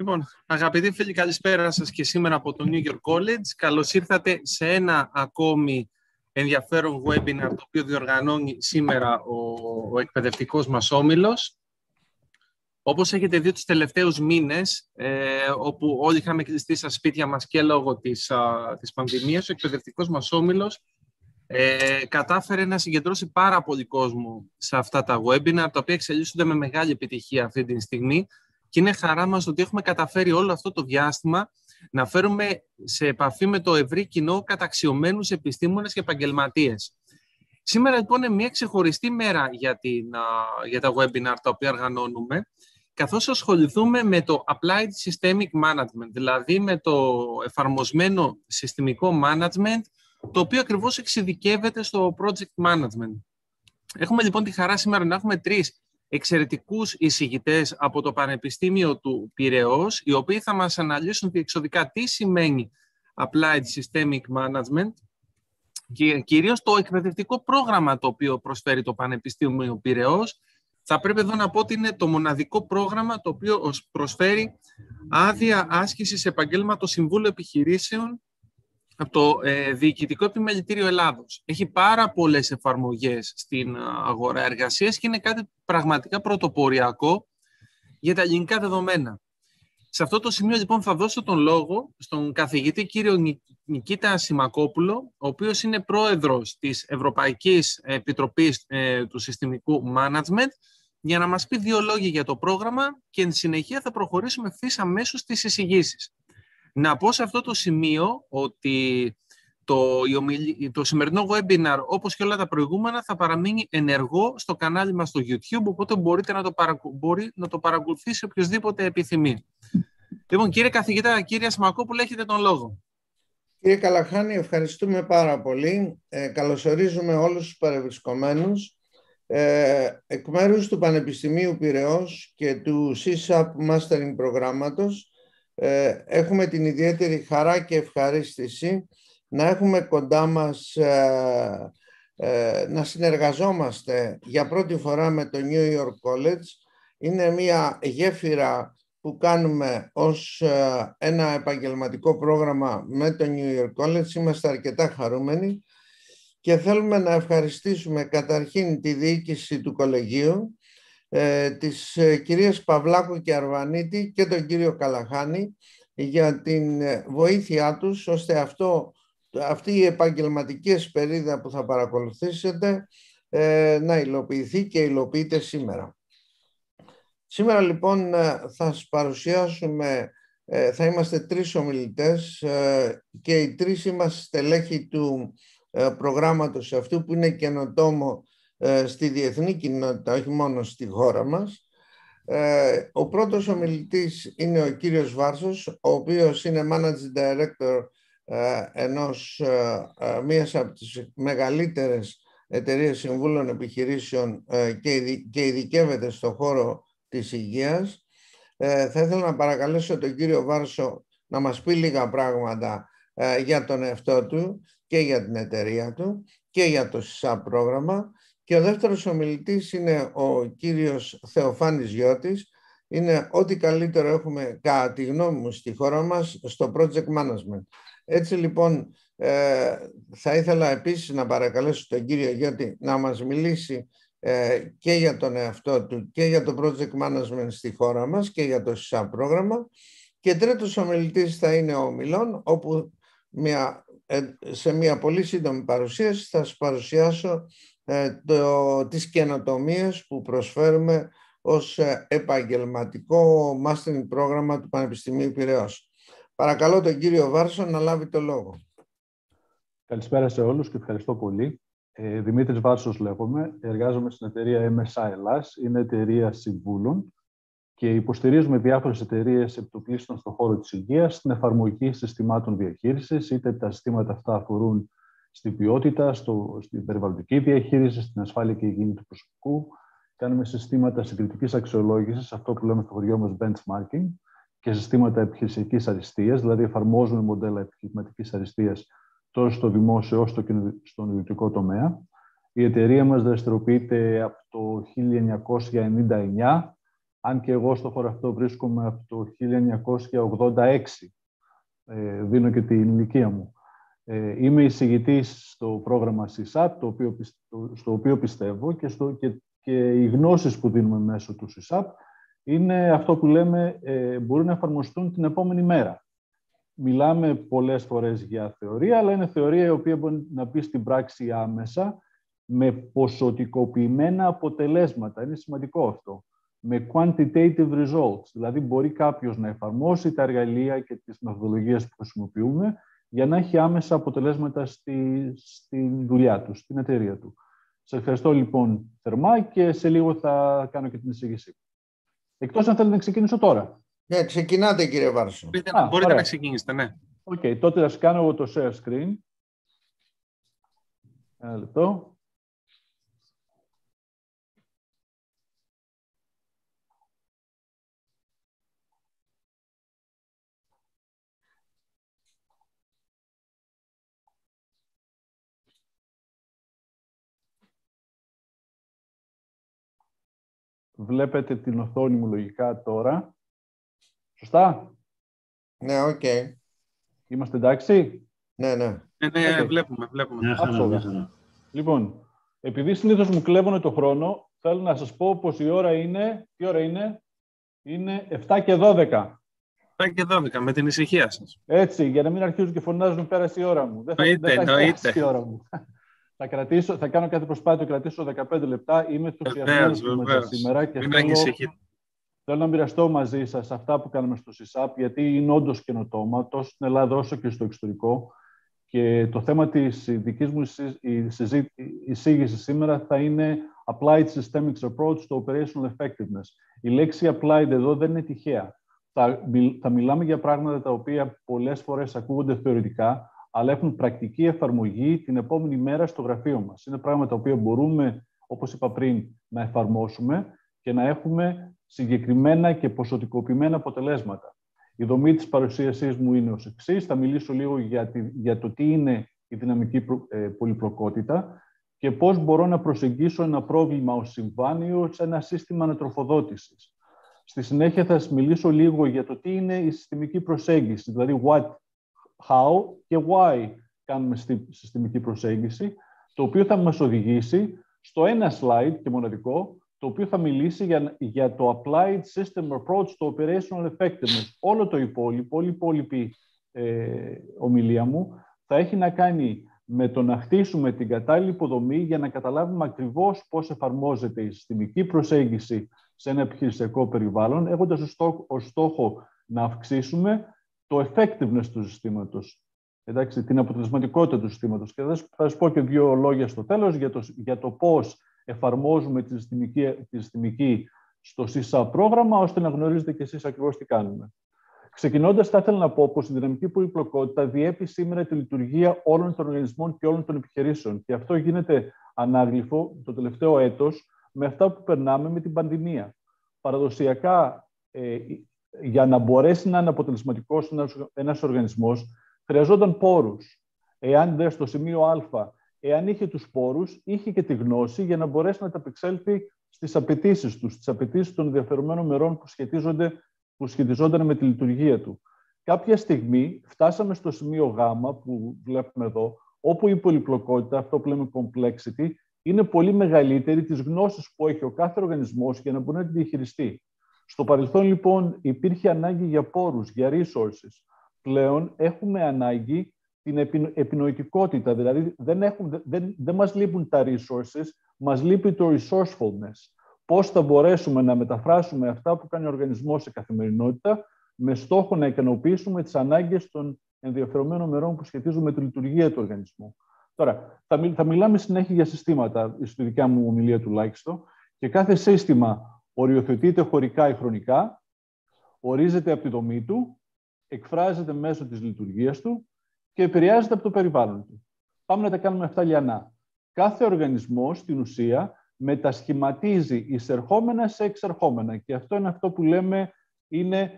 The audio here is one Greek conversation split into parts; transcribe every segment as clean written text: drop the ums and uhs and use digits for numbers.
Λοιπόν, αγαπητοί φίλοι, καλησπέρα σας και σήμερα από το New York College. Καλώς ήρθατε σε ένα ακόμη ενδιαφέρον webinar το οποίο διοργανώνει σήμερα ο εκπαιδευτικός μας όμιλος. Όπως έχετε δει τους τελευταίους μήνες, όπου όλοι είχαμε κλειστεί στα σπίτια μας και λόγω της πανδημίας, ο εκπαιδευτικός μας όμιλος κατάφερε να συγκεντρώσει πάρα πολύ κόσμο σε αυτά τα webinar, τα οποία εξελίσσονται με μεγάλη επιτυχία αυτή τη στιγμή. Και είναι χαρά μας ότι έχουμε καταφέρει όλο αυτό το διάστημα να φέρουμε σε επαφή με το ευρύ κοινό καταξιωμένους επιστήμονες και επαγγελματίες. Σήμερα λοιπόν είναι μια ξεχωριστή μέρα για τα webinar τα οποία οργανώνουμε, καθώς ασχοληθούμε με το Applied Systemic Management, δηλαδή με το εφαρμοσμένο συστημικό management, το οποίο ακριβώς εξειδικεύεται στο project management. Έχουμε λοιπόν τη χαρά σήμερα να έχουμε τρεις εξαιρετικούς εισηγητές από το Πανεπιστήμιο του Πειραιώς, οι οποίοι θα μας αναλύσουν διεξοδικά τι σημαίνει Applied Systemic Management και κυρίως το εκπαιδευτικό πρόγραμμα το οποίο προσφέρει το Πανεπιστήμιο Πειραιώς. Θα πρέπει εδώ να πω ότι είναι το μοναδικό πρόγραμμα το οποίο προσφέρει άδεια άσκησης επαγγέλματος Συμβούλου Επιχειρήσεων από το Διοικητικό Επιμελητήριο Ελλάδος. Έχει πάρα πολλές εφαρμογές στην αγορά εργασίας και είναι κάτι πραγματικά πρωτοποριακό για τα ελληνικά δεδομένα. Σε αυτό το σημείο λοιπόν θα δώσω τον λόγο στον καθηγητή κύριο Νικήτα Σιμακόπουλο, ο οποίος είναι πρόεδρος της Ευρωπαϊκής Επιτροπής του Συστημικού Management, για να μας πει δύο λόγια για το πρόγραμμα και εν συνεχεία θα προχωρήσουμε ευθύς αμέσως στις εισηγήσεις. Να πω σε αυτό το σημείο ότι το σημερινό webinar, όπως και όλα τα προηγούμενα, θα παραμείνει ενεργό στο κανάλι μας στο YouTube, οπότε μπορείτε να το παρακολουθήσει οποιοσδήποτε επιθυμεί. Λοιπόν, κύριε καθηγητά, κύριε Σιμακόπουλο, έχετε τον λόγο. Κύριε Καλαχάνη, ευχαριστούμε πάρα πολύ. Καλωσορίζουμε όλους τους παρευρισκομένους. Εκ μέρους του Πανεπιστημίου Πειραιώς και του CSAP Mastering προγράμματος, έχουμε την ιδιαίτερη χαρά και ευχαρίστηση να έχουμε κοντά μας, να συνεργαζόμαστε για πρώτη φορά με το New York College. Είναι μια γέφυρα που κάνουμε ως ένα επαγγελματικό πρόγραμμα με το New York College. Είμαστε αρκετά χαρούμενοι και θέλουμε να ευχαριστήσουμε καταρχήν τη διοίκηση του κολεγίου, της κυρίας Παυλάκου και Αρβανίτη και τον κύριο Καλαχάνη για την βοήθειά τους ώστε αυτή η επαγγελματική εσπερίδα που θα παρακολουθήσετε να υλοποιηθεί και υλοποιείται σήμερα. Σήμερα λοιπόν θα σας παρουσιάσουμε, θα είμαστε τρεις ομιλητές και οι τρεις είμαστε στελέχη του προγράμματος αυτού που είναι καινοτόμο στη διεθνή κοινότητα, όχι μόνο στη χώρα μας. Ο πρώτος ομιλητής είναι ο κύριος Βάρσος, ο οποίος είναι Managing Director μίας από τις μεγαλύτερες εταιρείες συμβούλων επιχειρήσεων και ειδικεύεται στον χώρο της υγείας. Θα ήθελα να παρακαλέσω τον κύριο Βάρσο να μας πει λίγα πράγματα για τον εαυτό του και για την εταιρεία του και για το ΣΥΣΑ πρόγραμμα. Και ο δεύτερος ομιλητής είναι ο κύριος Θεοφάνης Γιώτης. Είναι ό,τι καλύτερο έχουμε, κατά τη γνώμη μου, στη χώρα μας στο project management. Έτσι λοιπόν θα ήθελα επίσης να παρακαλέσω τον κύριο Γιώτη να μας μιλήσει και για τον εαυτό του και για το project management στη χώρα μας και για το ΣΥΣΑ πρόγραμμα. Και τρίτος ομιλητής θα είναι ο Μιλών, όπου σε μια πολύ σύντομη παρουσίαση θα σας παρουσιάσω τις καινοτομίες που προσφέρουμε ως επαγγελματικό mastering πρόγραμμα του Πανεπιστημίου Πειραιώς. Παρακαλώ τον κύριο Βάρσο να λάβει το λόγο. Καλησπέρα σε όλους και ευχαριστώ πολύ. Δημήτρης Βάρσος λέγομαι, εργάζομαι στην εταιρεία MSI Ελλάς, είναι εταιρεία συμβούλων και υποστηρίζουμε διάφορες εταιρείες επιτοπλίστων στον χώρο της υγείας, στην εφαρμογή συστημάτων διαχείρισης, είτε τα συστήματα αυτά αφορούν στην ποιότητα, στην περιβαλλοντική διαχείριση, στην ασφάλεια και υγιεινή του προσωπικού. Κάνουμε συστήματα συγκριτικής αξιολόγησης, αυτό που λέμε στο χωριό μας benchmarking, και συστήματα επιχειρησιακής αριστείας, δηλαδή εφαρμόζουμε μοντέλα επιχειρηματικής αριστείας τόσο στο δημόσιο όσο και στον ιδιωτικό τομέα. Η εταιρεία μας δραστηριοποιείται από το 1999 αν και εγώ στο χώρο αυτό βρίσκομαι από το 1986. Δίνω και την ηλικία μου. Είμαι εισηγητής στο πρόγραμμα CSAP, στο οποίο πιστεύω και οι γνώσεις που δίνουμε μέσω του CSAP είναι αυτό που λέμε μπορεί να εφαρμοστούν την επόμενη μέρα. Μιλάμε πολλές φορές για θεωρία, αλλά είναι θεωρία η οποία μπορεί να μπει στην πράξη άμεσα με ποσοτικοποιημένα αποτελέσματα. Είναι σημαντικό αυτό. Με quantitative results. Δηλαδή μπορεί κάποιος να εφαρμόσει τα εργαλεία και τις μεθοδολογίες που χρησιμοποιούμε για να έχει άμεσα αποτελέσματα στη δουλειά του, στην εταιρεία του. Σας ευχαριστώ λοιπόν θερμά και σε λίγο θα κάνω και την εισήγησή. Εκτός αν θέλετε να ξεκινήσω τώρα. Ναι, ξεκινάτε κύριε Βάρσο. Μπορείτε να ξεκινήσετε, ναι. Οκ, τότε θα κάνω εγώ το share screen. Ένα λεπτό. Βλέπετε την οθόνη μου λογικά τώρα. Σωστά? Ναι, οκ. Είμαστε εντάξει? Ναι. Ναι, βλέπουμε. Άψογα. Λοιπόν, επειδή συνήθως μου κλέβουν το χρόνο, θέλω να σας πω πως η ώρα είναι... Τι ώρα είναι? Είναι 7 και 12. 7 και 12, με την ησυχία σας. Έτσι, για να μην αρχίζουν και φωνάζουν πέρασε η ώρα μου. Δεν θα πέρασε η ώρα μου. Θα κάνω κάθε προσπάθεια, κρατήσω 15 λεπτά. Είμαι ενθουσιασμένος σήμερα και θέλω να μοιραστώ μαζί σας αυτά που κάνουμε στο CSAP, γιατί είναι όντως καινοτόμα, τόσο στην Ελλάδα όσο και στο εξωτερικό. Και το θέμα της δικής μου εισήγησης σήμερα θα είναι Applied Systemics Approach to Operational Effectiveness. Η λέξη Applied εδώ δεν είναι τυχαία. Θα μιλάμε για πράγματα τα οποία πολλές φορές ακούγονται θεωρητικά, αλλά έχουν πρακτική εφαρμογή την επόμενη μέρα στο γραφείο μας. Είναι πράγματα τα οποία μπορούμε, όπως είπα πριν, να εφαρμόσουμε και να έχουμε συγκεκριμένα και ποσοτικοποιημένα αποτελέσματα. Η δομή της παρουσίασής μου είναι ως εξής. Θα μιλήσω λίγο για το τι είναι η δυναμική πολυπλοκότητα και πώς μπορώ να προσεγγίσω ένα πρόβλημα ως συμβάνιο σε ένα σύστημα ανατροφοδότησης. Στη συνέχεια θα σας μιλήσω λίγο για το τι είναι η συστημική προσέγγιση, δηλαδή what, how και why κάνουμε συστημική προσέγγιση, το οποίο θα μας οδηγήσει στο ένα slide και μοναδικό, το οποίο θα μιλήσει για το Applied System Approach to Operational Effectiveness. Όλη η υπόλοιπη ομιλία μου θα έχει να κάνει με το να χτίσουμε την κατάλληλη υποδομή για να καταλάβουμε ακριβώς πώς εφαρμόζεται η συστημική προσέγγιση σε ένα επιχειρησιακό περιβάλλον, έχοντας ως στόχο να αυξήσουμε το effectiveness του συστήματος, εντάξει, την αποτελεσματικότητα του συστήματος. Και θα σας πω και δύο λόγια στο τέλος για το πώς εφαρμόζουμε τη συστημική στο CSAP πρόγραμμα, ώστε να γνωρίζετε και εσείς ακριβώς τι κάνουμε. Ξεκινώντας, θα ήθελα να πω πως η δυναμική πολυπλοκότητα διέπει σήμερα τη λειτουργία όλων των οργανισμών και όλων των επιχειρήσεων. Και αυτό γίνεται ανάγλυφο το τελευταίο έτος με αυτά που περνάμε με την πανδημία. Παραδοσιακά, για να μπορέσει να είναι αποτελεσματικός ένας οργανισμός, χρειαζόταν πόρους. Εάν δεν στο σημείο Α, εάν είχε τους πόρους, είχε και τη γνώση για να μπορέσει να ανταπεξέλθει στις απαιτήσεις του, στις απαιτήσεις των ενδιαφερομένων μερών που σχετιζόταν με τη λειτουργία του. Κάποια στιγμή φτάσαμε στο σημείο Γ, που βλέπουμε εδώ, όπου η πολυπλοκότητα, αυτό που λέμε complexity, είναι πολύ μεγαλύτερη της γνώσης που έχει ο κάθε οργανισμός για να μπορεί να τη διαχειριστεί. Στο παρελθόν, λοιπόν, υπήρχε ανάγκη για πόρους, για resources. Πλέον έχουμε ανάγκη την επινοητικότητα, δηλαδή δεν μας λείπουν τα resources, μας λείπει το resourcefulness. Πώς θα μπορέσουμε να μεταφράσουμε αυτά που κάνει ο οργανισμός σε καθημερινότητα με στόχο να ικανοποιήσουμε τις ανάγκες των ενδιαφερομένων μερών που σχετίζουν με τη λειτουργία του οργανισμού. Τώρα, θα μιλάμε συνέχεια για συστήματα, στη δικιά μου ομιλία τουλάχιστον, και κάθε σύστημα οριοθετείται χωρικά ή χρονικά, ορίζεται από τη δομή του, εκφράζεται μέσω της λειτουργίας του και επηρεάζεται από το περιβάλλον του. Πάμε να τα κάνουμε αυτά λιανά. Κάθε οργανισμός, στην ουσία, μετασχηματίζει εισερχόμενα σε εξερχόμενα. Και αυτό είναι αυτό που λέμε είναι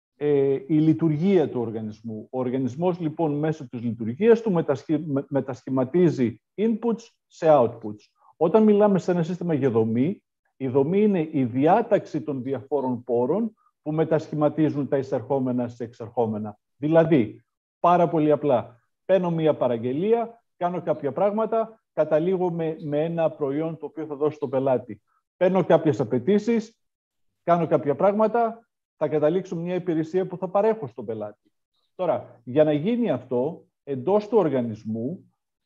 η λειτουργία του οργανισμού. Ο οργανισμός, λοιπόν, μέσω της λειτουργίας του μετασχηματίζει inputs σε outputs. Όταν μιλάμε σε ένα σύστημα για δομή, Η δομή είναι η διάταξη των διαφόρων πόρων που μετασχηματίζουν τα εισερχόμενα σε εξερχόμενα. Δηλαδή, πάρα πολύ απλά, παίρνω μία παραγγελία, κάνω κάποια πράγματα, καταλήγω με ένα προϊόν το οποίο θα δώσω στον πελάτη. Παίρνω κάποιες απαιτήσεις, κάνω κάποια πράγματα, θα καταλήξω μια υπηρεσία που θα παρέχω στον πελάτη. Τώρα, για να γίνει αυτό, εντός του οργανισμού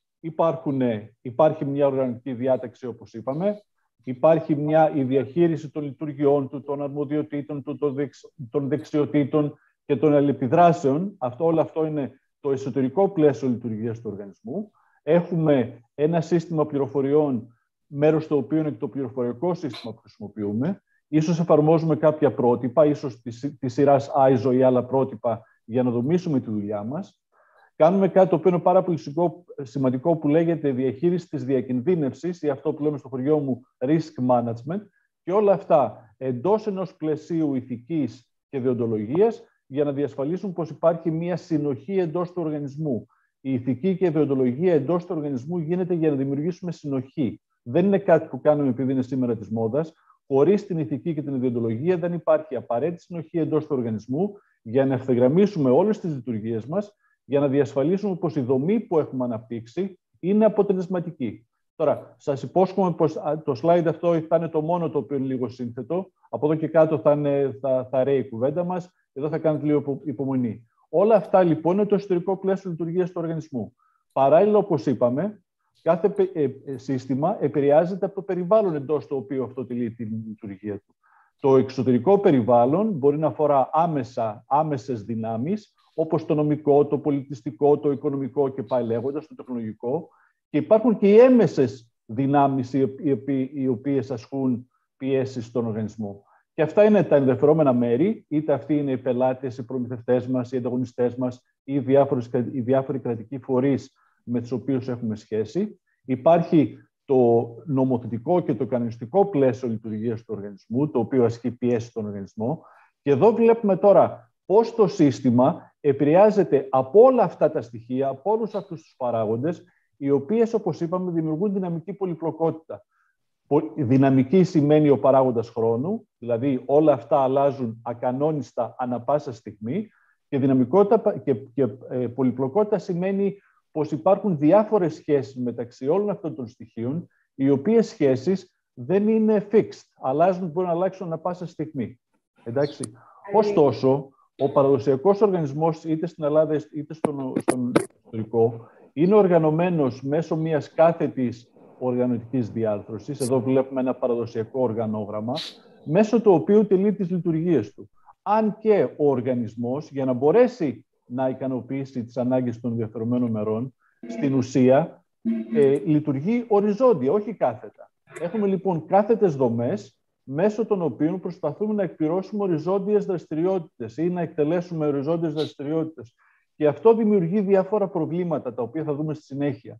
υπάρχει μια οργανωτική διάταξη, όπως είπαμε, υπάρχει η διαχείριση των λειτουργιών του, των αρμοδιοτήτων του, των δεξιοτήτων και των αλληλεπιδράσεων. Όλο αυτό είναι το εσωτερικό πλαίσιο λειτουργίας του οργανισμού. Έχουμε ένα σύστημα πληροφοριών, μέρος του οποίου είναι το πληροφορικό σύστημα που χρησιμοποιούμε. Ίσως εφαρμόζουμε κάποια πρότυπα, ίσως της σειράς ISO ή άλλα πρότυπα για να δομήσουμε τη δουλειά μας. Κάνουμε κάτι το οποίο είναι πάρα πολύ σημαντικό που λέγεται διαχείριση της διακινδύνευσης ή αυτό που λέμε στο χωριό μου risk management, και όλα αυτά εντός ενός πλαισίου ηθικής και δεοντολογίας για να διασφαλίσουν πως υπάρχει μια συνοχή εντός του οργανισμού. Η ηθική και η δεοντολογία εντός του οργανισμού γίνεται για να δημιουργήσουμε συνοχή. Δεν είναι κάτι που κάνουμε επειδή είναι σήμερα της μόδας. Χωρίς την ηθική και την δεοντολογία δεν υπάρχει απαραίτητη συνοχή εντός του οργανισμού για να ευθυγραμμίσουμε όλες τις λειτουργίες μας, για να διασφαλίσουμε πως η δομή που έχουμε αναπτύξει είναι αποτελεσματική. Τώρα, σας υπόσχομαι πως το slide αυτό θα είναι το μόνο το οποίο είναι λίγο σύνθετο. Από εδώ και κάτω θα ρέει η κουβέντα μας. Εδώ θα κάνετε λίγο υπομονή. Όλα αυτά λοιπόν είναι το εσωτερικό πλαίσιο λειτουργίας του οργανισμού. Παράλληλα, όπως είπαμε, κάθε σύστημα επηρεάζεται από το περιβάλλον εντός το οποίο αυτό τελεί τη λειτουργία του. Το εξωτερικό περιβάλλον μπορεί να αφορά άμεσες δυνάμεις, όπως το νομικό, το πολιτιστικό, το οικονομικό και πάει λέγοντας, το τεχνολογικό. Και υπάρχουν και οι έμεσες δυνάμεις οι οποίες ασκούν πιέσεις στον οργανισμό. Και αυτά είναι τα ενδιαφερόμενα μέρη, είτε αυτοί είναι οι πελάτες, οι προμηθευτές μας, οι ανταγωνιστές μας ή οι διάφοροι κρατικοί φορείς με τους οποίους έχουμε σχέση. Υπάρχει το νομοθετικό και το κανονιστικό πλαίσιο λειτουργίας του οργανισμού, το οποίο ασκεί πιέση στον οργανισμό. Και εδώ βλέπουμε τώρα πώς το σύστημα επηρεάζεται από όλα αυτά τα στοιχεία, από όλους αυτούς τους παράγοντες, οι οποίες, όπως είπαμε, δημιουργούν δυναμική πολυπλοκότητα. Δυναμική σημαίνει ο παράγοντας χρόνου, δηλαδή όλα αυτά αλλάζουν ακανόνιστα ανα πάσα στιγμή, και δυναμικότητα και πολυπλοκότητα σημαίνει πως υπάρχουν διάφορες σχέσεις μεταξύ όλων αυτών των στοιχείων, οι οποίες σχέσεις δεν είναι fixed, μπορούν να αλλάξουν ανα πάσα στιγμή. Εντάξει. Ωστόσο, ο παραδοσιακός οργανισμός, είτε στην Ελλάδα είτε στον ιστορικό, είναι οργανωμένος μέσω μιας κάθετης οργανωτικής διάρθρωσης. Εδώ βλέπουμε ένα παραδοσιακό οργανόγραμμα, μέσω του οποίου τελεί τις λειτουργίες του. Αν και ο οργανισμός, για να μπορέσει να ικανοποιήσει τις ανάγκες των ενδιαφερομένων μερών, στην ουσία λειτουργεί οριζόντια, όχι κάθετα. Έχουμε λοιπόν κάθετες δομές, μέσω των οποίων προσπαθούμε να εκπληρώσουμε οριζόντιες δραστηριότητες ή να εκτελέσουμε οριζόντιες δραστηριότητες. Και αυτό δημιουργεί διάφορα προβλήματα, τα οποία θα δούμε στη συνέχεια.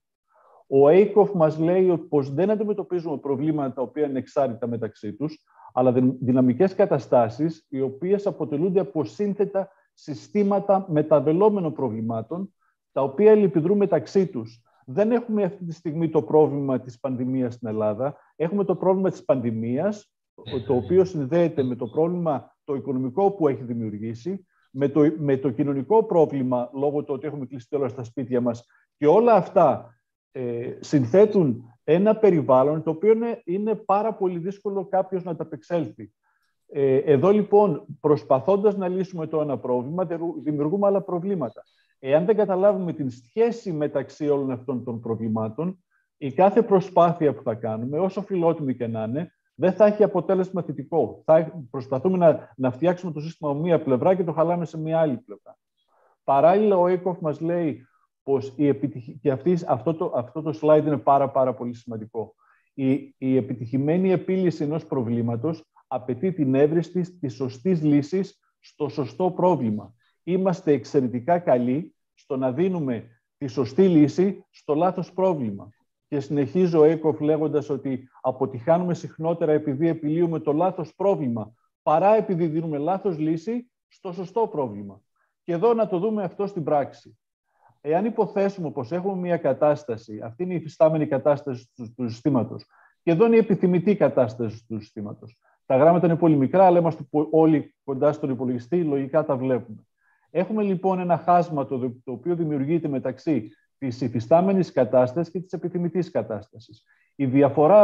Ο Έικοφ μας λέει πως δεν αντιμετωπίζουμε προβλήματα τα οποία είναι εξάρτητα μεταξύ τους, αλλά δυναμικές καταστάσεις, οι οποίες αποτελούνται από σύνθετα συστήματα μεταβελόμενων προβλημάτων, τα οποία αλληλεπιδρούν μεταξύ τους. Δεν έχουμε αυτή τη στιγμή το πρόβλημα της πανδημίας στην Ελλάδα. Έχουμε το πρόβλημα της πανδημίας, το οποίο συνδέεται με το πρόβλημα το οικονομικό που έχει δημιουργήσει, με το κοινωνικό πρόβλημα λόγω του ότι έχουμε κλειστεί όλα στα σπίτια μας, και όλα αυτά συνθέτουν ένα περιβάλλον το οποίο είναι πάρα πολύ δύσκολο κάποιος να ταπεξέλθει. Εδώ λοιπόν, προσπαθώντας να λύσουμε το ένα πρόβλημα, δημιουργούμε άλλα προβλήματα. Εάν δεν καταλάβουμε την σχέση μεταξύ όλων αυτών των προβλημάτων, η κάθε προσπάθεια που θα κάνουμε, όσο φιλότιμη και να είναι, δεν θα έχει αποτέλεσμα θετικό. Προσπαθούμε να φτιάξουμε το σύστημα από μία πλευρά και το χαλάμε σε μία άλλη πλευρά. Παράλληλα, ο Έικοφ μας λέει πως αυτό το slide είναι πάρα πολύ σημαντικό. Η επιτυχημένη επίλυση ενός προβλήματος απαιτεί την έβρεση της σωστής λύσης στο σωστό πρόβλημα. Είμαστε εξαιρετικά καλοί στο να δίνουμε τη σωστή λύση στο λάθος πρόβλημα. Και συνεχίζει ο Έικοφ λέγοντας ότι αποτυχάνουμε συχνότερα επειδή επιλύουμε το λάθος πρόβλημα, παρά επειδή δίνουμε λάθος λύση στο σωστό πρόβλημα. Και εδώ να το δούμε αυτό στην πράξη. Εάν υποθέσουμε πως έχουμε μια κατάσταση, αυτή είναι η υφιστάμενη κατάσταση του συστήματος, Και εδώ είναι η επιθυμητή κατάσταση του συστήματος. Τα γράμματα είναι πολύ μικρά, αλλά είμαστε όλοι κοντά στον υπολογιστή, λογικά τα βλέπουμε. Έχουμε λοιπόν ένα χάσμα το οποίο δημιουργείται μεταξύ της υφιστάμενης κατάστασης και της επιθυμητής κατάστασης. Η διαφορά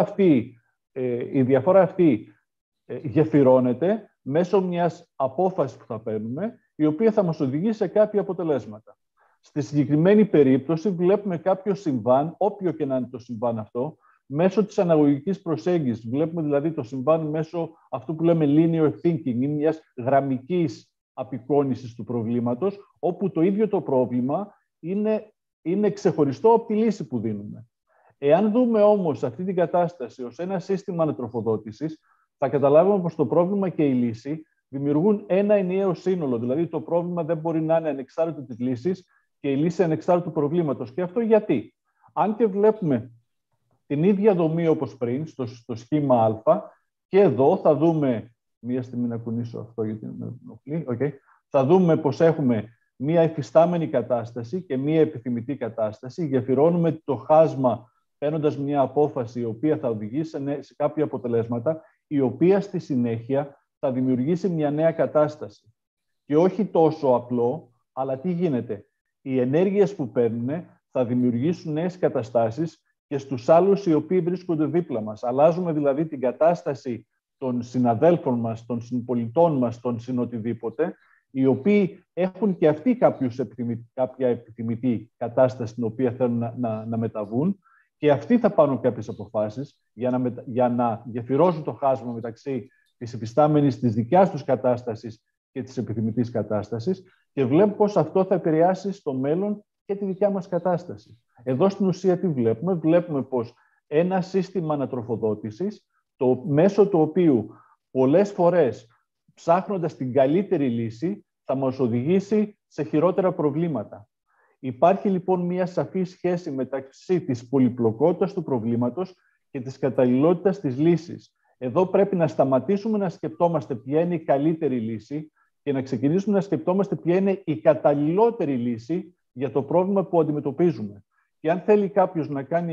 αυτή γεφυρώνεται μέσω μιας απόφασης που θα παίρνουμε, η οποία θα μας οδηγήσει σε κάποια αποτελέσματα. Στη συγκεκριμένη περίπτωση βλέπουμε κάποιο συμβάν, όποιο και να είναι το συμβάν αυτό, μέσω της αναλογικής προσέγγισης. Βλέπουμε δηλαδή το συμβάν μέσω αυτού που λέμε linear thinking ή μιας γραμμικής απεικόνησης του προβλήματος, όπου το ίδιο το πρόβλημα είναι ξεχωριστό από τη λύση που δίνουμε. Εάν δούμε όμως αυτή την κατάσταση ως ένα σύστημα ανατροφοδότησης, θα καταλάβουμε πως το πρόβλημα και η λύση δημιουργούν ένα ενιαίο σύνολο. Δηλαδή το πρόβλημα δεν μπορεί να είναι ανεξάρτητο της λύσης και η λύση ανεξάρτητο του προβλήματος. Και αυτό γιατί? Αν και βλέπουμε την ίδια δομή όπως πριν, στο σχήμα Α, και εδώ θα δούμε, μία στιγμή να κουνήσω αυτό γιατί με ενοχλεί, okay. Θα δούμε πως έχουμε μία υφιστάμενη κατάσταση και μία επιθυμητή κατάσταση. Γεφυρώνουμε το χάσμα παίρνοντας μια απόφαση η οποία θα οδηγήσει σε κάποια αποτελέσματα, η οποία στη συνέχεια θα δημιουργήσει μια νέα κατάσταση. Και όχι τόσο απλό, αλλά τι γίνεται? Οι ενέργειες που παίρνουν θα δημιουργήσουν νέες καταστάσεις και στους άλλους οι οποίοι βρίσκονται δίπλα μας. Αλλάζουμε δηλαδή την κατάσταση των συναδέλφων μας, των συμπολιτών μας, των συνοτιδήποτε, οι οποίοι έχουν και αυτοί κάποια επιθυμητή κατάσταση στην οποία θέλουν να μεταβούν, και αυτοί θα πάρουν κάποιες αποφάσεις για να γεφυρώσουν το χάσμα μεταξύ της υφιστάμενης της δικιάς τους κατάστασης και της επιθυμητής κατάστασης, και βλέπουμε πως αυτό θα επηρεάσει στο μέλλον και τη δικιά μας κατάσταση. Εδώ στην ουσία τι βλέπουμε? Βλέπουμε πως ένα σύστημα ανατροφοδότησης, μέσω του οποίου πολλές φορές ψάχνοντας την καλύτερη λύση θα μας οδηγήσει σε χειρότερα προβλήματα. Υπάρχει λοιπόν μια σαφή σχέση μεταξύ της πολυπλοκότητας του προβλήματος και της καταλληλότητας της λύσης. Εδώ πρέπει να σταματήσουμε να σκεπτόμαστε ποια είναι η καλύτερη λύση και να ξεκινήσουμε να σκεπτόμαστε ποια είναι η καταλληλότερη λύση για το πρόβλημα που αντιμετωπίζουμε. Και αν θέλει κάποιος να κάνει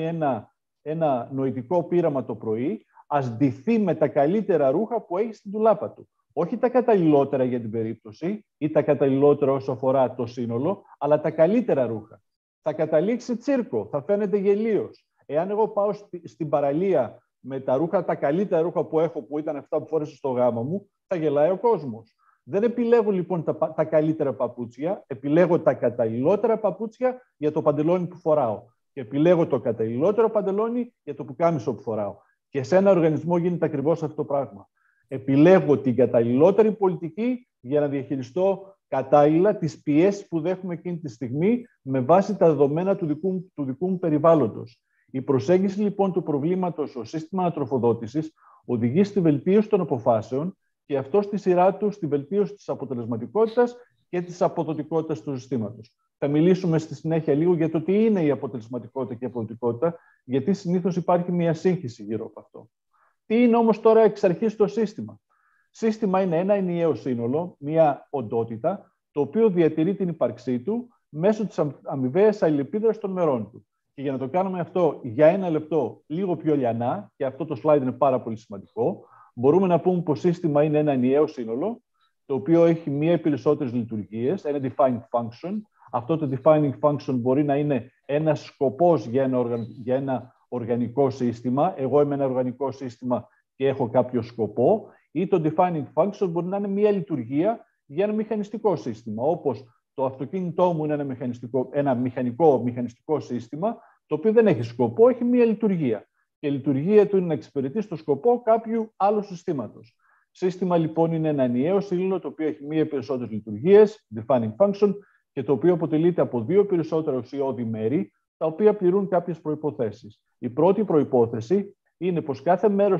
ένα νοητικό πείραμα το πρωί, ας ντυθεί με τα καλύτερα ρούχα που έχει στην ντουλάπα του. Όχι τα καταλληλότερα για την περίπτωση ή τα καταλληλότερα όσο αφορά το σύνολο, αλλά τα καλύτερα ρούχα. Θα καταλήξει τσίρκο, θα φαίνεται γελίος. Εάν εγώ πάω στην παραλία με τα καλύτερα ρούχα που έχω, που ήταν αυτά που φόρεσα στο γάμο μου, θα γελάει ο κόσμος. Δεν επιλέγω λοιπόν τα καλύτερα παπούτσια, επιλέγω τα καταλληλότερα παπούτσια για το παντελόνι που φοράω. Και επιλέγω το καταλληλότερο παντελόνι για το πουκάμισο που φοράω. Και σε ένα οργανισμό γίνεται ακριβώς αυτό το πράγμα. Επιλέγω την καταλληλότερη πολιτική για να διαχειριστώ κατάλληλα τις πιέσεις που δέχομαι εκείνη τη στιγμή με βάση τα δεδομένα του δικού μου περιβάλλοντος. Η προσέγγιση λοιπόν του προβλήματος ως σύστημα ανατροφοδότησης οδηγεί στη βελτίωση των αποφάσεων και αυτό στη σειρά του στη βελτίωση της αποτελεσματικότητας και της αποδοτικότητας του συστήματος. Θα μιλήσουμε στη συνέχεια λίγο για το τι είναι η αποτελεσματικότητα και η αποδοτικότητα, γιατί συνήθως υπάρχει μια σύγχυση γύρω από αυτό. Τι είναι όμως τώρα εξ αρχής το σύστημα? Σύστημα είναι ένα ενιαίο σύνολο, μια οντότητα, το οποίο διατηρεί την ύπαρξή του μέσω της αμοιβαίας αλληλεπίδρασης των μερών του. Και για να το κάνουμε αυτό για ένα λεπτό λίγο πιο λιανά, και αυτό το slide είναι πάρα πολύ σημαντικό, μπορούμε να πούμε πως σύστημα είναι ένα ενιαίο σύνολο, το οποίο έχει μία ή περισσότερες λειτουργίες, ένα defined function. Αυτό το defining function μπορεί να είναι ένας σκοπός για ένα οργανικό σύστημα. Εγώ είμαι ένα οργανικό σύστημα και έχω κάποιο σκοπό. Ή το defining function μπορεί να είναι μία λειτουργία για ένα μηχανιστικό σύστημα. Όπως το αυτοκίνητό μου είναι ένα μηχανιστικό σύστημα, το οποίο δεν έχει σκοπό, έχει μία λειτουργία. Και η λειτουργία του είναι να εξυπηρετεί στο σκοπό κάποιου άλλου συστήματος. Σύστημα λοιπόν είναι ένα ενιαίο σύνολο, το οποίο έχει μία ή περισσότερες λειτουργίες, defining function, και το οποίο αποτελείται από δύο ή περισσότερα ουσιώδη μέρη, τα οποία πληρούν κάποιες προϋποθέσεις. Η πρώτη προϋπόθεση είναι πως κάθε μέρος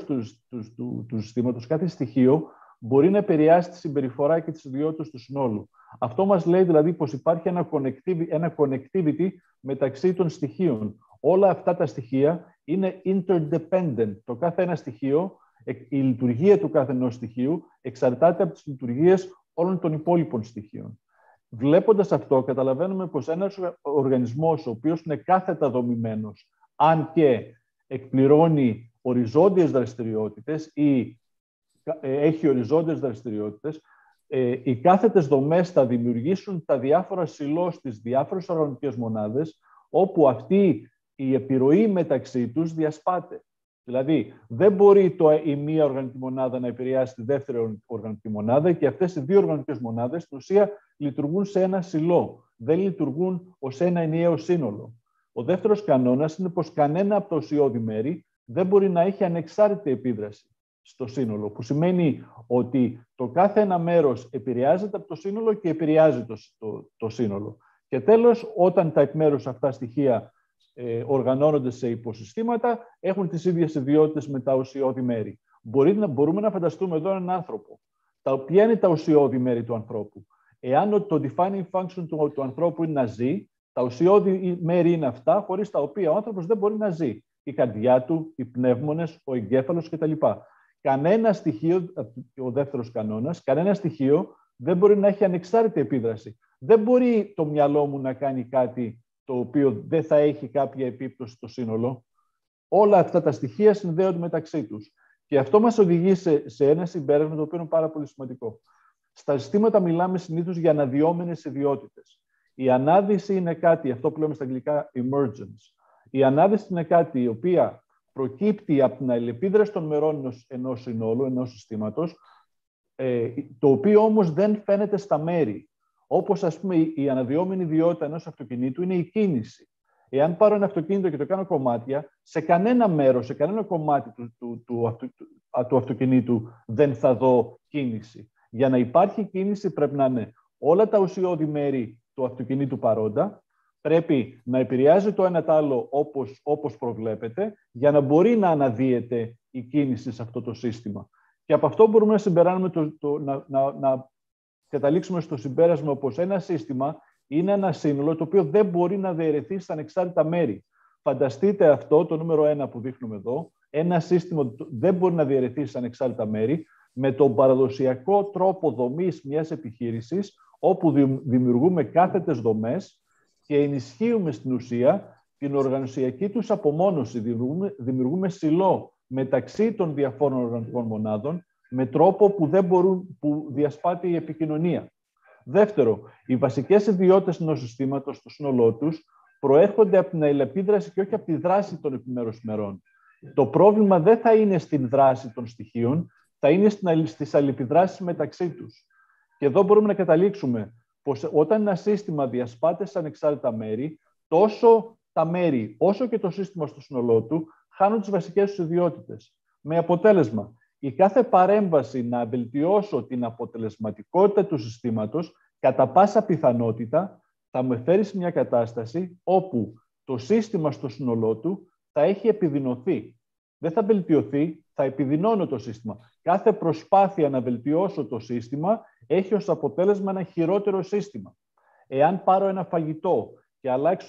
του συστήματος, κάθε στοιχείο, μπορεί να επηρεάσει τη συμπεριφορά και τις ιδιότητες του συνόλου. Αυτό μας λέει δηλαδή πως υπάρχει ένα connectivity μεταξύ των στοιχείων. Όλα αυτά τα στοιχεία είναι interdependent. Το κάθε ένα στοιχείο, η λειτουργία του κάθε ενός στοιχείου εξαρτάται από τις λειτουργίες όλων των υπόλοιπων στοιχείων. Βλέποντας αυτό, καταλαβαίνουμε πως ένας οργανισμός, ο οποίος είναι κάθετα δομημένος, αν και εκπληρώνει οριζόντιες δραστηριότητες ή έχει οριζόντιες δραστηριότητες, οι κάθετες δομές θα δημιουργήσουν τα διάφορα σιλό στις διάφορες οργανωτικές μονάδες, όπου αυτή η επιρροή μεταξύ τους διασπάται. Δηλαδή, δεν μπορεί η μία οργανωτική μονάδα να επηρεάσει τη δεύτερη οργανωτική μονάδα και αυτές οι δύο οργανωτικές μονάδες, στην ουσία, λειτουργούν σε ένα σιλό. Δεν λειτουργούν ως ένα ενιαίο σύνολο. Ο δεύτερος κανόνας είναι πως κανένα από τα ουσιώδη μέρη δεν μπορεί να έχει ανεξάρτητη επίδραση στο σύνολο, που σημαίνει ότι το κάθε ένα μέρος επηρεάζεται από το σύνολο και επηρεάζει το σύνολο. Και τέλος, όταν τα επιμέρους αυτά στοιχεία οργανώνονται σε υποσυστήματα, έχουν τις ίδιες ιδιότητες με τα ουσιώδη μέρη. Μπορούμε να φανταστούμε εδώ έναν άνθρωπο. Ποια είναι τα ουσιώδη μέρη του ανθρώπου? Εάν το defining function του ανθρώπου είναι να ζει, τα ουσιώδη μέρη είναι αυτά χωρίς τα οποία ο άνθρωπος δεν μπορεί να ζει. Η καρδιά του, οι πνεύμονες, ο εγκέφαλος κτλ. Κανένα στοιχείο, ο δεύτερος κανόνας, κανένα στοιχείο δεν μπορεί να έχει ανεξάρτητη επίδραση. Δεν μπορεί το μυαλό μου να κάνει κάτι το οποίο δεν θα έχει κάποια επίπτωση στο σύνολο. Όλα αυτά τα στοιχεία συνδέονται μεταξύ τους. Και αυτό μας οδηγεί σε ένα συμπέρασμα το οποίο είναι πάρα πολύ σημαντικό. Στα συστήματα μιλάμε συνήθως για αναδυόμενες ιδιότητες. Η ανάδυση είναι κάτι, αυτό που λέμε στα αγγλικά emergence. Η ανάδυση είναι κάτι η οποία προκύπτει από την αλληλεπίδραση των μερών ενός συνόλου, ενός συστήματος, το οποίο όμως δεν φαίνεται στα μέρη. Όπως, ας πούμε, η αναδυόμενη ιδιότητα ενός αυτοκινήτου είναι η κίνηση. Εάν πάρω ένα αυτοκίνητο και το κάνω κομμάτια, σε κανένα μέρος, σε κανένα κομμάτι του αυτοκινήτου δεν θα δω κίνηση. Για να υπάρχει κίνηση πρέπει να είναι όλα τα ουσιώδη μέρη του αυτοκινήτου παρόντα, πρέπει να επηρεάζει το ένα το άλλο όπως προβλέπεται, για να μπορεί να αναδύεται η κίνηση σε αυτό το σύστημα. Και από αυτό μπορούμε να συμπεράνουμε να καταλήξουμε στο συμπέρασμα πως ένα σύστημα είναι ένα σύνολο το οποίο δεν μπορεί να διαιρεθεί στα ανεξάρτητα μέρη. Φανταστείτε αυτό, το νούμερο 1 που δείχνουμε εδώ, ένα σύστημα δεν μπορεί να διαιρεθεί στα ανεξάρτητα μέρη με τον παραδοσιακό τρόπο δομής μιας επιχείρησης, όπου δημιουργούμε κάθετες δομές και ενισχύουμε στην ουσία την οργανωσιακή τους απομόνωση. Δημιουργούμε σιλό μεταξύ των διαφόρων οργανωτικών μονάδων με τρόπο που διασπάται η επικοινωνία. Δεύτερο, οι βασικές ιδιότητες ενός συστήματος στο σύνολό τους προέρχονται από την αλληλεπίδραση και όχι από τη δράση των επιμέρους μερών. Το πρόβλημα δεν θα είναι στην δράση των στοιχείων, θα είναι στις αλληλεπιδράσεις μεταξύ τους. Και εδώ μπορούμε να καταλήξουμε πως όταν ένα σύστημα διασπάται σε ανεξάρτητα μέρη, τόσο τα μέρη όσο και το σύστημα στο σύνολό του χάνουν τις βασικές τους ιδιότητες. Με αποτέλεσμα, η κάθε παρέμβαση να βελτιώσω την αποτελεσματικότητα του συστήματος, κατά πάσα πιθανότητα θα με φέρει σε μια κατάσταση όπου το σύστημα στο σύνολό του θα έχει επιδεινωθεί. Δεν θα βελτιωθεί, θα επιδεινώνω το σύστημα. Κάθε προσπάθεια να βελτιώσω το σύστημα έχει ως αποτέλεσμα ένα χειρότερο σύστημα. Εάν πάρω ένα φαγητό και αλλάξω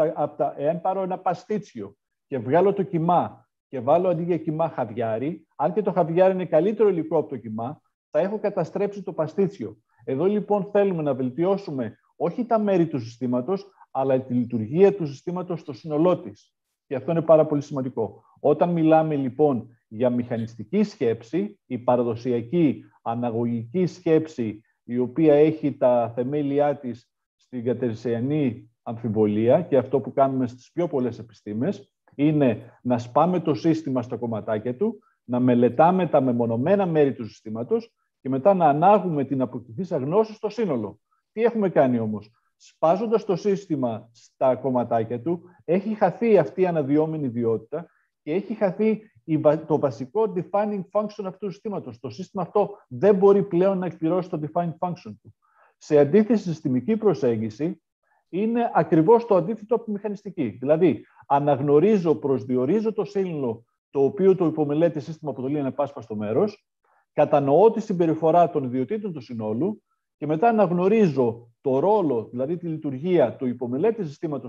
εάν πάρω ένα παστίτσιο και βγάλω το κιμά και βάλω αντί για κιμά χαβιάρι, αν και το χαβιάρι είναι καλύτερο υλικό από το κιμά, θα έχω καταστρέψει το παστίτσιο. Εδώ λοιπόν θέλουμε να βελτιώσουμε όχι τα μέρη του συστήματος, αλλά τη λειτουργία του συστήματος στο σύνολό της. Και αυτό είναι πάρα πολύ σημαντικό. Όταν μιλάμε λοιπόν για μηχανιστική σκέψη, η παραδοσιακή αναγωγική σκέψη, η οποία έχει τα θεμέλια της στην κατερσιανή αμφιβολία, και αυτό που κάνουμε στις πιο πολλές επιστήμες, είναι να σπάμε το σύστημα στα κομματάκια του, να μελετάμε τα μεμονωμένα μέρη του συστήματος και μετά να ανάγουμε την αποκτηθήσα γνώση στο σύνολο. Τι έχουμε κάνει όμως? Σπάζοντας το σύστημα στα κομματάκια του, έχει χαθεί αυτή η αναδυόμενη ιδιότητα και έχει χαθεί το βασικό defining function αυτού του συστήματος. Το σύστημα αυτό δεν μπορεί πλέον να εκπληρώσει το defining function του. Σε αντίθεση, στη συστημική προσέγγιση είναι ακριβώς το αντίθετο από τη μηχανιστική. Δηλαδή, αναγνωρίζω, προσδιορίζω το σύνολο το οποίο το υπομελέτη σύστημα αποτελεί ένα επάσπαστο μέρος, κατανοώ τη συμπεριφορά των ιδιωτήτων του συνόλου και μετά αναγνωρίζω το ρόλο, δηλαδή τη λειτουργία του υπομελέτη συστήματος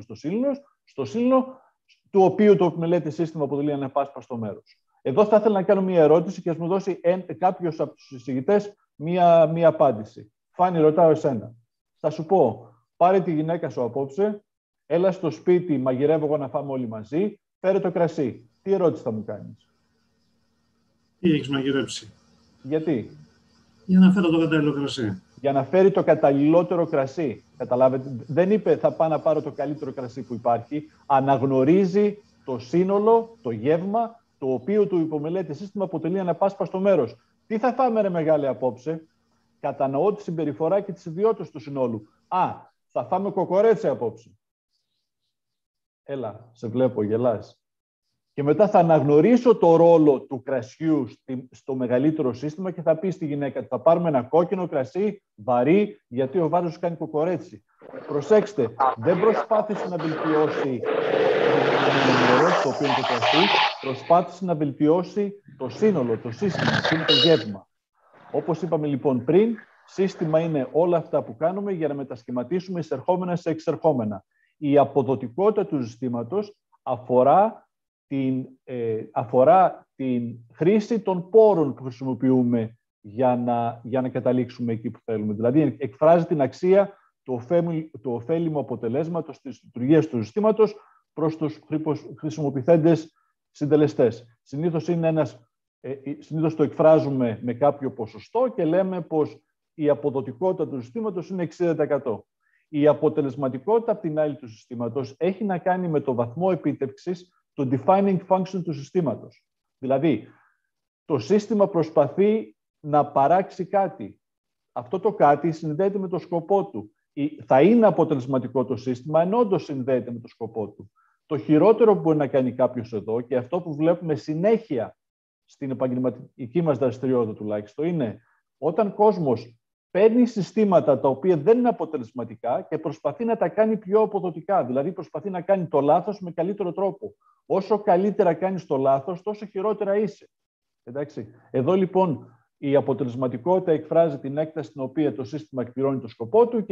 στο σύνολο, του οποίου το υπομελέτη σύστημα αποτελεί ένα επάσπαστο μέρος. Εδώ θα ήθελα να κάνω μία ερώτηση και ας μου δώσει κάποιος από τους συζητητές μία απάντηση. Φάνη, ρωτάω εσένα. Θα σου πω, πάρε τη γυναίκα σου απόψε, έλα στο σπίτι, μαγειρεύω εγώ να φάμε όλοι μαζί, φέρε το κρασί. Τι ερώτηση θα μου κάνεις? Τι έχεις μαγειρέψει? Γιατί? Για να φέρω το κατάλληλο κρασί. Για να φέρει το καταλληλότερο κρασί. Καταλάβετε, δεν είπε θα πάω να πάρω το καλύτερο κρασί που υπάρχει. Αναγνωρίζει το σύνολο, το γεύμα, το οποίο του υπομελέτη σύστημα αποτελεί αναπάσπαστο μέρος. Τι θα φάμε, ρε μεγάλε, απόψε? Κατανοώ τη συμπεριφορά και τις ιδιότητες του συνόλου. Θα φάμε κοκορέτσι απόψε. Έλα, σε βλέπω, γελάς. Και μετά θα αναγνωρίσω το ρόλο του κρασιού στο μεγαλύτερο σύστημα και θα πει στη γυναίκα, θα πάρουμε ένα κόκκινο κρασί, βαρύ, γιατί ο Βάρος κάνει κοκορέτσι. Προσέξτε, δεν προσπάθησε να βελτιώσει το νερό, το οποίο είναι το κρασί, προσπάθησε να βελτιώσει το σύνολο, το σύστημα, που είναι το γεύμα. Όπως είπαμε λοιπόν πριν, σύστημα είναι όλα αυτά που κάνουμε για να μετασχηματίσουμε εισερχόμενα σε εξερχόμενα. Η αποδοτικότητα του συστήματος αφορά την χρήση των πόρων που χρησιμοποιούμε για να καταλήξουμε εκεί που θέλουμε. Δηλαδή, εκφράζει την αξία του ωφέλιμου αποτελέσματος της λειτουργίας του συστήματος προς τους χρησιμοποιηθέντες συντελεστές. Συνήθως το εκφράζουμε με κάποιο ποσοστό και λέμε πως η αποδοτικότητα του συστήματος είναι 60%. Η αποτελεσματικότητα, απ' την άλλη, του συστήματος έχει να κάνει με το βαθμό επίτευξης του defining function του συστήματος. Δηλαδή, το σύστημα προσπαθεί να παράξει κάτι. Αυτό το κάτι συνδέεται με το σκοπό του. Θα είναι αποτελεσματικό το σύστημα, ενώ όντως συνδέεται με το σκοπό του. Το χειρότερο που μπορεί να κάνει κάποιος εδώ, και αυτό που βλέπουμε συνέχεια στην επαγγελματική μας δραστηριότητα τουλάχιστον, είναι όταν κόσμος παίρνει συστήματα τα οποία δεν είναι αποτελεσματικά και προσπαθεί να τα κάνει πιο αποδοτικά. Δηλαδή, προσπαθεί να κάνει το λάθος με καλύτερο τρόπο. Όσο καλύτερα κάνεις το λάθος, τόσο χειρότερα είσαι. Εντάξει. Εδώ, λοιπόν, η αποτελεσματικότητα εκφράζει την έκταση στην οποία το σύστημα εκπληρώνει το σκοπό του και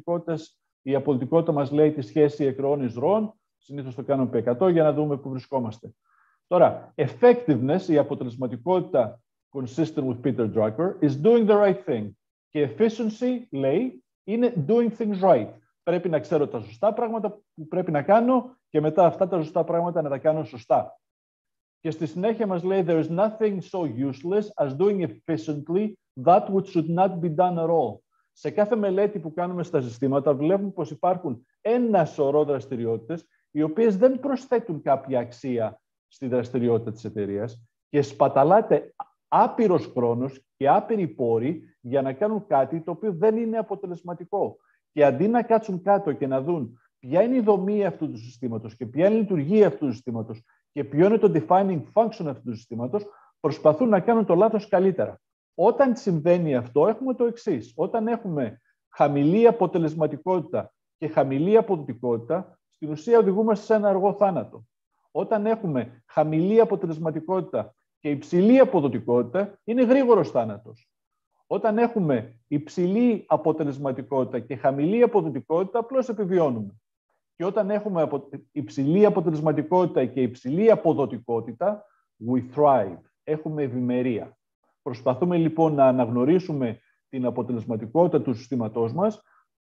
η αποδοτικότητα μας λέει τη σχέση εκροών-εισρωών. Συνήθως το κάνουμε επί 100 για να δούμε πού βρισκόμαστε. Τώρα, effectiveness, η αποτελεσματικότητα, consistent with Peter Drucker, is doing the right thing. Και efficiency, λέει, είναι doing things right. Πρέπει να ξέρω τα σωστά πράγματα που πρέπει να κάνω και μετά αυτά τα σωστά πράγματα να τα κάνω σωστά. Και στη συνέχεια μας λέει there is nothing so useless as doing efficiently that which should not be done at all. Σε κάθε μελέτη που κάνουμε στα συστήματα βλέπουμε πως υπάρχουν ένα σωρό δραστηριότητες οι οποίες δεν προσθέτουν κάποια αξία στη δραστηριότητα της εταιρείας και σπαταλάται άπειρος χρόνος και άπειροι πόροι για να κάνουν κάτι το οποίο δεν είναι αποτελεσματικό. Και αντί να κάτσουν κάτω και να δουν ποια είναι η δομή αυτού του συστήματος και ποια είναι η λειτουργία αυτού του συστήματος και ποιο είναι το defining function αυτού του συστήματος, προσπαθούν να κάνουν το λάθος καλύτερα. Όταν συμβαίνει αυτό, έχουμε το εξής. Όταν έχουμε χαμηλή αποτελεσματικότητα και χαμηλή αποδοτικότητα, στην ουσία οδηγούμαστε σε ένα αργό θάνατο. Όταν έχουμε χαμηλή αποτελεσματικότητα και υψηλή αποδοτικότητα, είναι γρήγορος θάνατος. Όταν έχουμε υψηλή αποτελεσματικότητα και χαμηλή αποδοτικότητα, απλώς επιβιώνουμε. Και όταν έχουμε υψηλή αποτελεσματικότητα και υψηλή αποδοτικότητα, we thrive. Έχουμε ευημερία. Προσπαθούμε λοιπόν να αναγνωρίσουμε την αποτελεσματικότητα του συστήματός μας,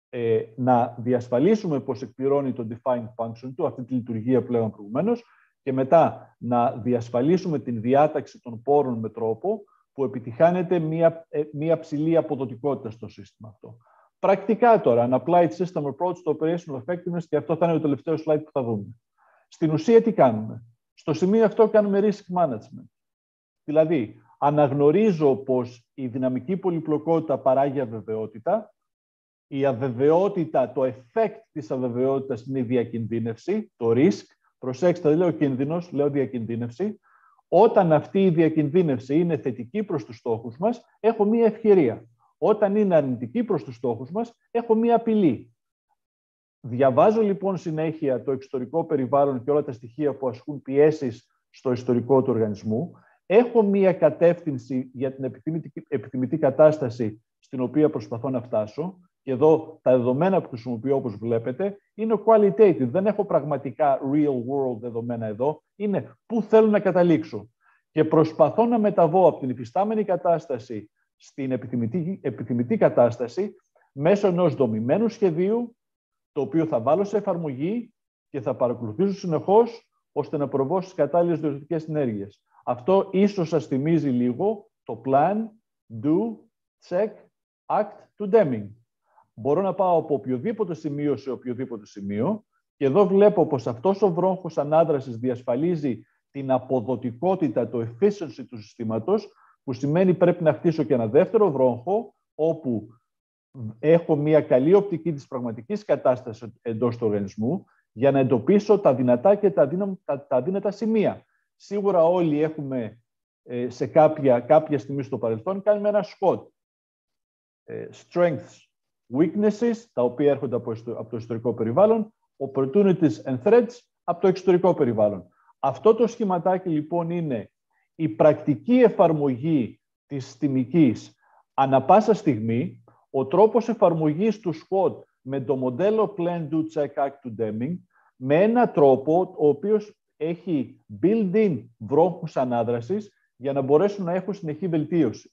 να διασφαλίσουμε πως εκπληρώνει το defined function του, αυτή τη λειτουργία που λέγαμε προηγουμένως, και μετά να διασφαλίσουμε την διάταξη των πόρων με τρόπο που επιτυχάνεται μια ψηλή αποδοτικότητα στο σύστημα αυτό. Πρακτικά τώρα, an applied system approach to operational effectiveness, και αυτό θα είναι το τελευταίο slide που θα δούμε. Στην ουσία τι κάνουμε? Στο σημείο αυτό κάνουμε risk management. Δηλαδή, αναγνωρίζω πως η δυναμική πολυπλοκότητα παράγει αβεβαιότητα. Η αβεβαιότητα, το effect της αβεβαιότητας είναι η διακινδύνευση, το risk. Προσέξτε, δεν λέω κίνδυνος, λέω διακινδύνευση. Όταν αυτή η διακινδύνευση είναι θετική προς τους στόχους μας, έχω μία ευκαιρία. Όταν είναι αρνητική προς τους στόχους μας, έχω μία απειλή. Διαβάζω λοιπόν συνέχεια το εξωτερικό περιβάλλον και όλα τα στοιχεία που ασκούν πιέσεις στο ιστορικό του οργανισμού. Έχω μία κατεύθυνση για την επιθυμητή κατάσταση στην οποία προσπαθώ να φτάσω. Και εδώ τα δεδομένα που χρησιμοποιώ, όπως βλέπετε, είναι qualitative. Δεν έχω πραγματικά real world δεδομένα εδώ. Είναι πού θέλω να καταλήξω. Και προσπαθώ να μεταβώ από την υφιστάμενη κατάσταση στην επιθυμητή κατάσταση μέσω ενός δομημένου σχεδίου, το οποίο θα βάλω σε εφαρμογή και θα παρακολουθήσω συνεχώς ώστε να προβώ στις κατάλληλες διορθωτικές συνέργειες. Αυτό ίσως σας θυμίζει λίγο το plan, do, check, act του Deming. Μπορώ να πάω από οποιοδήποτε σημείο σε οποιοδήποτε σημείο και εδώ βλέπω πως αυτός ο βρόχος ανάδρασης διασφαλίζει την αποδοτικότητα, το efficiency του συστήματος, που σημαίνει πρέπει να χτίσω και ένα δεύτερο βρόχο, όπου έχω μια καλή οπτική της πραγματικής κατάστασης εντός του οργανισμού, για να εντοπίσω τα δυνατά και τα αδύνατα σημεία. Σίγουρα όλοι έχουμε σε κάποια στιγμή στο παρελθόν κάνουμε ένα SWOT. Strengths, weaknesses, τα οποία έρχονται από το ιστορικό περιβάλλον, opportunities and threats από το εξωτερικό περιβάλλον. Αυτό το σχηματάκι λοιπόν είναι η πρακτική εφαρμογή της συστημικής ανά πάσα στιγμή, ο τρόπος εφαρμογής του SWOT με το μοντέλο Plan, Do, Check, Act του Deming, με ένα τρόπο ο οποίος έχει built-in βρόχους ανάδρασης για να μπορέσουν να έχουν συνεχή βελτίωση.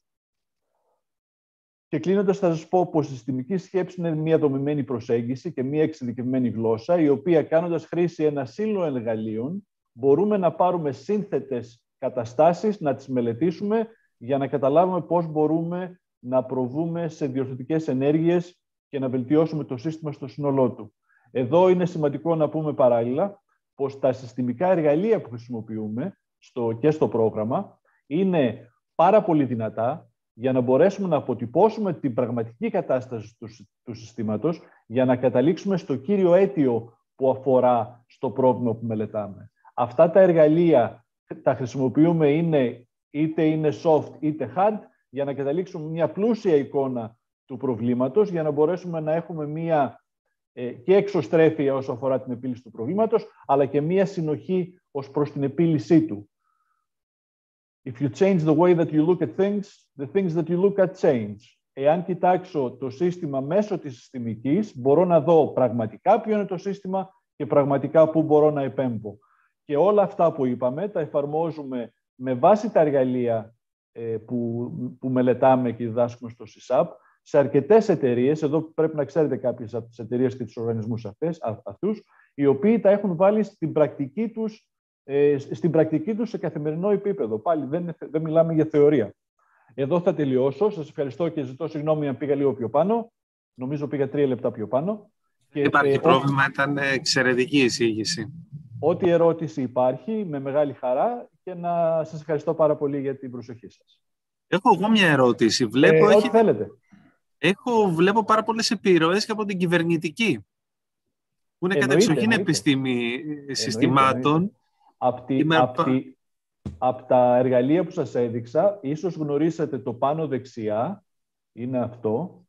Και κλείνοντας θα σας πω πως η συστημική σκέψη είναι μια δομημένη προσέγγιση και μια εξειδικευμένη γλώσσα, η οποία κάνοντας χρήση ένα σύνολο εργαλείων, μπορούμε να πάρουμε σύνθετες καταστάσεις, να τις μελετήσουμε για να καταλάβουμε πώς μπορούμε να προβούμε σε διορθωτικές ενέργειες και να βελτιώσουμε το σύστημα στο σύνολό του. Εδώ είναι σημαντικό να πούμε παράλληλα πως τα συστημικά εργαλεία που χρησιμοποιούμε και στο πρόγραμμα είναι πάρα πολύ δυνατά για να μπορέσουμε να αποτυπώσουμε την πραγματική κατάσταση του συστήματος για να καταλήξουμε στο κύριο αίτιο που αφορά στο πρόβλημα που μελετάμε. Αυτά τα εργαλεία τα χρησιμοποιούμε είτε είναι soft είτε hard για να καταλήξουμε μια πλούσια εικόνα του προβλήματος για να μπορέσουμε να έχουμε μια και εξωστρέφεια όσο αφορά την επίλυση του προβλήματος, αλλά και μια συνοχή ως προς την επίλυσή του. If you change the way that you look at things, the things that you look at change. Εάν κοιτάξω το σύστημα μέσω της συστημικής, μπορώ να δω πραγματικά ποιο είναι το σύστημα και πραγματικά πού μπορώ να επέμβω. Και όλα αυτά που είπαμε τα εφαρμόζουμε με βάση τα εργαλεία που μελετάμε και διδάσκουμε στο CSAP, σε αρκετές εταιρείες, εδώ πρέπει να ξέρετε κάποιες από τις εταιρείες και τους οργανισμούς αυτούς, οι οποίοι τα έχουν βάλει στην πρακτική τους σε καθημερινό επίπεδο. Πάλι δεν μιλάμε για θεωρία. Εδώ θα τελειώσω. Σας ευχαριστώ και ζητώ συγγνώμη αν πήγα λίγο πιο πάνω. Νομίζω πήγα 3 λεπτά πιο πάνω. Δεν υπάρχει πρόβλημα, ήταν εξαιρετική εισήγηση. Ό,τι ερώτηση υπάρχει, με μεγάλη χαρά και να σας ευχαριστώ πάρα πολύ για την προσοχή σας. Έχω εγώ μια ερώτηση. Ό,τι θέλετε. Βλέπω πάρα πολλές επιρροές και από την κυβερνητική, που είναι κατεξοχήν επιστήμη συστημάτων. Από τα εργαλεία που σας έδειξα, ίσως γνωρίσατε το πάνω δεξιά, είναι αυτό.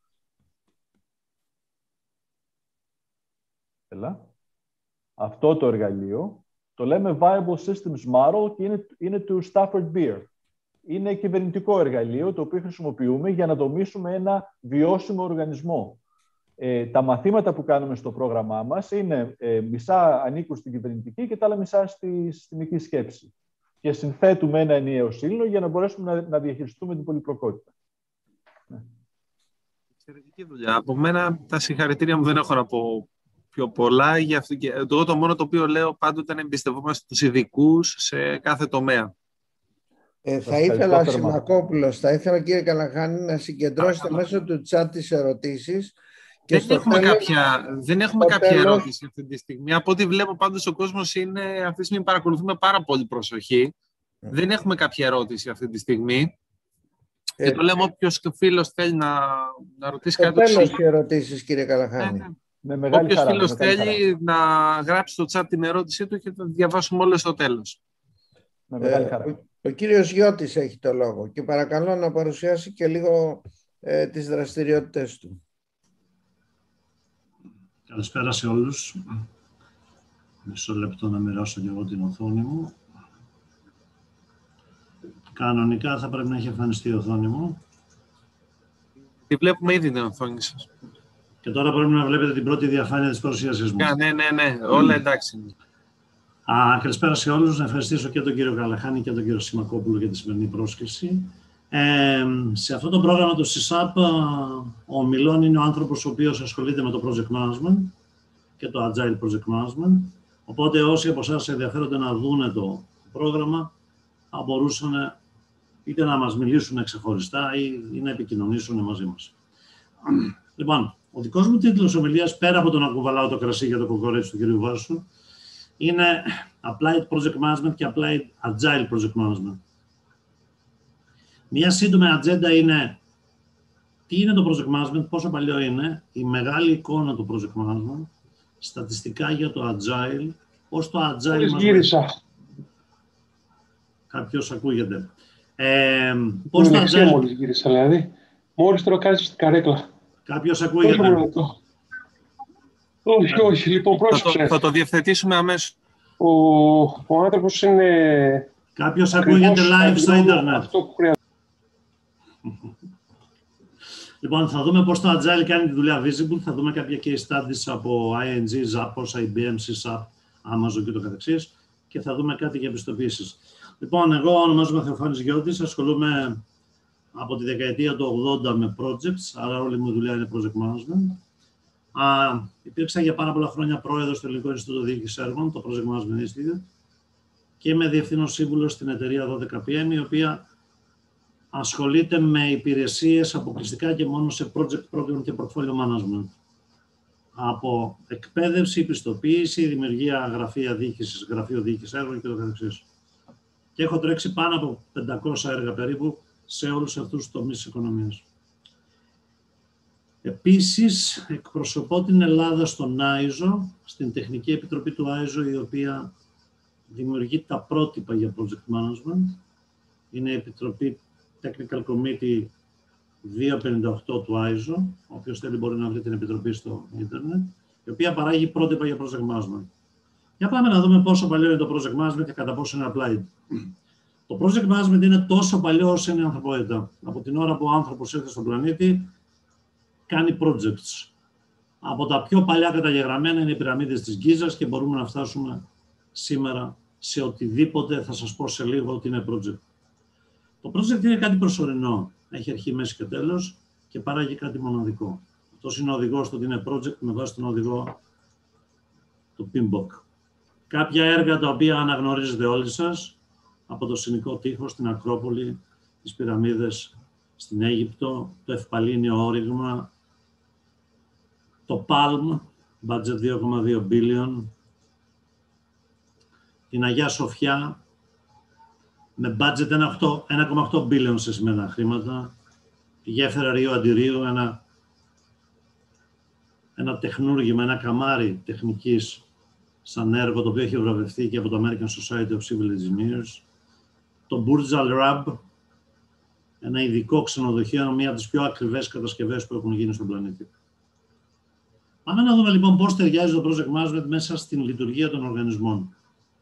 Αυτό το εργαλείο, το λέμε Viable Systems Model και είναι του Stafford Beer. Είναι κυβερνητικό εργαλείο το οποίο χρησιμοποιούμε για να δομήσουμε ένα βιώσιμο οργανισμό. Τα μαθήματα που κάνουμε στο πρόγραμμά μας είναι μισά ανήκουν στην κυβερνητική και τα άλλα μισά στη συστημική σκέψη. Και συνθέτουμε ένα ενιαίο σύνολο για να μπορέσουμε να διαχειριστούμε την πολυπλοκότητα. Εξαιρετική δουλειά. Από μένα τα συγχαρητήρια μου δεν έχω να πω πιο πολλά. Εγώ το μόνο το οποίο λέω πάντοτε είναι εμπιστευόμαστε τους ειδικούς σε κάθε τομέα. Θα ήθελα, Σιμακόπουλος, κύριε Καλαχάνη, να συγκεντρώσετε μέσω του chat τις ερωτήσεις. Δεν έχουμε κάποια ερώτηση αυτή τη στιγμή. Από ό,τι βλέπω πάντως ο κόσμος είναι, αυτή τη στιγμή παρακολουθούμε πάρα πολύ προσοχή. Δεν έχουμε κάποια ερώτηση αυτή τη στιγμή. Και το λέμε όποιος φίλος θέλει να ρωτήσει κάτι. Τέλος οι ερωτήσεις, κύριε Καλαχάνη. Όποιος φίλος θέλει να γράψει στο chat την ερώτησή του και θα διαβάσουμε όλες στο τέλος. Με μεγάλη χαρά. Ο κύριος Γιώτης έχει το λόγο και παρακαλώ να παρουσιάσει και λίγο τις δραστηριότητες του. Καλησπέρα σε όλους. Μισό λεπτό να μοιράσω και εγώ την οθόνη μου. Κανονικά θα πρέπει να έχει εμφανιστεί η οθόνη μου. Τη βλέπουμε ήδη την οθόνη σας. Και τώρα πρέπει να βλέπετε την πρώτη διαφάνεια της παρουσίασής μου. Ναι. Όλα εντάξει. Καλησπέρα σε όλους. Να ευχαριστήσω και τον κύριο Καλαχάνη και τον κύριο Σιμακόπουλο για τη σημερινή πρόσκληση. Σε αυτό το πρόγραμμα του CSAP, ο Μιλών είναι ο άνθρωπος ο οποίος ασχολείται με το Project Management και το Agile Project Management. Οπότε όσοι από εσάς ενδιαφέρονται να δούνε το πρόγραμμα, θα μπορούσαν είτε να μας μιλήσουν ξεχωριστά ή να επικοινωνήσουν μαζί μας. Λοιπόν, ο δικός μου τίτλος ομιλίας, πέρα από το να κουβαλάω το κρασί για το κοκορέτσι του κ. Βάρσου, είναι Applied Project Management και Applied Agile Project Management. Μια σύντομη ατζέντα είναι τι είναι το Project Management, πόσο παλιό είναι, η μεγάλη εικόνα του Project Management, στατιστικά για το Agile, πώς το Agile μας γύρισα. Κάποιος ακούγεται. Πώς το Agile... Μόλις γύρισα, δηλαδή. Μόλις τώρα κάθεσαι στην καρέκλα. Κάποιος ακούγεται. Όχι, λοιπόν, πρόσεξε. Θα το διευθετήσουμε αμέσως. Ο άνθρωπος είναι... Κάποιος ακούγεται live στο ίντερνετ. Αυτό που χρειάζεται. Λοιπόν, θα δούμε πώς το Agile κάνει τη δουλειά visible, θα δούμε κάποια case studies από ING, Zappos, IBM, CSAP, Amazon και το καθεξής και θα δούμε κάτι για επιστοποιήσεις. Λοιπόν, εγώ ονομάζομαι Θεοφάνης Γιώτης, ασχολούμαι από τη δεκαετία του 80 με projects, άρα όλη μου δουλειά είναι project management. Υπήρξα για πάρα πολλά χρόνια πρόεδρος του Ελληνικού Ινστιτούτου Διοίκησης Έργων, το Project Management Institute, και είμαι διευθύνων σύμβουλος στην εταιρεία 12PM, η οποία ασχολείται με υπηρεσίες αποκλειστικά και μόνο σε project program και portfolio management. Από εκπαίδευση, πιστοποίηση, δημιουργία γραφείο διοίκησης έργων και το καθεξής. Και έχω τρέξει πάνω από 500 έργα περίπου σε όλους αυτούς τους τομείς της οικονομίας. Επίσης, εκπροσωπώ την Ελλάδα στον ISO, στην Τεχνική Επιτροπή του ISO, η οποία δημιουργεί τα πρότυπα για project management. Είναι η Επιτροπή Technical Committee 258 του ISO, όποιος θέλει μπορεί να βρει την επιτροπή στο ίντερνετ, η οποία παράγει πρότυπα για project management. Για πάμε να δούμε πόσο παλιό είναι το project management και κατά πόσο είναι applied. Το project management είναι τόσο παλιό όσο είναι η ανθρωπότητα. Από την ώρα που ο άνθρωπος ήρθε στον πλανήτη, κάνει projects. Από τα πιο παλιά καταγεγραμμένα είναι οι πυραμίδες της Γκίζας και μπορούμε να φτάσουμε σήμερα σε οτιδήποτε θα σας πω σε λίγο ότι είναι project. Το project είναι κάτι προσωρινό. Έχει αρχή, μέση και τέλος και παράγει κάτι μοναδικό. Αυτός είναι ο οδηγός του ότι είναι project με βάση τον οδηγό του PMBOK. Κάποια έργα τα οποία αναγνωρίζετε όλοι σας, από το Συνικό Τείχος, την Ακρόπολη, τις πυραμίδες στην Αίγυπτο, το Ευπαλίνιο Όριγμα, το Palm, budget 2,2 billion, την Αγιά Σοφιά, με budget 1,8 billion σε σημερινά χρήματα, τη γέφυρα Ρίου Αντιρίου, ένα τεχνούργημα, ένα καμάρι τεχνικής σαν έργο, το οποίο έχει βραβευτεί και από το American Society of Civil Engineers, το Burj Al Arab, ένα ειδικό ξενοδοχείο, μία από τις πιο ακριβές κατασκευές που έχουν γίνει στον πλανήτη. Πάμε να δούμε λοιπόν πώς ταιριάζει το project management μέσα στην λειτουργία των οργανισμών.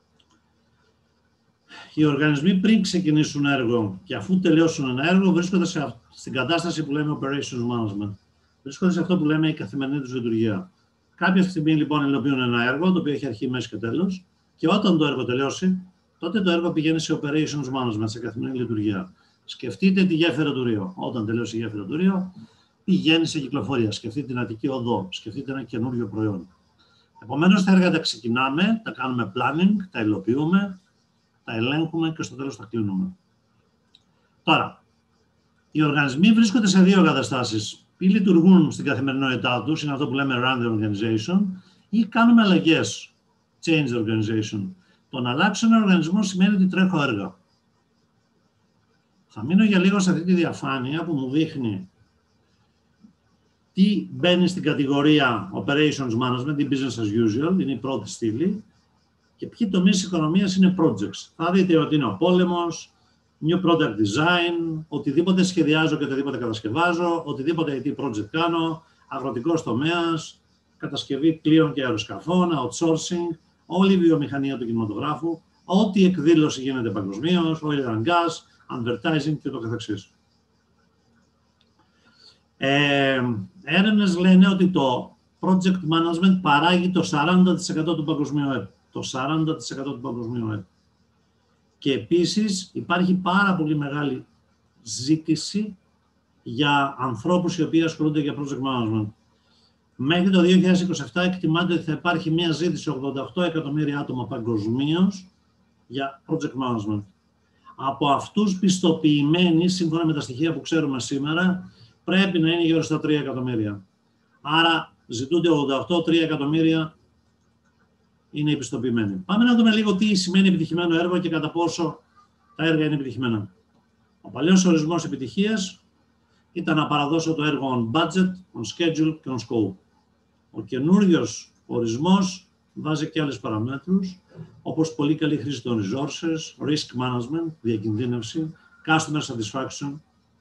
Οι οργανισμοί πριν ξεκινήσουν έργο και αφού τελειώσουν ένα έργο βρίσκονται στην κατάσταση που λέμε operations management. Βρίσκονται σε αυτό που λέμε η καθημερινή τους λειτουργία. Κάποια στιγμή λοιπόν υλοποιούν ένα έργο το οποίο έχει αρχή, μέση και τέλος και όταν το έργο τελειώσει, τότε το έργο πηγαίνει σε operations management, σε καθημερινή λειτουργία. Σκεφτείτε τη γέφυρα του Ρίου. Όταν τελειώσει η γέφυρα του Ρίου, πηγαίνει σε κυκλοφορία. Σκεφτείτε την Αττική Οδό. Σκεφτείτε ένα καινούριο προϊόν. Επομένως, τα έργα τα ξεκινάμε, τα κάνουμε planning, τα υλοποιούμε, τα ελέγχουμε και στο τέλος τα κλείνουμε. Τώρα, οι οργανισμοί βρίσκονται σε δύο καταστάσεις. Ή λειτουργούν στην καθημερινότητά τους, είναι αυτό που λέμε run the organization, ή κάνουμε αλλαγές, change the organization. Το να αλλάξω ένα οργανισμό σημαίνει ότι τρέχω έργα. Θα μείνω για λίγο σε αυτή τη διαφάνεια που μου δείχνει τι μπαίνει στην κατηγορία operations management ή business as usual, είναι η πρώτη στήλη, και ποιοι τομείς της οικονομίας είναι projects. Θα δείτε ότι είναι ο πόλεμος, new product design, οτιδήποτε σχεδιάζω και οτιδήποτε κατασκευάζω, οτιδήποτε IT project κάνω, αγροτικός τομέας, κατασκευή πλοίων και αεροσκαφών, outsourcing, όλη η βιομηχανία του κινηματογράφου, ό,τι εκδήλωση γίνεται παγκοσμίως, oil and gas, advertising και το καθεξής. Έρευνες λένε ότι το project management παράγει το 40% του παγκοσμίου ΕΠ. Το 40% του παγκοσμίου ΕΠ. Και επίσης υπάρχει πάρα πολύ μεγάλη ζήτηση για ανθρώπους οι οποίοι ασχολούνται για project management. Μέχρι το 2027 εκτιμάται ότι θα υπάρχει μια ζήτηση 88 εκατομμύρια άτομα παγκοσμίως για project management. Από αυτούς πιστοποιημένοι, σύμφωνα με τα στοιχεία που ξέρουμε σήμερα, πρέπει να είναι γύρω στα 3 εκατομμύρια. Άρα ζητούνται 88, 3 εκατομμύρια είναι οι πιστοποιημένοι. Πάμε να δούμε λίγο τι σημαίνει επιτυχημένο έργο και κατά πόσο τα έργα είναι επιτυχημένα. Ο παλιός ορισμός επιτυχίας ήταν να παραδώσω το έργο on budget, on schedule και on scope. Ο καινούριος ορισμός βάζει και άλλες παραμέτρους, όπως πολύ καλή χρήση των resources, risk management, διακινδύνευση, customer satisfaction.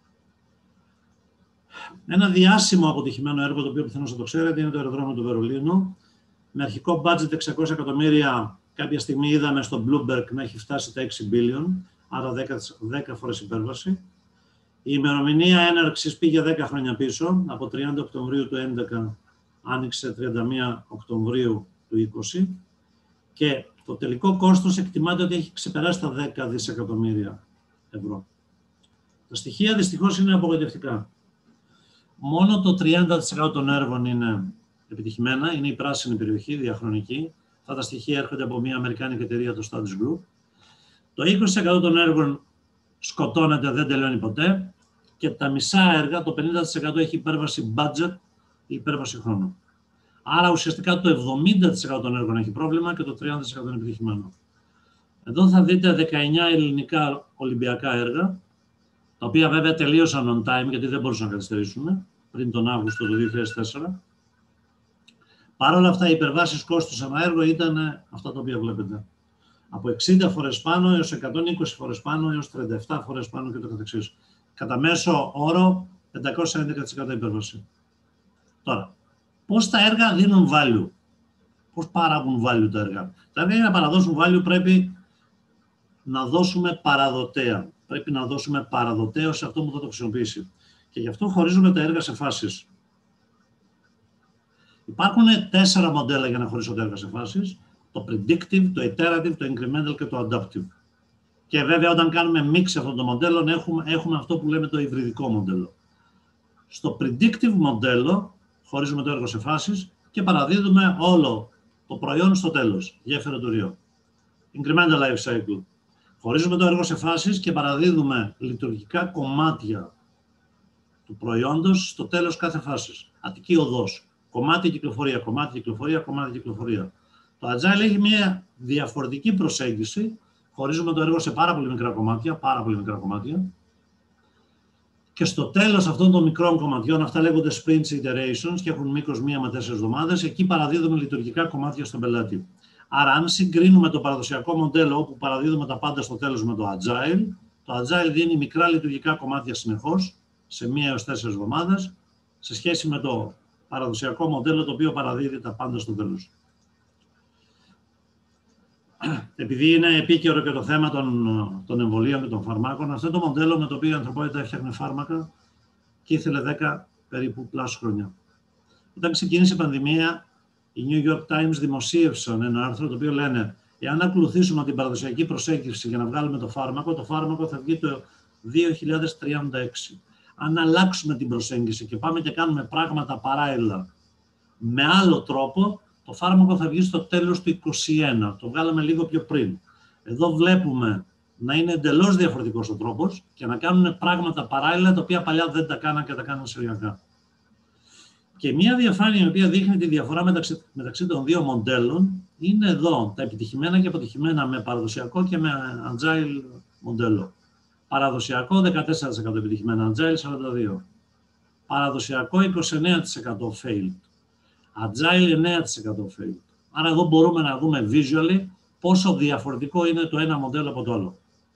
Ένα διάσημο αποτυχημένο έργο, το οποίο πιθανώς θα το ξέρετε, είναι το αεροδρόμιο του Βερολίνου. Με αρχικό budget 600 εκατομμύρια, κάποια στιγμή είδαμε στο Bloomberg να έχει φτάσει τα 6 billion, άρα 10 φορές υπέρβαση. Η ημερομηνία έναρξης πήγε 10 χρόνια πίσω, από 30 Οκτωβρίου του 2011 άνοιξε 31 Οκτωβρίου του 2020 και το τελικό κόστος εκτιμάται ότι έχει ξεπεράσει τα 10 δισεκατομμύρια ευρώ. Τα στοιχεία δυστυχώς είναι απογοητευτικά. Μόνο το 30% των έργων είναι επιτυχημένα, είναι η πράσινη περιοχή, διαχρονική. Αυτά τα στοιχεία έρχονται από μια αμερικάνικη εταιρεία, το Status Group. Το 20% των έργων σκοτώνεται, δεν τελειώνει ποτέ και τα μισά έργα, το 50% έχει υπέρβαση budget ή υπέρβαση χρόνου. Άρα ουσιαστικά το 70% των έργων έχει πρόβλημα και το 30% είναι επιτυχημένο. Εδώ θα δείτε 19 ελληνικά Ολυμπιακά έργα, τα οποία βέβαια τελείωσαν on time γιατί δεν μπορούσαν να καθυστερήσουν πριν τον Αύγουστο του 2004. Παρ' όλα αυτά, οι υπερβάσεις κόστους ανά έργο ήταν αυτά τα οποία βλέπετε. Από 60 φορές πάνω έως 120 φορές πάνω έως 37 φορές πάνω και το καθεξής. Κατά μέσο όρο 511% υπέρβαση. Τώρα, πώς τα έργα δίνουν value, πώς παράγουν value τα έργα. Τα έργα για να παραδώσουν value πρέπει να δώσουμε παραδοτέα. Πρέπει να δώσουμε παραδοτέο σε αυτό που θα το χρησιμοποιήσει. Και γι' αυτό χωρίζουμε τα έργα σε φάσεις. Υπάρχουν 4 μοντέλα για να χωρίσω τα έργα σε φάσεις. Το predictive, το iterative, το incremental και το adaptive. Και βέβαια όταν κάνουμε mix αυτών των μοντέλων έχουμε αυτό που λέμε το υβριδικό μοντέλο. Στο predictive μοντέλο χωρίζουμε το έργο σε φάσεις και παραδίδουμε όλο το προϊόν στο τέλος, γέφυρο του Ριό. Incremental life cycle. Χωρίζουμε το έργο σε φάσεις και παραδίδουμε λειτουργικά κομμάτια του προϊόντος στο τέλος κάθε φάσης. Αττική οδός. Κομμάτι κυκλοφορία, κομμάτι κυκλοφορία, κομμάτι κυκλοφορία. Το Agile έχει μια διαφορετική προσέγγιση. Χωρίζουμε το έργο σε πάρα πολύ μικρά κομμάτια, και στο τέλος αυτών των μικρών κομματιών, αυτά λέγονται sprints iterations και έχουν μήκος 1 με 4 εβδομάδες, εκεί παραδίδουμε λειτουργικά κομμάτια στον πελάτη. Άρα, αν συγκρίνουμε το παραδοσιακό μοντέλο όπου παραδίδουμε τα πάντα στο τέλος με το Agile δίνει μικρά λειτουργικά κομμάτια συνεχώς, σε 1 έως 4 εβδομάδες, σε σχέση με το παραδοσιακό μοντέλο το οποίο παραδίδει τα πάντα στο τέλος. Επειδή είναι επίκαιρο και το θέμα των εμβολίων και των φαρμάκων, αυτό το μοντέλο με το οποίο η ανθρωπότητα έφτιαχνε φάρμακα και ήθελε 10 περίπου πλάσου χρόνια. Όταν ξεκίνησε η πανδημία, οι New York Times δημοσίευσαν ένα άρθρο το οποίο λένε εάν ακολουθήσουμε την παραδοσιακή προσέγγιση για να βγάλουμε το φάρμακο θα βγει το 2036. Αν αλλάξουμε την προσέγγιση και πάμε και κάνουμε πράγματα παράλληλα με άλλο τρόπο, το φάρμακο θα βγει στο τέλος του 2021. Το βγάλαμε λίγο πιο πριν. Εδώ βλέπουμε να είναι εντελώς διαφορετικός ο τρόπος και να κάνουν πράγματα παράλληλα τα οποία παλιά δεν τα κάναν και τα κάναν σεριακά. Και μια διαφάνεια η οποία δείχνει τη διαφορά μεταξύ των δύο μοντέλων είναι εδώ, τα επιτυχημένα και αποτυχημένα με παραδοσιακό και με agile μοντέλο. Παραδοσιακό 14% επιτυχημένα, agile 42%. Παραδοσιακό 29% failed. Agile 9% failed. Άρα εδώ μπορούμε να δούμε visually πόσο διαφορετικό είναι το ένα μοντέλο από το άλλο.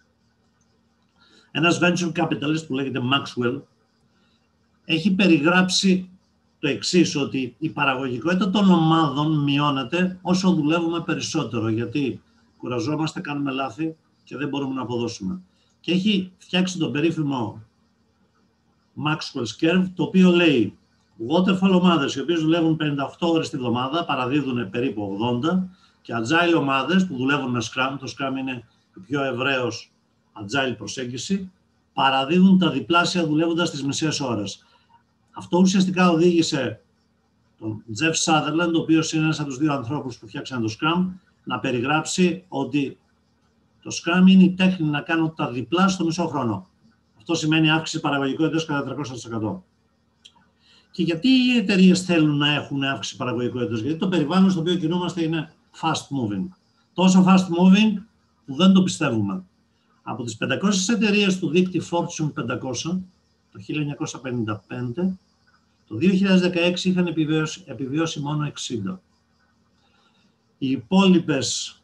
Ένας venture capitalist που λέγεται Maxwell έχει περιγράψει το εξής, ότι η παραγωγικότητα των ομάδων μειώνεται όσο δουλεύουμε περισσότερο, γιατί κουραζόμαστε, κάνουμε λάθη και δεν μπορούμε να αποδώσουμε. Και έχει φτιάξει τον περίφημο Maxwell's Curve, το οποίο λέει waterfall ομάδες οι οποίες δουλεύουν 58 ώρες τη βδομάδα, παραδίδουν περίπου 80, και agile ομάδες που δουλεύουν με Scrum, το Scrum είναι η πιο ευρέως agile προσέγγιση, παραδίδουν τα διπλάσια δουλεύοντας τις μισές ώρες. Αυτό ουσιαστικά οδήγησε τον Jeff Sutherland, ο οποίος είναι ένας από τους δύο ανθρώπους που φτιάξαν το Scrum, να περιγράψει ότι Το Scrum είναι η τέχνη να κάνω τα διπλά στο μισό χρόνο. Αυτό σημαίνει αύξηση παραγωγικότητας κατά 300%. Και γιατί οι εταιρείες θέλουν να έχουν αύξηση παραγωγικότητας? Γιατί το περιβάλλον στο οποίο κινούμαστε είναι fast moving. Τόσο fast moving που δεν το πιστεύουμε. Από τις 500 εταιρείες του δίκτυου Fortune 500 το 1955, το 2016 είχαν επιβιώσει μόνο 60. Οι υπόλοιπες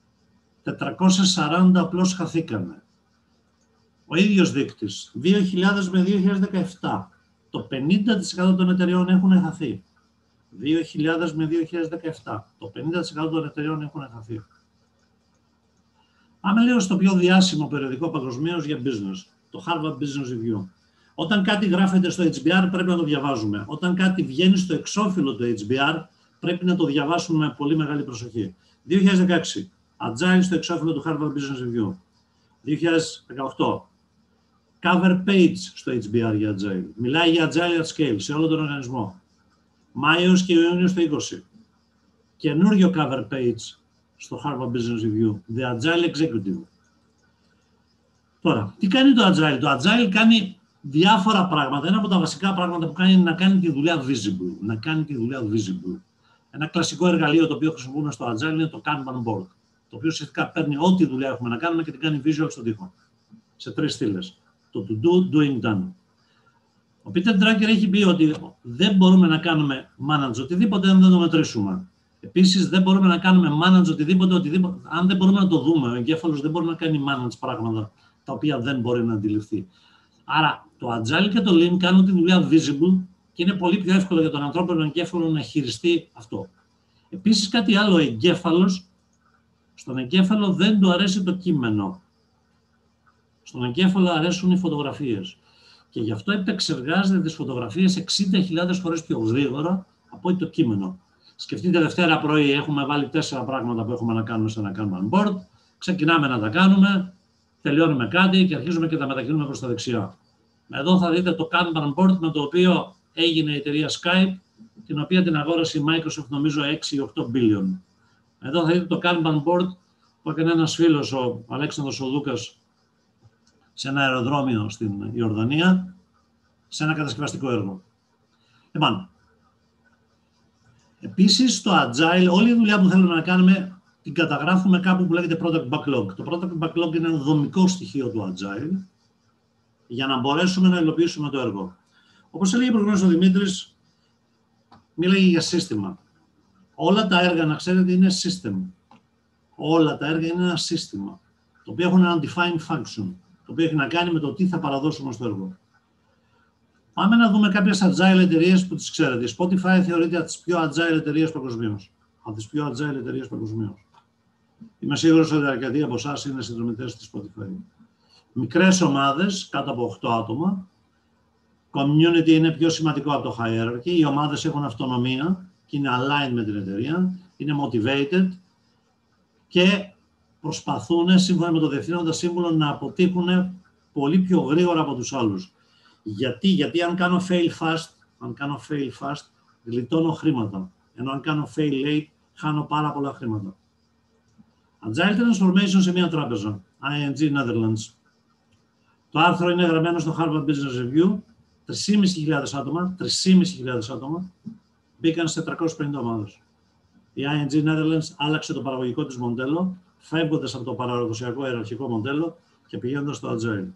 440 απλώς χαθήκανε. Ο ίδιος δείκτης, 2000 με 2017, το 50% των εταιρεών έχουν χαθεί. 2000 με 2017, το 50% των εταιρεών έχουν χαθεί. Πάμε λίγο στο πιο διάσημο περιοδικό παγκοσμίως για business, το Harvard Business Review. Όταν κάτι γράφεται στο HBR πρέπει να το διαβάζουμε. Όταν κάτι βγαίνει στο εξώφυλλο του HBR πρέπει να το διαβάσουμε με πολύ μεγάλη προσοχή. 2016, Agile στο εξώφυλλο του Harvard Business Review. 2018, cover page στο HBR για Agile. Μιλάει για Agile at scale σε όλο τον οργανισμό. Μάιος και Ιούνιος το 20. Καινούριο cover page στο Harvard Business Review, The Agile Executive. Τώρα, τι κάνει το Agile? Το Agile κάνει διάφορα πράγματα. Ένα από τα βασικά πράγματα που κάνει είναι να κάνει τη δουλειά visible. Να κάνει τη δουλειά visible. Ένα κλασικό εργαλείο το οποίο χρησιμοποιούμε στο Agile είναι το Kanban board. Το οποίο ουσιαστικά παίρνει ό,τι δουλειά έχουμε να κάνουμε και την κάνει visual στον τοίχο. Σε 3 στήλες. Το to do, doing, done. Ο Peter Drucker έχει πει ότι δεν μπορούμε να κάνουμε manage οτιδήποτε αν δεν το μετρήσουμε. Επίσης, δεν μπορούμε να κάνουμε manage οτιδήποτε, αν δεν μπορούμε να το δούμε. Ο εγκέφαλος δεν μπορεί να κάνει manage πράγματα τα οποία δεν μπορεί να αντιληφθεί. Άρα, το Agile και το Lean κάνουν τη δουλειά visible και είναι πολύ πιο εύκολο για τον ανθρώπινο εγκέφαλο να χειριστεί αυτό. Επίσης, κάτι άλλο, ο εγκέφαλος, στον εγκέφαλο δεν του αρέσει το κείμενο. Στον εγκέφαλο αρέσουν οι φωτογραφίες. Και γι' αυτό επεξεργάζεται τις φωτογραφίες 60.000 φορές πιο γρήγορα από ό,τι το κείμενο. Σκεφτείτε, Δευτέρα πρωί έχουμε βάλει 4 πράγματα που έχουμε να κάνουμε σε ένα Kanban board. Ξεκινάμε να τα κάνουμε, τελειώνουμε κάτι και αρχίζουμε και τα μετακινούμε προς τα δεξιά. Εδώ θα δείτε το Kanban board με το οποίο έγινε η εταιρεία Skype, την οποία την αγόρασε η Microsoft νομίζω 6 ή 8 billion. Εδώ θα δείτε το Kanban board που έκανε ένας φίλος, ο Αλέξανδρος ο Λούκας, σε ένα αεροδρόμιο στην Ιορδανία, σε ένα κατασκευαστικό έργο. Λοιπόν, επίσης, στο Agile, όλη η δουλειά που θέλουμε να κάνουμε την καταγράφουμε κάπου που λέγεται Product Backlog. Το Product Backlog είναι ένα δομικό στοιχείο του Agile για να μπορέσουμε να υλοποιήσουμε το έργο. Όπως έλεγε προηγουμένως ο Δημήτρης, μίλαγε για σύστημα. Όλα τα έργα, να ξέρετε, είναι system. Όλα τα έργα είναι ένα σύστημα, το οποίο έχουν ένα defined function, το οποίο έχει να κάνει με το τι θα παραδώσουμε στο έργο. Πάμε να δούμε κάποιες agile εταιρείες που τις ξέρετε. Η Spotify θεωρείται από τις πιο agile εταιρείες παγκοσμίως. Από τις πιο agile εταιρείες παγκοσμίως. Είμαι σίγουρος ότι αρκετοί από εσάς είναι συνδρομητές της Spotify. Μικρές ομάδες, κάτω από 8 άτομα. Community είναι πιο σημαντικό από το hierarchy. Οι ομάδες έχουν αυτονομία και είναι aligned με την εταιρεία. Είναι motivated και προσπαθούν, σύμφωνα με το Διευθύνοντα Σύμβουλο, να αποτύχουν πολύ πιο γρήγορα από τους άλλους. Γιατί αν κάνω fail fast, γλιτώνω χρήματα. Ενώ αν κάνω fail late, χάνω πάρα πολλά χρήματα. Agile Transformation σε μια τράπεζα, ING Netherlands. Το άρθρο είναι γραμμένο στο Harvard Business Review. 3.500 άτομα μπήκαν σε 350 ομάδες. Η ING Netherlands άλλαξε το παραγωγικό της μοντέλο, φεύγοντας από το παραδοσιακό ιεραρχικό μοντέλο και πηγαίνοντας στο Agile.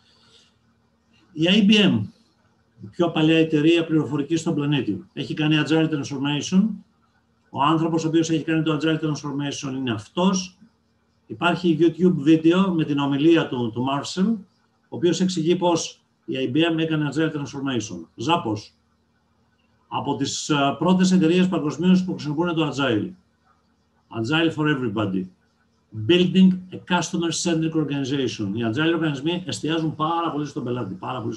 Η IBM, η πιο παλιά εταιρεία πληροφορικής στον πλανήτη, έχει κάνει Agile Transformation. Ο άνθρωπος ο οποίος έχει κάνει το Agile Transformation είναι αυτός. Υπάρχει YouTube βίντεο με την ομιλία του Marshall, ο οποίος εξηγεί πώς η IBM έκανε Agile Transformation. Zappos, από τις πρώτες εταιρείες παγκοσμίως που χρησιμοποιούν το Agile. Agile for everybody. Building a customer-centric organization. Οι agile οργανισμοί εστιάζουν πάρα πολύ στον πελάτη.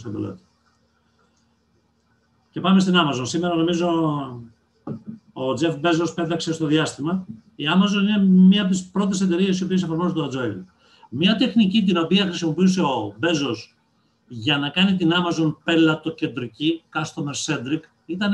Και πάμε στην Amazon. Σήμερα νομίζω ο Jeff Bezos πέταξε στο διάστημα. Η Amazon είναι μία από τις πρώτες εταιρείες οι οποίες εφαρμόζουν το Agile. Μία τεχνική την οποία χρησιμοποιούσε ο Bezos για να κάνει την Amazon πελατοκεντρική, customer-centric, ήταν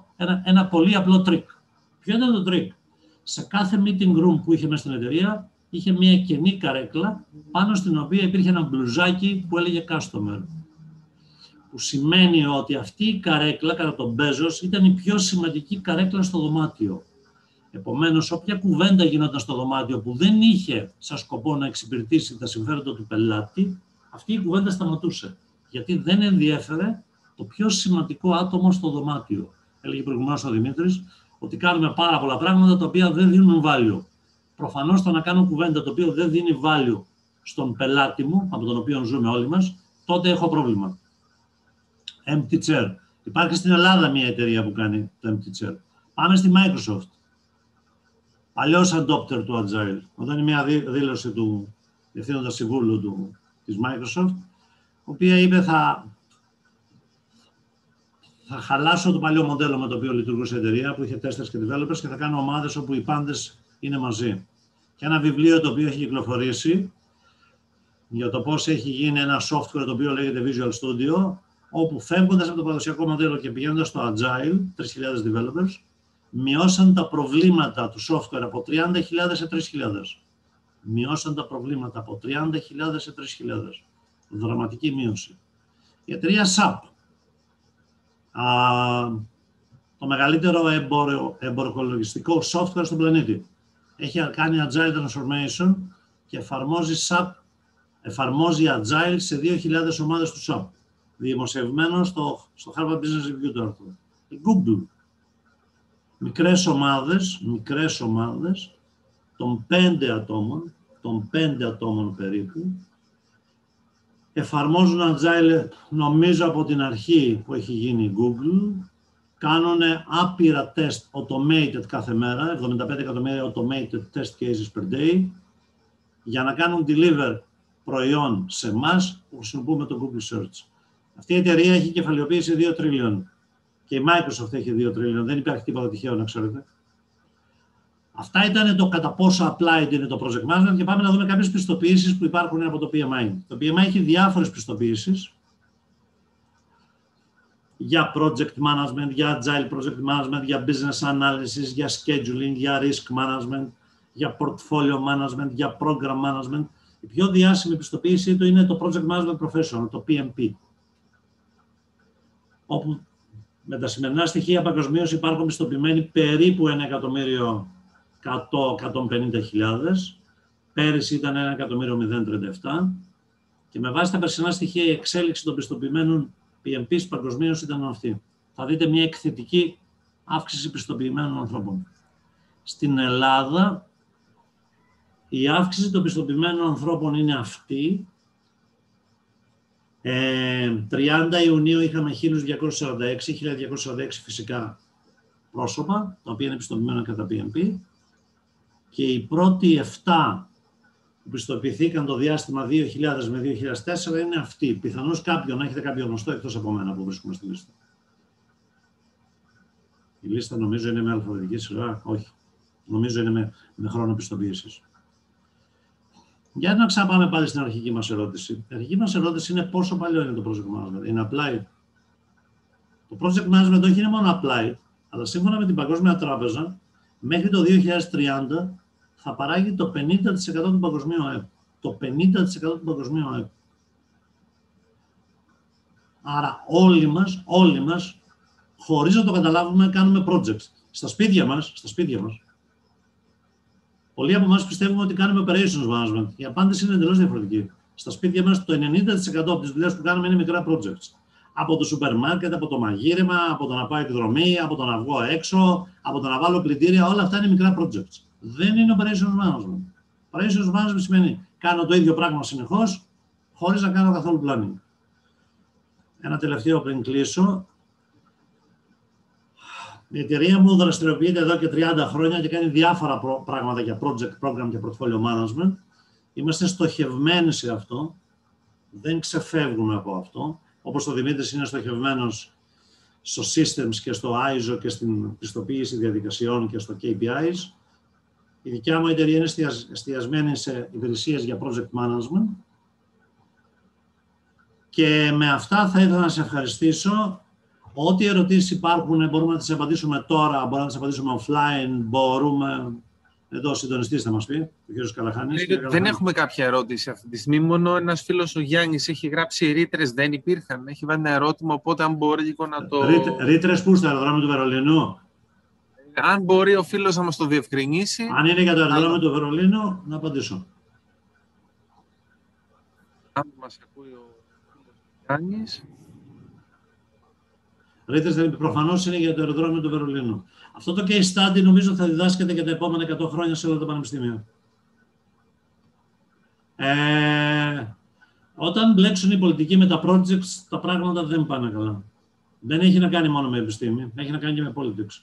ένα πολύ απλό trick. Ποιο ήταν το trick? Σε κάθε meeting room που είχε μέσα στην εταιρεία είχε μια κενή καρέκλα πάνω στην οποία υπήρχε ένα μπλουζάκι που έλεγε customer. Που σημαίνει ότι αυτή η καρέκλα κατά τον Μπέζος ήταν η πιο σημαντική καρέκλα στο δωμάτιο. Επομένως, όποια κουβέντα γινόταν στο δωμάτιο που δεν είχε σαν σκοπό να εξυπηρετήσει τα συμφέροντα του πελάτη, αυτή η κουβέντα σταματούσε. Γιατί δεν ενδιέφερε το πιο σημαντικό άτομο στο δωμάτιο. Έλεγε προηγουμένως ο Δημήτρης ότι κάνουμε πάρα πολλά πράγματα τα οποία δεν δίνουν value. Προφανώς το να κάνω κουβέντα το οποίο δεν δίνει value στον πελάτη μου, από τον οποίο ζούμε όλοι μας, τότε έχω πρόβλημα. Empty Chair. Υπάρχει στην Ελλάδα μια εταιρεία που κάνει το Empty Chair. Πάμε στη Microsoft. Παλιός adopter του Agile. Εδώ είναι μια δήλωση του διευθύνοντα συμβούλου της Microsoft, η οποία είπε θα χαλάσω το παλιό μοντέλο με το οποίο λειτουργούσε η εταιρεία, που είχε testers και developers, και θα κάνω ομάδες όπου οι πάντες είναι μαζί. Και ένα βιβλίο το οποίο έχει κυκλοφορήσει για το πώς έχει γίνει ένα software το οποίο λέγεται Visual Studio, όπου φεύγοντας από το παραδοσιακό μοντέλο και πηγαίνοντας στο Agile, 3.000 developers, μειώσαν τα προβλήματα του software από 30.000 σε 3.000. Μειώσαν τα προβλήματα από 30.000 σε 3.000. Δραματική μείωση. Η εταιρεία SAP, το μεγαλύτερο εμποροκολογιστικό software στον πλανήτη, έχει κάνει Agile Transformation και εφαρμόζει Agile σε 2.000 ομάδες του SAP. Δημοσιευμένο στο Harvard Business Review του άρθρου. Η Google. Μικρές ομάδες των 5 ατόμων περίπου, εφαρμόζουν Agile, νομίζω από την αρχή που έχει γίνει η Google, κάνουν άπειρα test automated κάθε μέρα, 75 εκατομμύρια automated test cases per day, για να κάνουν deliver προϊόν σε εμάς που χρησιμοποιούμε το Google Search. Αυτή η εταιρεία έχει κεφαλαιοποίηση 2 τrillion και η Microsoft έχει 2 trillion, δεν υπάρχει τίποτα τυχαίο να ξέρετε. Αυτά ήταν το κατά πόσο applied είναι το project management και πάμε να δούμε κάποιες πιστοποιήσεις που υπάρχουν από το PMI. Το PMI έχει διάφορες πιστοποιήσεις για project management, για agile project management, για business analysis, για scheduling, για risk management, για portfolio management, για program management. Η πιο διάσημη πιστοποίηση του είναι το project management professional, το PMP. Όπου με τα σημερινά στοιχεία παγκοσμίως υπάρχουν πιστοποιημένοι περίπου 1.150.000. Πέρυσι ήταν 1.037.000 και με βάση τα περσινά στοιχεία η εξέλιξη των πιστοποιημένων PMP παγκοσμίως ήταν αυτή. Θα δείτε μια εκθετική αύξηση πιστοποιημένων ανθρώπων. Στην Ελλάδα η αύξηση των πιστοποιημένων ανθρώπων είναι αυτή. 30 Ιουνίου είχαμε 1.246 φυσικά πρόσωπα, τα οποία είναι πιστοποιημένα κατά PMP, και οι πρώτοι 7 που πιστοποιηθήκαν το διάστημα 2000 με 2004 είναι αυτοί. Πιθανώς κάποιον, έχετε κάποιο γνωστό εκτός από μένα που βρίσκουμε στη λίστα. Η λίστα νομίζω είναι με αλφαβητική σειρά, όχι. Νομίζω είναι με χρόνο πιστοποίησης. Για να ξαναπάμε πάλι στην αρχική μας ερώτηση. Η αρχική μας ερώτηση είναι πόσο παλιό είναι το project management. Είναι applied. Το project management όχι είναι μόνο applied, αλλά σύμφωνα με την Παγκόσμια Τράπεζα, μέχρι το 2030 θα παράγει το 50% του παγκοσμίου ΑΕΠ. Το 50% του παγκοσμίου ΑΕΠ. Άρα όλοι μας, χωρίς να το καταλάβουμε, κάνουμε projects. Στα σπίτια μας, πολλοί από εμάς πιστεύουμε ότι κάνουμε operations management. Η απάντηση είναι εντελώς διαφορετική. Στα σπίτια μας, το 90% από τις δουλειές που κάνουμε είναι μικρά projects. Από το σούπερ μάρκετ, από το μαγείρεμα, από το να πάω εκδρομή, από το να βγω έξω, από το να βάλω πλυντήρια, όλα αυτά είναι μικρά projects. Δεν είναι operations management. Operations management σημαίνει κάνω το ίδιο πράγμα συνεχώς, χωρίς να κάνω καθόλου planning. Ένα τελευταίο πριν κλείσω. Η εταιρεία μου δραστηριοποιείται εδώ και 30 χρόνια και κάνει διάφορα πράγματα για project, program και portfolio management. Είμαστε στοχευμένοι σε αυτό. Δεν ξεφεύγουμε από αυτό. Όπως ο Δημήτρης είναι στοχευμένος στο systems και στο ISO και στην πιστοποίηση διαδικασιών και στο KPIs. Η δικιά μου εταιρεία είναι εστιασμένη σε υπηρεσίες για project management. Και με αυτά θα ήθελα να σε ευχαριστήσω. Ό,τι ερωτήσεις υπάρχουν μπορούμε να τις απαντήσουμε τώρα, μπορούμε να τις απαντήσουμε offline, μπορούμε Εδώ ο συντονιστής θα μας πει, ο κ. Καλαχάνης. Δεν έχουμε κάποια ερώτηση αυτή τη στιγμή. Μόνο ένας φίλος, ο Γιάννης, έχει γράψει ρήτρες, δεν υπήρχαν. Έχει βάλει ένα ερώτημα, οπότε αν μπορεί λίγο να το... Ρήτρες πού, στο αεροδρόμιο του Βερολίνου? Αν μπορεί ο φίλος να μας το διευκρινίσει. Αν είναι για το αεροδρόμιο του Βερολίνου, να απαντήσω. Αν μας ακούει ο φίλος Γιάννης. Ρήτρες προφανώς είναι για το αεροδρόμιο του Βερολίνου. Αυτό το case study νομίζω θα διδάσκεται για τα επόμενα 100 χρόνια σε όλα τα πανεπιστήμια. Όταν μπλέξουν οι πολιτικοί με τα projects, τα πράγματα δεν πάνε καλά. Δεν έχει να κάνει μόνο με επιστήμη, έχει να κάνει και με politics.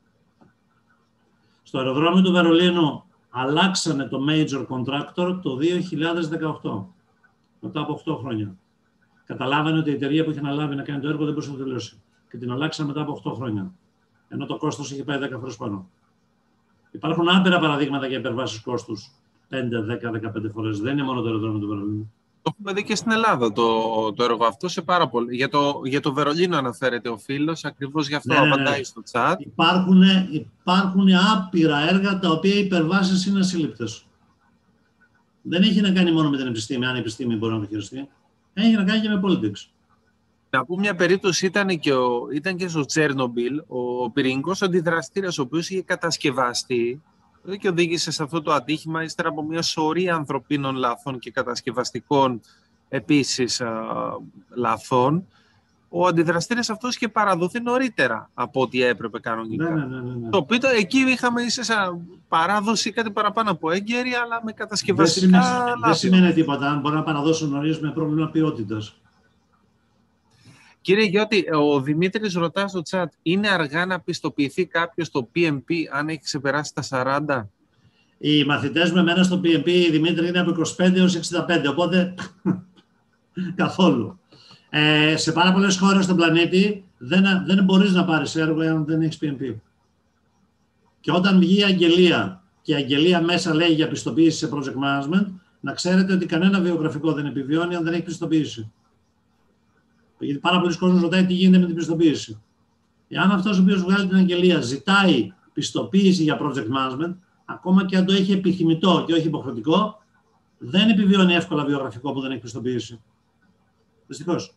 Στο αεροδρόμιο του Βερολίνου αλλάξανε το major contractor το 2018, μετά από 8 χρόνια. Καταλάβανε ότι η εταιρεία που είχε αναλάβει να κάνει το έργο δεν μπορούσε να τελειώσει. Και την αλλάξαν μετά από 8 χρόνια. Ενώ το κόστος είχε πάει 10 φορές πάνω. Υπάρχουν άπειρα παραδείγματα για υπερβάσεις κόστους. 5, 10, 15 φορές. Δεν είναι μόνο το αεροδρόμιο του Βερολίνου. Το έχουμε δει και στην Ελλάδα το έργο αυτό σε πάρα πολύ. Για το Βερολίνο αναφέρεται ο φίλος, ακριβώς γι' αυτό απαντάει στο chat. Υπάρχουν άπειρα έργα τα οποία οι υπερβάσεις είναι ασύλληπτες. Δεν έχει να κάνει μόνο με την επιστήμη, αν η επιστήμη μπορεί να το χειριστεί. Έχει να κάνει και με politics. Να πούμε μια περίπτωση, ήταν και στο Τσέρνομπιλ ο πυρηνικός αντιδραστήρας, ο οποίος είχε κατασκευαστεί και οδήγησε σε αυτό το ατύχημα ύστερα από μια σωρία ανθρωπίνων λαθών και κατασκευαστικών επίσης λαθών. Ο αντιδραστήρας αυτός είχε παραδοθεί νωρίτερα από ό,τι έπρεπε κανονικά. Ναι. Το οποίο εκεί είχαμε ίσα παράδοση κάτι παραπάνω από έγκαιρη, αλλά με κατασκευαστικά λάθη. Δεν σημαίνει τίποτα. Αν μπορεί να παραδώσουν νωρίς με πρόβλημα ποιότητας. Κύριε Γιώτη, ο Δημήτρης ρωτά στο chat, είναι αργά να πιστοποιηθεί κάποιος στο PMP αν έχει ξεπεράσει τα 40? Οι μαθητές με μένα στο PMP, Δημήτρη, είναι από 25 έως 65, οπότε καθόλου. Σε πάρα πολλές χώρες στον πλανήτη δεν μπορείς να πάρεις έργο αν δεν έχεις PMP. Και όταν βγει η αγγελία και η αγγελία μέσα λέει για πιστοποίηση σε project management, να ξέρετε ότι κανένα βιογραφικό δεν επιβιώνει αν δεν έχει πιστοποίηση. Γιατί πάρα πολλοί κόσμοι ρωτάει τι γίνεται με την πιστοποίηση. Εάν αυτός ο οποίος βγάλει την αγγελία ζητάει πιστοποίηση για project management, ακόμα και αν το έχει επιθυμητό και όχι υποχρεωτικό, δεν επιβιώνει εύκολα βιογραφικό που δεν έχει πιστοποίηση. Δυστυχώς.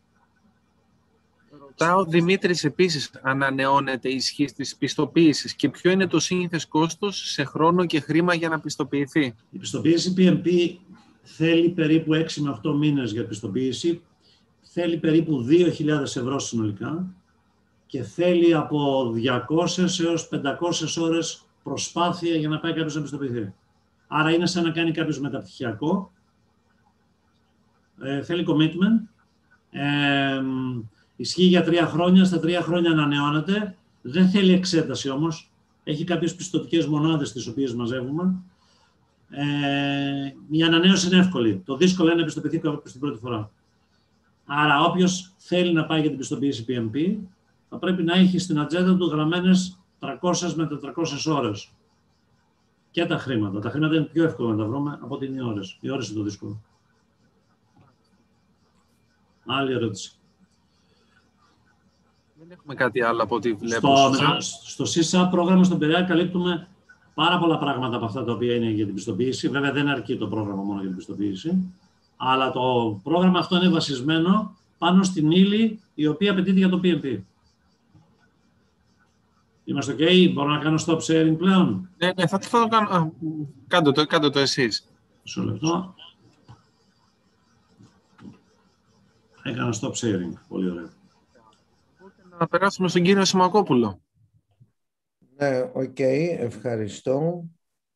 Ο Δημήτρης επίσης ανανεώνεται η ισχύ της πιστοποίησης και ποιο είναι το σύνηθες κόστος σε χρόνο και χρήμα για να πιστοποιηθεί? Η πιστοποίηση PMP θέλει περίπου 6 με 8 μήνες για πιστοποίηση. Θέλει περίπου 2.000 ευρώ συνολικά και θέλει από 200 έως 500 ώρες προσπάθεια για να πάει κάποιος να πιστοποιηθεί. Άρα είναι σαν να κάνει κάποιος μεταπτυχιακό. Θέλει commitment. Ισχύει για 3 χρόνια. Στα 3 χρόνια ανανεώνεται. Δεν θέλει εξέταση όμως. Έχει κάποιες πιστωτικές μονάδες τις οποίες μαζεύουμε. Η ανανέωση είναι εύκολη. Το δύσκολο είναι να πιστοποιηθεί κάποιος την πρώτη φορά. Άρα, όποιος θέλει να πάει για την πιστοποίηση PMP, θα πρέπει να έχει στην ατζέντα του γραμμένες 300 με 400 ώρες. Και τα χρήματα. Τα χρήματα είναι πιο εύκολο να τα βρούμε από ότι είναι οι ώρες. Οι ώρες είναι το δύσκολο. Άλλη ερώτηση. Δεν έχουμε κάτι άλλο από ό,τι βλέπω. Στο CSAP πρόγραμμα στον Πειραιά καλύπτουμε πάρα πολλά πράγματα από αυτά τα οποία είναι για την πιστοποίηση. Βέβαια, δεν αρκεί το πρόγραμμα μόνο για την πιστοποίηση. Αλλά το πρόγραμμα αυτό είναι βασισμένο πάνω στην ύλη η οποία απαιτείται για το PMP. Είμαστε OK, μπορώ να κάνω stop sharing πλέον? Ναι, θα το κάνω. Κάντε το εσείς. Μισό λεπτό. Έκανα stop sharing. Πολύ ωραία. Να περάσουμε στον κύριο Σιμακόπουλο. Ναι, OK, ευχαριστώ.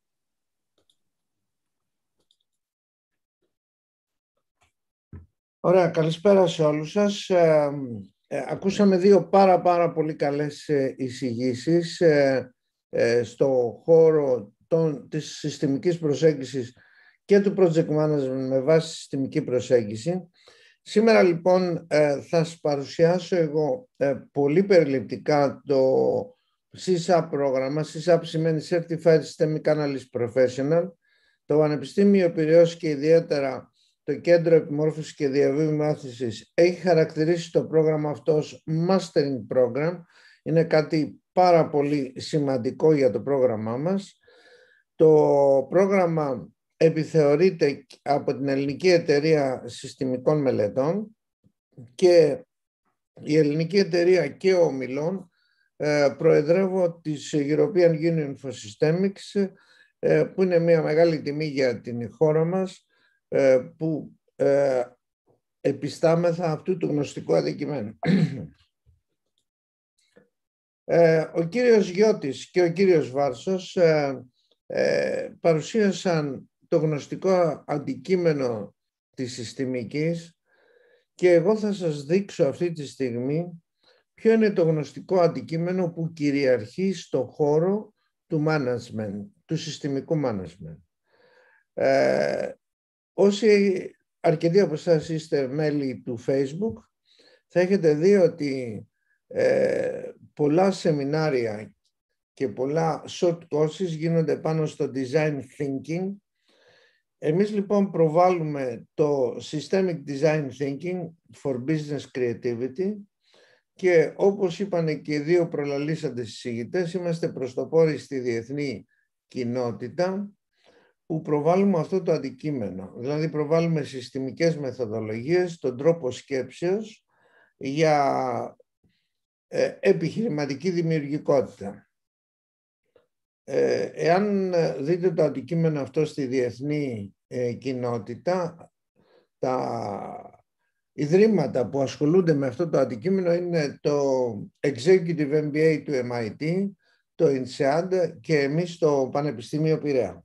Ωραία, καλησπέρα σε όλους σας. Ακούσαμε 2 πάρα πολύ καλές εισηγήσεις στο χώρο της συστημικής προσέγγισης και του project management με βάση συστημική προσέγγιση. Σήμερα λοιπόν θα σας παρουσιάσω εγώ πολύ περιληπτικά το CSAP πρόγραμμα. CSAP σημαίνει Certified Systemic Analyst Professional. Το Πανεπιστήμιο Πειραιώς και ιδιαίτερα το Κέντρο Επιμόρφωσης και Διαβίου Μάθησης έχει χαρακτηρίσει το πρόγραμμα αυτό ως Mastering Program. Είναι κάτι πάρα πολύ σημαντικό για το πρόγραμμά μας. Το πρόγραμμα επιθεωρείται από την Ελληνική Εταιρεία Συστημικών Μελετών και η Ελληνική Εταιρεία και ο Ομιλών προεδρεύω της European Union for Systemics, που είναι μια μεγάλη τιμή για την χώρα μας, που επιστάμεθα αυτού του γνωστικού αντικειμένου. Ο κύριος Γιώτης και ο κύριος Βάρσος παρουσίασαν το γνωστικό αντικείμενο της συστημικής και εγώ θα σας δείξω αυτή τη στιγμή ποιο είναι το γνωστικό αντικείμενο που κυριαρχεί στο χώρο του management, του συστημικού management. Όσοι αρκετοί από εσάς είστε μέλη του Facebook, θα έχετε δει ότι πολλά σεμινάρια και πολλά short courses γίνονται πάνω στο design thinking. Εμείς λοιπόν προβάλλουμε το Systemic Design Thinking for Business Creativity και όπως είπαν και οι δύο προλαλήσαντες εισηγητές, είμαστε πρωτοπόροι στη διεθνή κοινότητα που προβάλλουμε αυτό το αντικείμενο. Δηλαδή προβάλλουμε συστημικές μεθοδολογίες, τον τρόπο σκέψεως για επιχειρηματική δημιουργικότητα. Εάν δείτε το αντικείμενο αυτό στη διεθνή κοινότητα, τα ιδρύματα που ασχολούνται με αυτό το αντικείμενο είναι το Executive MBA του MIT, το INSEAD και εμείς στο Πανεπιστήμιο Πειραιά.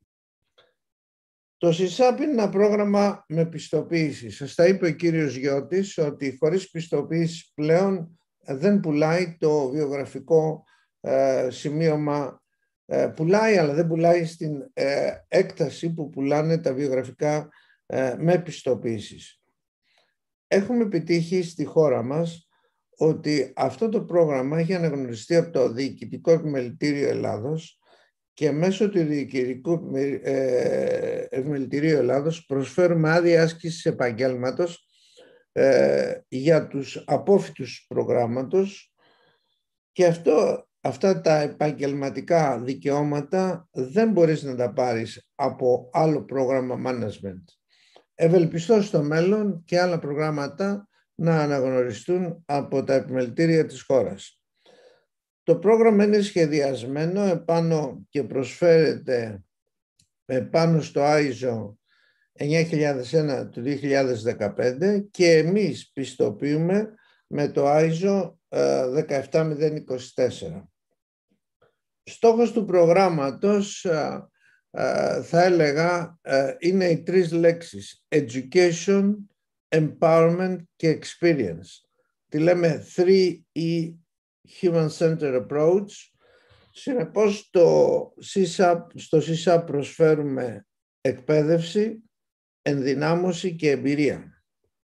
Το SysApp είναι ένα πρόγραμμα με πιστοποίηση. Σας τα είπε ο κύριος Γιώτης ότι χωρίς πιστοποίηση πλέον δεν πουλάει το βιογραφικό σημείωμα. Πουλάει, αλλά δεν πουλάει στην έκταση που πουλάνε τα βιογραφικά με πιστοποίησεις. Έχουμε επιτύχει στη χώρα μας ότι αυτό το πρόγραμμα έχει αναγνωριστεί από το Διοικητικό Επιμελητήριο Ελλάδος και μέσω του Διοικητικού Επιμελητηρίου Ελλάδος προσφέρουμε άδεια άσκησης επαγγέλματος για τους απόφοιτους προγράμματος και αυτά τα επαγγελματικά δικαιώματα δεν μπορείς να τα πάρεις από άλλο πρόγραμμα management. Ευελπιστώ στο μέλλον και άλλα προγράμματα να αναγνωριστούν από τα επιμελητήρια της χώρας. Το πρόγραμμα είναι σχεδιασμένο επάνω και προσφέρεται επάνω στο ISO 9001 του 2015 και εμείς πιστοποιούμε με το ISO 17024. Στόχος του προγράμματος θα έλεγα είναι οι τρεις λέξεις education, empowerment και experience. Τη λέμε 3E human-centered approach. Συνεπώς στο SysApp προσφέρουμε εκπαίδευση, ενδυνάμωση και εμπειρία.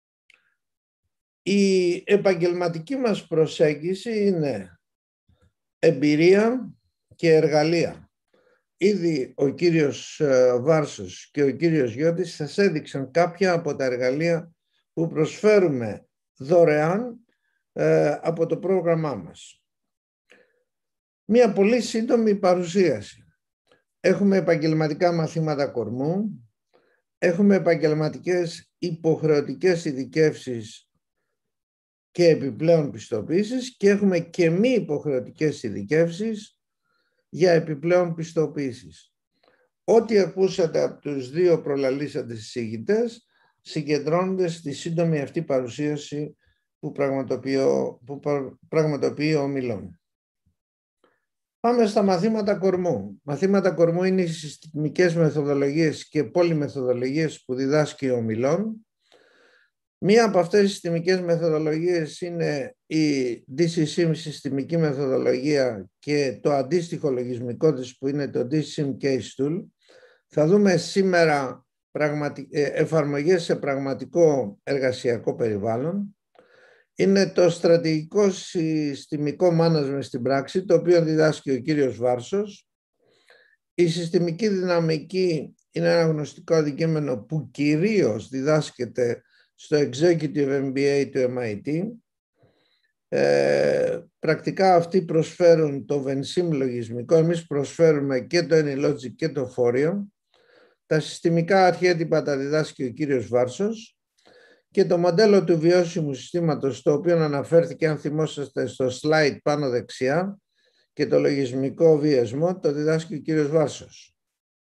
Η επαγγελματική μας προσέγγιση είναι εμπειρία και εργαλεία. Ήδη ο κύριος Βάρσος και ο κύριος Γιώτης σας έδειξαν κάποια από τα εργαλεία που προσφέρουμε δωρεάν από το πρόγραμμά μας. Μία πολύ σύντομη παρουσίαση. Έχουμε επαγγελματικά μαθήματα κορμού, έχουμε επαγγελματικές υποχρεωτικές ειδικεύσεις και επιπλέον πιστοποίησεις και έχουμε και μη υποχρεωτικές ειδικεύσεις για επιπλέον πιστοποίησεις. Ό,τι ακούσατε από τους δύο προλαλήσαντες εισηγητές συγκεντρώνονται στη σύντομη αυτή παρουσίαση που πραγματοποιεί ο Ομιλών. Πάμε στα μαθήματα κορμού. Μαθήματα κορμού είναι οι συστημικές μεθοδολογίες και πολυμεθοδολογίες που διδάσκει ο Ομιλών. Μία από αυτές τις συστημικές μεθοδολογίες είναι η DCSIM συστημική μεθοδολογία και το αντίστοιχο λογισμικό της που είναι το DCSIM Case Tool. Θα δούμε σήμερα εφαρμογές σε πραγματικό εργασιακό περιβάλλον. Είναι το στρατηγικό συστημικό management στην πράξη, το οποίο διδάσκει ο κύριος Βάρσος. Η συστημική δυναμική είναι ένα γνωστικό αντικείμενο που κυρίως διδάσκεται στο Executive MBA του MIT. Πρακτικά αυτοί προσφέρουν το Vensim λογισμικό, εμείς προσφέρουμε και το AnyLogic και το Forio. Τα συστημικά αρχέτυπα τα διδάσκει ο κύριος Βάρσος και το μοντέλο του βιώσιμου συστήματος, το οποίο αναφέρθηκε, αν θυμόσαστε, στο slide πάνω δεξιά, και το λογισμικό βιασμό το διδάσκει ο κύριος Βάρσος.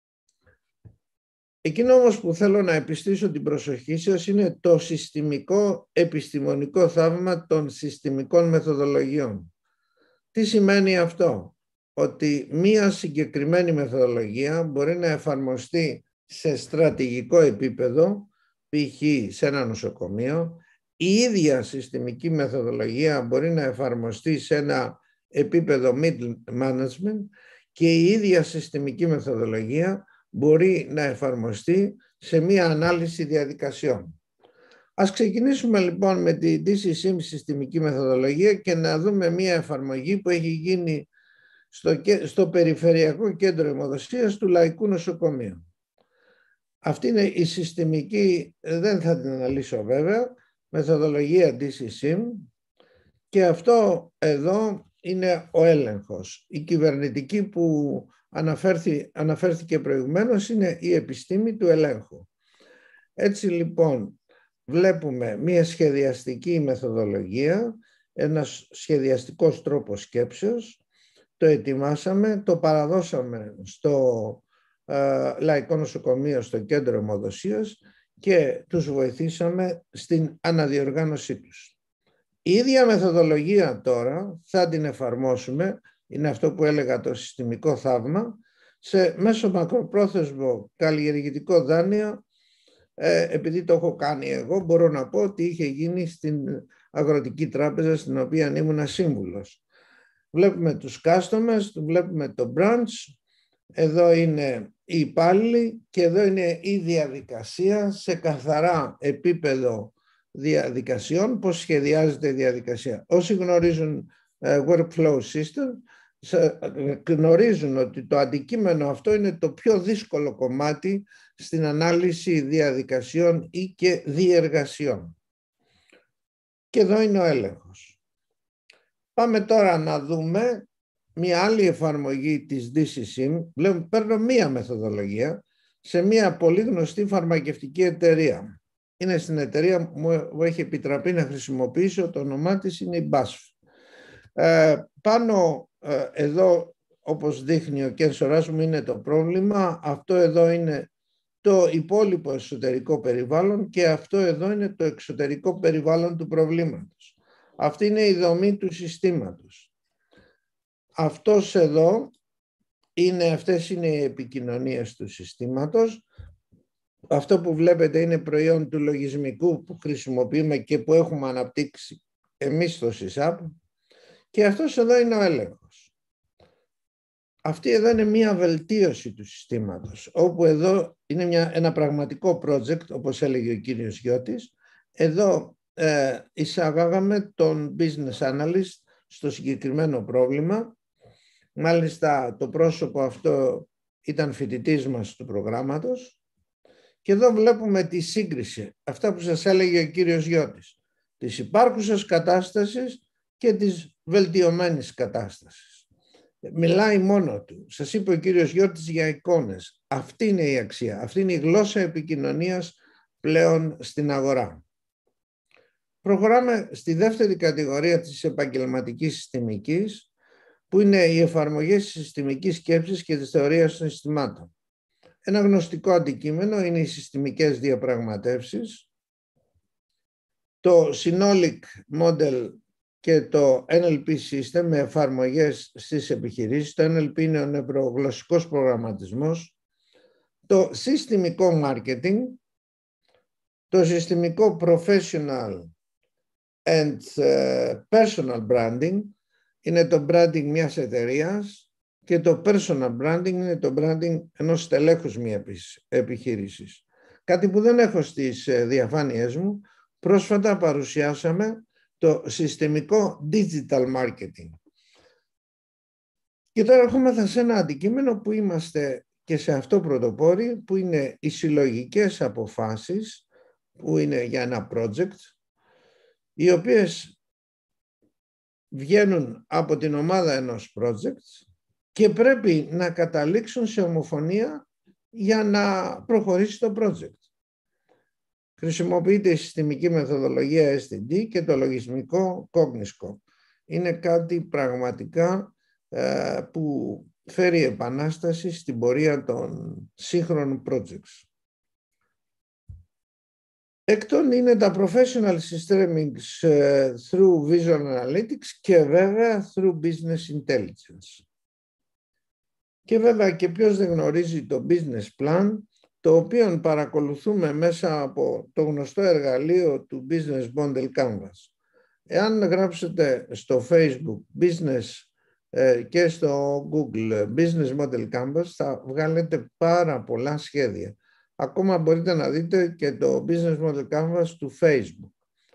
Εκείνο όμως που θέλω να επιστήσω την προσοχή σας είναι το συστημικό επιστημονικό θαύμα των συστημικών μεθοδολογιών. Τι σημαίνει αυτό? Ότι μία συγκεκριμένη μεθοδολογία μπορεί να εφαρμοστεί σε στρατηγικό επίπεδο, π.χ. σε ένα νοσοκομείο, η ίδια συστημική μεθοδολογία μπορεί να εφαρμοστεί σε ένα επίπεδο middle management και η ίδια συστημική μεθοδολογία μπορεί να εφαρμοστεί σε μία ανάλυση διαδικασιών. Ας ξεκινήσουμε λοιπόν με τη DCSIM συστημική μεθοδολογία και να δούμε μία εφαρμογή που έχει γίνει στο Περιφερειακό Κέντρο Αιμοδοσίας του Λαϊκού Νοσοκομείου. Αυτή είναι η συστημική, δεν θα την αναλύσω βέβαια, μεθοδολογία DCSIM, και αυτό εδώ είναι ο έλεγχος. Η κυβερνητική που αναφέρθηκε προηγουμένως είναι η επιστήμη του ελέγχου. Έτσι λοιπόν βλέπουμε μία σχεδιαστική μεθοδολογία, ένας σχεδιαστικός τρόπος σκέψεως, το ετοιμάσαμε, το παραδώσαμε στο Λαϊκό Νοσοκομείο, στο Κέντρο Αιμοδοσίας και τους βοηθήσαμε στην αναδιοργάνωσή τους. Η ίδια μεθοδολογία τώρα θα την εφαρμόσουμε, είναι αυτό που έλεγα το συστημικό θαύμα, σε μέσο μακροπρόθεσμο καλλιεργητικό δάνειο. Επειδή το έχω κάνει εγώ, μπορώ να πω ότι είχε γίνει στην Αγροτική Τράπεζα, στην οποία ήμουν σύμβουλος. Βλέπουμε τους customers, βλέπουμε το branch, εδώ είναι οι υπάλληλοι και εδώ είναι η διαδικασία σε καθαρά επίπεδο διαδικασιών, πώς σχεδιάζεται η διαδικασία. Όσοι γνωρίζουν workflow system, γνωρίζουν ότι το αντικείμενο αυτό είναι το πιο δύσκολο κομμάτι στην ανάλυση διαδικασιών ή και διεργασιών. Και εδώ είναι ο έλεγχος. Πάμε τώρα να δούμε μια άλλη εφαρμογή της DCSIM. Παίρνω μία μεθοδολογία σε μία πολύ γνωστή φαρμακευτική εταιρεία. Είναι στην εταιρεία που μου έχει επιτραπεί να χρησιμοποιήσω, το όνομά της είναι η BASF. Πάνω εδώ, όπως δείχνει ο κένσορας μου, είναι το πρόβλημα. Αυτό εδώ είναι το υπόλοιπο εσωτερικό περιβάλλον και αυτό εδώ είναι το εξωτερικό περιβάλλον του προβλήματος. Αυτή είναι η δομή του συστήματος. Αυτές είναι οι επικοινωνίες του συστήματος. Αυτό που βλέπετε είναι προϊόν του λογισμικού που χρησιμοποιούμε και που έχουμε αναπτύξει εμείς στο SysApp. Και αυτός εδώ είναι ο έλεγχος. Αυτή εδώ είναι μία βελτίωση του συστήματος, όπου εδώ είναι ένα πραγματικό project, όπως έλεγε ο κύριος Γιώτης. Εδώ εισαγάγαμε τον business analyst στο συγκεκριμένο πρόβλημα. Μάλιστα το πρόσωπο αυτό ήταν φοιτητής μας του προγράμματος. Και εδώ βλέπουμε τη σύγκριση, αυτά που σας έλεγε ο κύριος Γιώτης, της υπάρχουσας κατάστασης και της βελτιωμένης κατάστασης. Μιλάει μόνο του. Σας είπε ο κύριος Γιώτης για εικόνες. Αυτή είναι η αξία. Αυτή είναι η γλώσσα επικοινωνίας πλέον στην αγορά. Προχωράμε στη δεύτερη κατηγορία της επαγγελματικής συστημικής, που είναι οι εφαρμογές της συστημικής σκέψης και της θεωρίας των συστημάτων. Ένα γνωστικό αντικείμενο είναι οι συστημικές διαπραγματεύσεις, το Synology Model και το NLP System με εφαρμογές στις επιχειρήσεις. Το NLP είναι ο νευρογλωσσικός προγραμματισμός, το συστημικό marketing, το συστημικό professional and personal branding, είναι το branding μιας εταιρείας, και το personal branding είναι το branding ενός στελέχους μιας επιχείρησης. Κάτι που δεν έχω στις διαφάνειές μου, πρόσφατα παρουσιάσαμε το συστημικό digital marketing. Και τώρα ερχόμαστε σε ένα αντικείμενο που είμαστε και σε αυτό πρωτοπόροι, που είναι οι συλλογικές αποφάσεις, που είναι για ένα project, οι οποίες βγαίνουν από την ομάδα ενός project και πρέπει να καταλήξουν σε ομοφωνία για να προχωρήσει το project. Χρησιμοποιείται η συστημική μεθοδολογία STD και το λογισμικό Cogniscope. Είναι κάτι πραγματικά που φέρει επανάσταση στην πορεία των σύγχρονων projects. Έκτον είναι τα professional systemics through visual analytics και βέβαια through business intelligence. Και βέβαια και ποιος δεν γνωρίζει το business plan, το οποίο παρακολουθούμε μέσα από το γνωστό εργαλείο του Business Model Canvas. Εάν γράψετε στο Facebook Business και στο Google Business Model Canvas θα βγάλετε πάρα πολλά σχέδια. Ακόμα μπορείτε να δείτε και το Business Model Canvas του Facebook.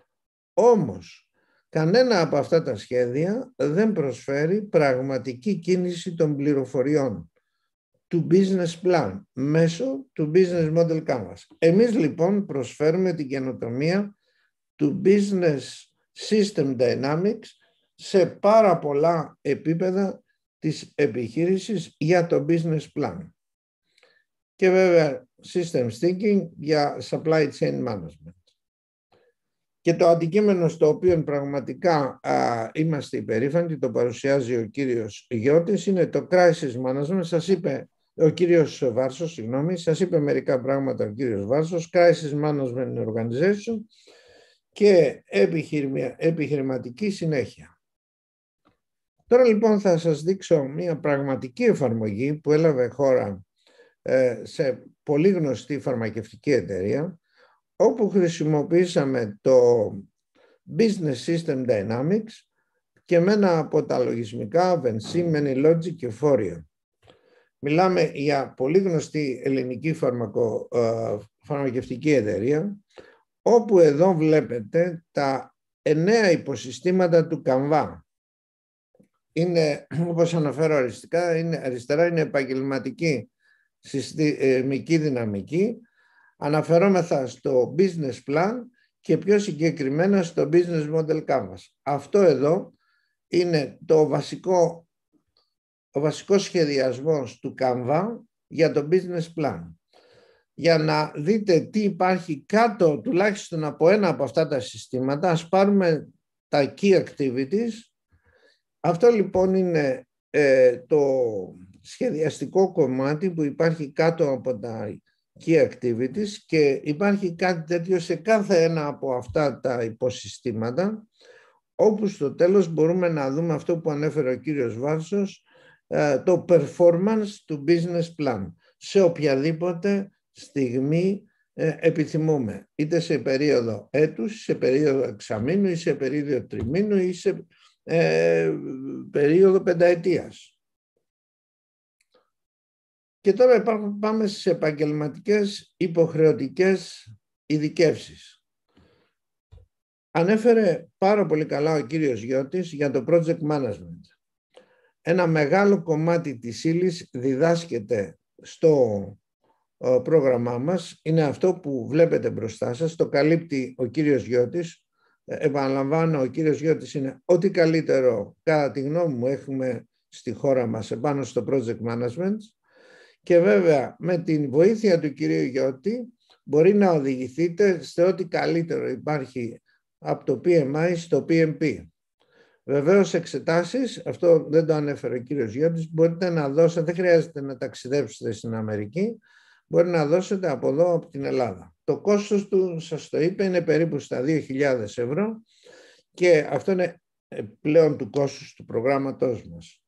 Όμως, κανένα από αυτά τα σχέδια δεν προσφέρει πραγματική κίνηση των πληροφοριών του business plan μέσω του Business Model Canvas. Εμείς λοιπόν προσφέρουμε την καινοτομία του Business System Dynamics σε πάρα πολλά επίπεδα της επιχείρησης για το business plan. Και βέβαια System Thinking για Supply Chain Management. Και το αντικείμενο στο οποίο πραγματικά είμαστε υπερήφανοι, το παρουσιάζει ο κύριος Γιώτης, είναι το Crisis Management. Σας είπε ο κύριος Βάρσος, σας είπε μερικά πράγματα ο κύριος Βάρσος, Crisis Management Organization και επιχειρηματική συνέχεια. Τώρα λοιπόν θα σας δείξω μια πραγματική εφαρμογή που έλαβε χώρα σε πολύ γνωστή φαρμακευτική εταιρεία, όπου χρησιμοποιήσαμε το Business System Dynamics και μένα από τα λογισμικά Vinci, Manylogic και Foria. Μιλάμε για πολύ γνωστή ελληνική φαρμακευτική εταιρεία, όπου εδώ βλέπετε τα 9 υποσυστήματα του Canva. Είναι, όπως αναφέρω αριστερά, είναι επαγγελματική συστημική δυναμική. Αναφερόμεθα στο business plan και πιο συγκεκριμένα στο business model canvas. Αυτό εδώ είναι ο βασικός σχεδιασμός του Canva για το business plan. Για να δείτε τι υπάρχει κάτω τουλάχιστον από ένα από αυτά τα συστήματα, ας πάρουμε τα key activities. Αυτό λοιπόν είναι το σχεδιαστικό κομμάτι που υπάρχει κάτω από τα key activities και υπάρχει κάτι τέτοιο σε κάθε ένα από αυτά τα υποσυστήματα, όπου στο τέλος μπορούμε να δούμε αυτό που ανέφερε ο κύριος Βάρσος, το performance του business plan σε οποιαδήποτε στιγμή επιθυμούμε, είτε σε περίοδο έτους, σε περίοδο εξαμήνου ή σε περίοδο τριμήνου ή σε περίοδο πενταετίας. Και τώρα πάμε στις επαγγελματικές υποχρεωτικές ειδικεύσεις. Ανέφερε πάρα πολύ καλά ο κύριος Γιώτης για το project management. Ένα μεγάλο κομμάτι της ύλης διδάσκεται στο πρόγραμμά μας. Είναι αυτό που βλέπετε μπροστά σας. Το καλύπτει ο κύριος Γιώτης. Επαναλαμβάνω, ο κύριος Γιώτης είναι ό,τι καλύτερο κατά τη γνώμη μου έχουμε στη χώρα μας επάνω στο project management. Και βέβαια με την βοήθεια του κυρίου Γιώτη μπορεί να οδηγηθείτε σε ό,τι καλύτερο υπάρχει από το PMI στο PMP. Βεβαίως εξετάσεις, αυτό δεν το ανέφερε ο κύριος Γιώτης, μπορείτε να δώσετε, δεν χρειάζεται να ταξιδέψετε στην Αμερική, μπορεί να δώσετε από εδώ, από την Ελλάδα. Το κόστος του, σας το είπε, είναι περίπου στα 2.000 ευρώ και αυτό είναι πλέον του κόστους του προγράμματός μας.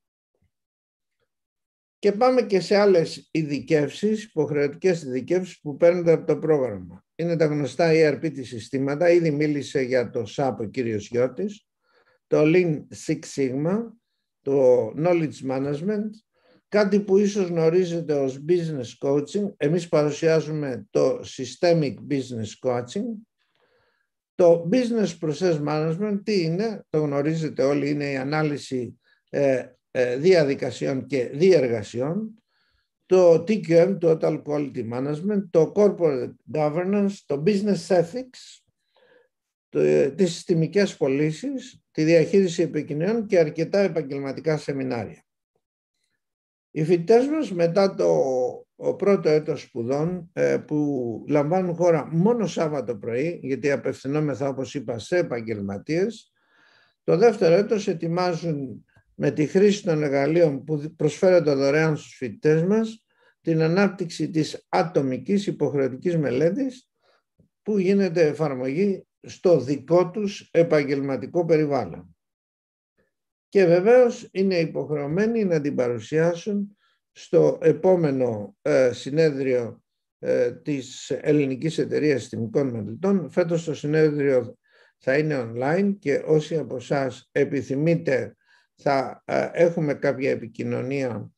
Και πάμε και σε άλλες ειδικεύσεις, υποχρεωτικές ειδικεύσεις που παίρνετε από το πρόγραμμα. Είναι τα γνωστά ERP της συστήματα, ήδη μίλησε για το SAP ο κύριος Γιώτης, το Lean Six Sigma, το Knowledge Management, κάτι που ίσως γνωρίζετε ως Business Coaching. Εμείς παρουσιάζουμε το Systemic Business Coaching. Το Business Process Management, τι είναι, το γνωρίζετε όλοι, είναι η ανάλυση διαδικασιών και διεργασιών, το TQM, Total Quality Management, το Corporate Governance, το Business Ethics, τις συστημικές πωλήσεις, τη διαχείριση επικοινωνιών και αρκετά επαγγελματικά σεμινάρια. Οι φοιτητές μας μετά το πρώτο έτος σπουδών που λαμβάνουν χώρα μόνο Σάββατο πρωί, γιατί απευθυνόμεθα, όπως είπα, σε επαγγελματίες, το δεύτερο έτος ετοιμάζουν με τη χρήση των εργαλείων που προσφέρονται δωρεάν στους φοιτητές μας την ανάπτυξη της ατομικής υποχρεωτικής μελέτης που γίνεται εφαρμογή στο δικό τους επαγγελματικό περιβάλλον. Και βεβαίως είναι υποχρεωμένοι να την παρουσιάσουν στο επόμενο συνέδριο της Ελληνικής Εταιρείας Συστημικών Μελετών. Φέτος το συνέδριο θα είναι online και όσοι από εσάς επιθυμείτε θα έχουμε κάποια επικοινωνία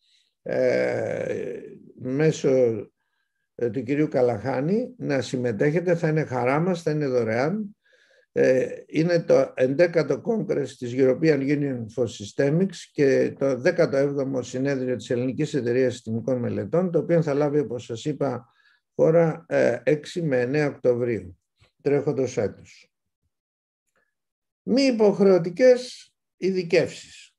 μέσω του κυρίου Καλαχάνη να συμμετέχετε. Θα είναι χαρά μας, θα είναι δωρεάν. Είναι το 11ο Congress της European Union for Systemics και το 17ο συνέδριο της Ελληνικής Εταιρείας Συστημικών Μελετών, το οποίο θα λάβει, όπως σας είπα, χώρα 6 με 9 Οκτωβρίου, τρέχοντος έτους. Μη υποχρεωτικές ειδικεύσεις.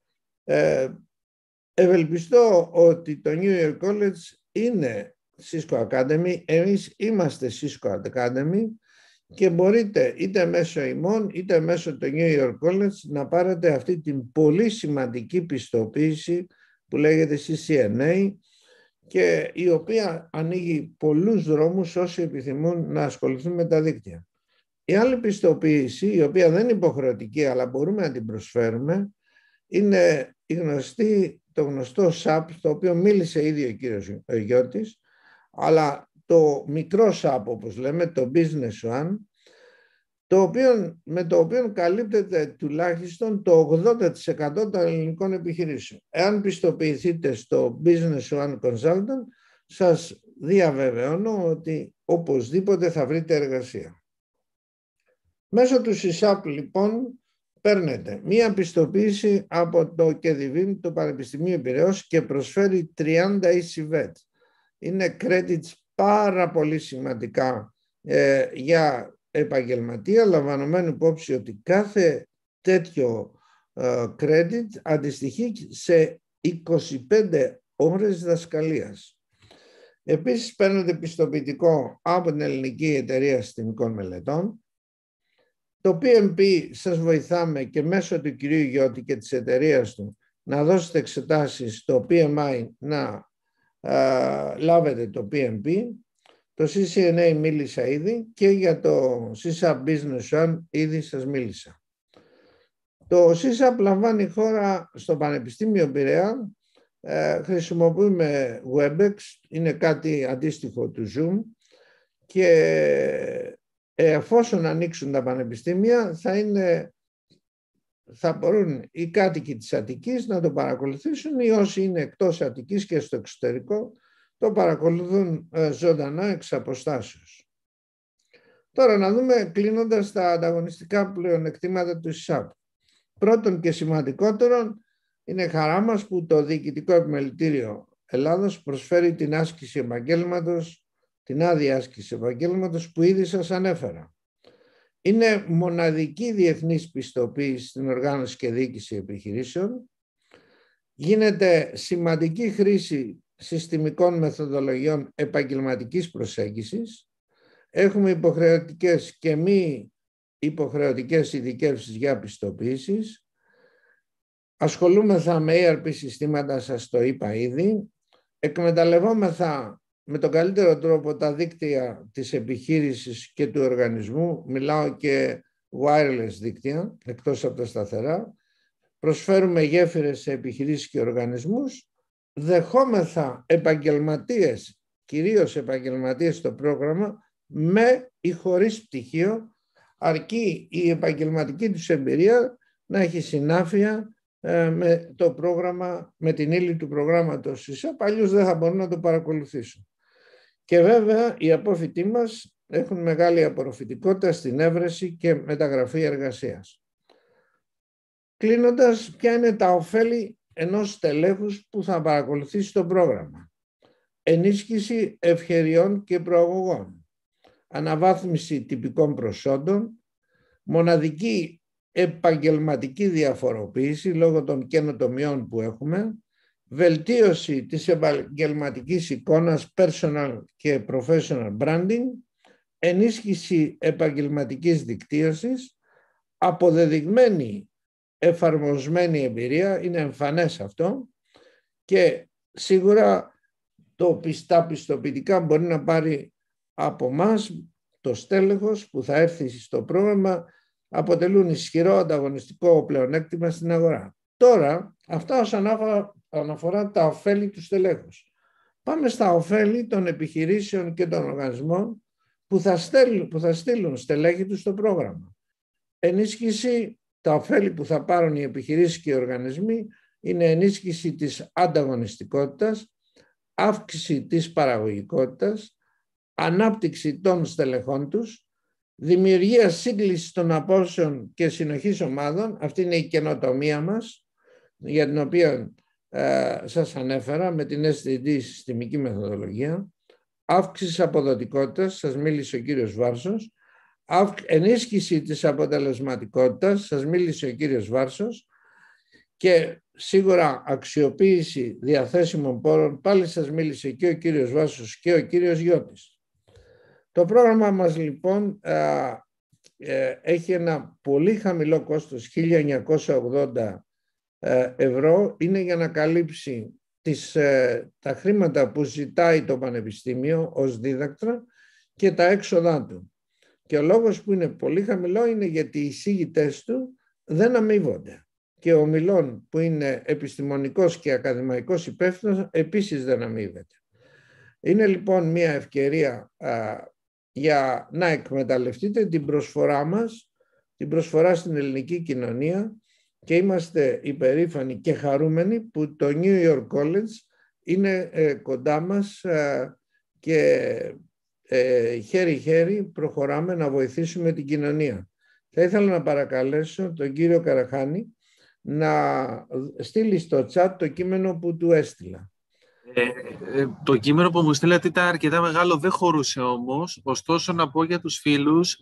Ευελπιστώ ότι το New Year College είναι Cisco Academy, εμείς είμαστε Cisco Academy και μπορείτε είτε μέσω ημών είτε μέσω του New Year College να πάρετε αυτή την πολύ σημαντική πιστοποίηση που λέγεται CCNA και η οποία ανοίγει πολλούς δρόμους όσοι επιθυμούν να ασχοληθούν με τα δίκτυα. Η άλλη πιστοποίηση, η οποία δεν είναι υποχρεωτική αλλά μπορούμε να την προσφέρουμε, είναι το γνωστό SAP, το οποίο μίλησε ήδη ο κύριος Γιώτης, αλλά το μικρό SAP, όπως λέμε, το Business One, με το οποίο καλύπτεται τουλάχιστον το 80% των ελληνικών επιχειρήσεων. Εάν πιστοποιηθείτε στο Business One Consultant, σας διαβεβαιώνω ότι οπωσδήποτε θα βρείτε εργασία. Μέσω του CISAP, λοιπόν, παίρνετε μία πιστοποίηση από το ΚΕΔΙΒΗΜ, το Πανεπιστημίο Πειραιώς, και προσφέρει 30 ECVET. Είναι credits πάρα πολύ σημαντικά για επαγγελματία, λαμβανομένου υπόψη ότι κάθε τέτοιο credit αντιστοιχεί σε 25 ώρες διδασκαλίας. Επίσης παίρνετε πιστοποιητικό από την Ελληνική Εταιρεία Συστημικών Μελετών. Το PMP σας βοηθάμε και μέσω του κυρίου Γιώτη και της εταιρείας του να δώσετε εξετάσεις στο PMI, να λάβετε το PMP. Το CCNA μίλησα ήδη και για το CSAP Business One ήδη σας μίλησα. Το CSAP λαμβάνει χώρα στο Πανεπιστήμιο Πειραιά. Χρησιμοποιούμε WebEx, είναι κάτι αντίστοιχο του Zoom και εφόσον ανοίξουν τα πανεπιστήμια θα μπορούν οι κάτοικοι της Αττικής να το παρακολουθήσουν ή όσοι είναι εκτός Αττικής και στο εξωτερικό το παρακολουθούν ζωντανά εξ αποστάσεως. Τώρα να δούμε, κλείνοντας, τα ανταγωνιστικά πλεονεκτήματα του ΣΥΣΑΠ. Πρώτον και σημαντικότερον, είναι χαρά μας που το Διοικητικό Επιμελητήριο Ελλάδος προσφέρει την άσκηση επαγγέλματος, την άδεια άσκηση επαγγέλματος που ήδη σας ανέφερα. Είναι μοναδική διεθνής πιστοποίηση στην οργάνωση και διοίκηση επιχειρήσεων. Γίνεται σημαντική χρήση συστημικών μεθοδολογιών επαγγελματικής προσέγγισης. Έχουμε υποχρεωτικές και μη υποχρεωτικές ειδικεύσεις για πιστοποίησεις. Ασχολούμεθα με ERP συστήματα, σας το είπα ήδη. Εκμεταλλευόμεθα με τον καλύτερο τρόπο τα δίκτυα της επιχείρησης και του οργανισμού. Μιλάω και wireless δίκτυα, εκτός από τα σταθερά. Προσφέρουμε γέφυρες σε επιχειρήσεις και οργανισμούς. Δεχόμεθα επαγγελματίες, κυρίως επαγγελματίες στο πρόγραμμα, με ή χωρίς πτυχίο, αρκεί η επαγγελματική τους εμπειρία να έχει συνάφεια με το πρόγραμμα, με την ύλη του προγράμματος ΣΥΣΑΠ, αλλιώς δεν θα μπορούν να το παρακολουθήσουν. Και βέβαια οι απόφοιτοί μας έχουν μεγάλη απορροφητικότητα στην έβρεση και μεταγραφή εργασίας. Κλείνοντας, ποια είναι τα ωφέλη ενός τελέχους που θα παρακολουθήσει το πρόγραμμα? Ενίσχυση ευκαιριών και προαγωγών, αναβάθμιση τυπικών προσόντων, μοναδική επαγγελματική διαφοροποίηση λόγω των καινοτομιών που έχουμε, βελτίωση της επαγγελματικής εικόνας personal και professional branding, ενίσχυση επαγγελματικής δικτύωσης, αποδεδειγμένη εφαρμοσμένη εμπειρία, είναι εμφανές αυτό, και σίγουρα τα πιστοποιητικά μπορεί να πάρει από μας το στέλεχος που θα έρθει στο πρόγραμμα, αποτελούν ισχυρό ανταγωνιστικό πλεονέκτημα στην αγορά. Τώρα, αυτά όσον αναφορά τα ωφέλη του στελέχους. Πάμε στα ωφέλη των επιχειρήσεων και των οργανισμών που θα στείλουν στελέχη τους στο πρόγραμμα. Ενίσχυση, τα ωφέλη που θα πάρουν οι επιχειρήσεις και οι οργανισμοί είναι ενίσχυση της ανταγωνιστικότητας, αύξηση της παραγωγικότητας, ανάπτυξη των στελεχών τους, δημιουργία σύγκλησης των απόψεων και συνοχής ομάδων. Αυτή είναι η καινοτομία μας, για την οποία σας ανέφερα με την SDD συστημική μεθοδολογία. Αύξηση αποδοτικότητας, σας μίλησε ο κύριος Βάρσος. Ενίσχυση της αποτελεσματικότητας, σας μίλησε ο κύριος Βάρσος. Και σίγουρα αξιοποίηση διαθέσιμων πόρων, πάλι σας μίλησε και ο κύριος Βάσος και ο κύριος Γιώτης. Το πρόγραμμα μας λοιπόν έχει ένα πολύ χαμηλό κόστος, 1.980 ευρώ. Είναι για να καλύψει τα χρήματα που ζητάει το Πανεπιστήμιο ως δίδακτρα και τα έξοδά του. Και ο λόγος που είναι πολύ χαμηλό είναι γιατί οι εισήγητές του δεν αμείβονται. Και ο Μιλών, που είναι επιστημονικός και ακαδημαϊκός υπεύθυνος, επίσης δεν αμείβεται. Είναι λοιπόν μια ευκαιρία για να εκμεταλλευτείτε την προσφορά μας, την προσφορά στην ελληνική κοινωνία, και είμαστε υπερήφανοι και χαρούμενοι που το New York College είναι κοντά μας και χέρι-χέρι προχωράμε να βοηθήσουμε την κοινωνία. Θα ήθελα να παρακαλέσω τον κύριο Καραχάνη να στείλει στο chat το κείμενο που του έστειλα. Το κείμενο που μου στείλατε ήταν αρκετά μεγάλο, δεν χωρούσε όμως. Ωστόσο, να πω για τους φίλους,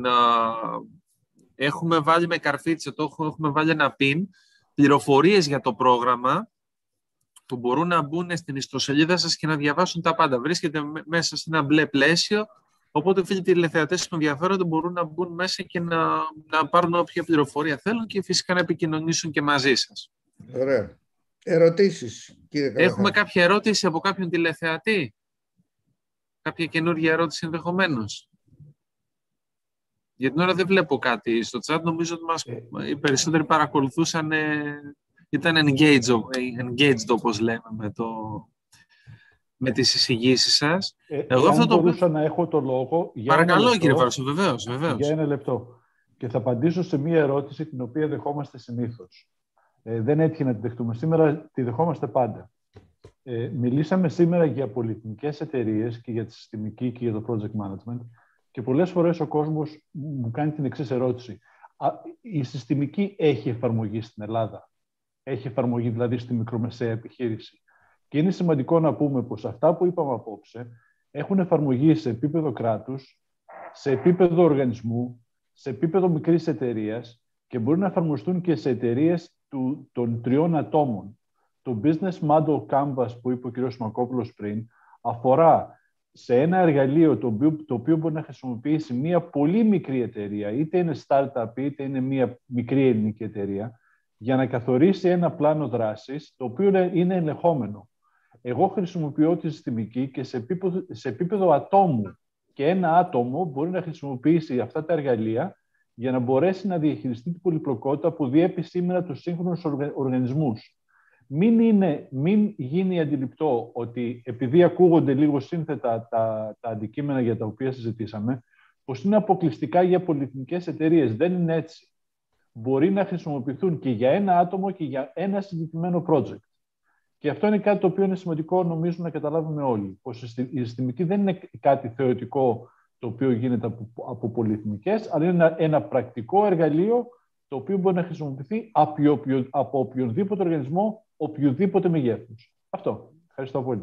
έχουμε βάλει με καρφίτσα, έχουμε βάλει ένα pin, πληροφορίες για το πρόγραμμα, που μπορούν να μπουν στην ιστοσελίδα σας και να διαβάσουν τα πάντα. Βρίσκεται μέσα σε ένα μπλε πλαίσιο, οπότε φίλοι τηλεθεατές που ενδιαφέρονται μπορούν να μπουν μέσα και να πάρουν όποια πληροφορία θέλουν και φυσικά να επικοινωνήσουν και μαζί σας. Ωραία. Ερωτήσεις, κύριε Καραχάνη? Έχουμε κάποια ερώτηση από κάποιον τηλεθεατή? Κάποια καινούργια ερώτηση ενδεχομένως? Για την ώρα δεν βλέπω κάτι στο chat. Νομίζω ότι οι περισσότεροι παρακολουθούσαν, ήταν engaged όπως λέμε με τις εισηγήσεις σας. Εγώ αυτό μπορούσα να έχω το λόγο για παρακαλώ, κύριε Βάρσο, βεβαίως. Για ένα λεπτό. Και θα απαντήσω σε μία ερώτηση την οποία δεχόμαστε συνήθως. Δεν έτυχε να τη δεχτούμε. Σήμερα τη δεχόμαστε πάντα. Μιλήσαμε σήμερα για πολυεθνικές εταιρείες και για τη συστημική και για το project management, και πολλές φορές ο κόσμος μου κάνει την εξής ερώτηση. Η συστημική έχει εφαρμογή στην Ελλάδα? Έχει εφαρμογή δηλαδή στη μικρομεσαία επιχείρηση? Και είναι σημαντικό να πούμε πως αυτά που είπαμε απόψε έχουν εφαρμογή σε επίπεδο κράτους, σε επίπεδο οργανισμού, σε επίπεδο μικρής εταιρείας, και μπορούν να εφαρμοστούν και σε εταιρείες των 3 ατόμων. Το Business Model Canvas που είπε ο κ. Σιμακόπουλος πριν αφορά σε ένα εργαλείο το οποίο μπορεί να χρησιμοποιήσει μια πολύ μικρή εταιρεία, είτε είναι startup είτε είναι μια μικρή ελληνική εταιρεία, για να καθορίσει ένα πλάνο δράσης το οποίο είναι ελεγχόμενο. Εγώ χρησιμοποιώ τη συστημική και σε επίπεδο ατόμου, και ένα άτομο μπορεί να χρησιμοποιήσει αυτά τα εργαλεία για να μπορέσει να διαχειριστεί την πολυπλοκότητα που διέπει σήμερα τους σύγχρονους οργανισμούς. Μην γίνει αντιληπτό ότι επειδή ακούγονται λίγο σύνθετα τα αντικείμενα για τα οποία συζητήσαμε, πως είναι αποκλειστικά για πολυεθνικές εταιρείες. Δεν είναι έτσι. Μπορεί να χρησιμοποιηθούν και για ένα άτομο και για ένα συγκεκριμένο project. Και αυτό είναι κάτι το οποίο είναι σημαντικό, νομίζω, να καταλάβουμε όλοι. Πως η συστημική δεν είναι κάτι θεωρητικό το οποίο γίνεται από πολυεθνικές, αλλά είναι ένα πρακτικό εργαλείο το οποίο μπορεί να χρησιμοποιηθεί από οποιονδήποτε οργανισμό, οποιοδήποτε μεγέθους. Αυτό. Ευχαριστώ πολύ.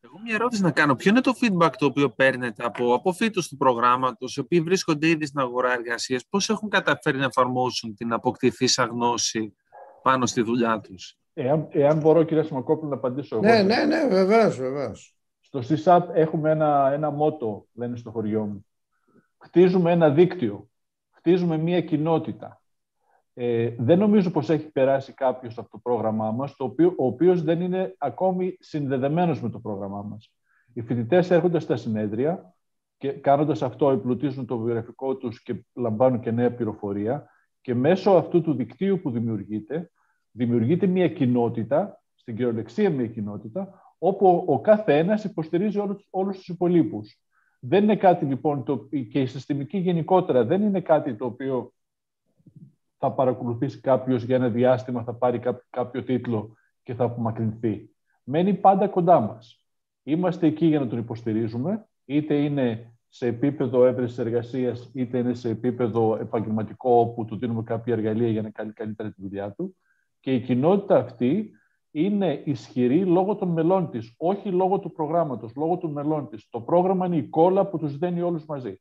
Εγώ μια ερώτηση να κάνω. Ποιο είναι το feedback το οποίο παίρνετε από φοιτητές του προγράμματος, οι οποίοι βρίσκονται ήδη στην αγορά εργασίας, πώς έχουν καταφέρει να εφαρμόσουν την αποκτηθήσα γνώση πάνω στη δουλειά τους? Εάν μπορώ, κύριε Σιμακόπουλο, να απαντήσω. Ναι, βεβαίως. Στο CSAP έχουμε ένα μότο, λένε στο χωριό μου. Χτίζουμε ένα δίκτυο, χτίζουμε μια κοινότητα. Δεν νομίζω πως έχει περάσει κάποιος από το πρόγραμμά μας, ο οποίος δεν είναι ακόμη συνδεδεμένος με το πρόγραμμά μας. Οι φοιτητές έρχονται στα συνέδρια και κάνοντας αυτό εμπλουτίζουν το βιογραφικό τους και λαμβάνουν και νέα πληροφορία, και μέσω αυτού του δικτύου που δημιουργείται μια κοινότητα, στην κυριολεξία μια κοινότητα, όπου ο κάθε ένας υποστηρίζει όλους τους υπολείπους. Δεν είναι κάτι, λοιπόν, και η συστημική γενικότερα δεν είναι κάτι το οποίο θα παρακολουθήσει κάποιος για ένα διάστημα, θα πάρει κάποιο τίτλο και θα απομακρυνθεί. Μένει πάντα κοντά μας. Είμαστε εκεί για να τον υποστηρίζουμε, είτε είναι σε επίπεδο έβρεσης εργασίας, είτε είναι σε επίπεδο επαγγελματικό, όπου του δίνουμε κάποια εργαλεία για να κάνει καλύτερα τη δουλειά του. Και η κοινότητα αυτή είναι ισχυρή λόγω των μελών της, όχι λόγω του προγράμματος, λόγω των μελών της. Το πρόγραμμα είναι η κόλλα που τους δένει όλους μαζί.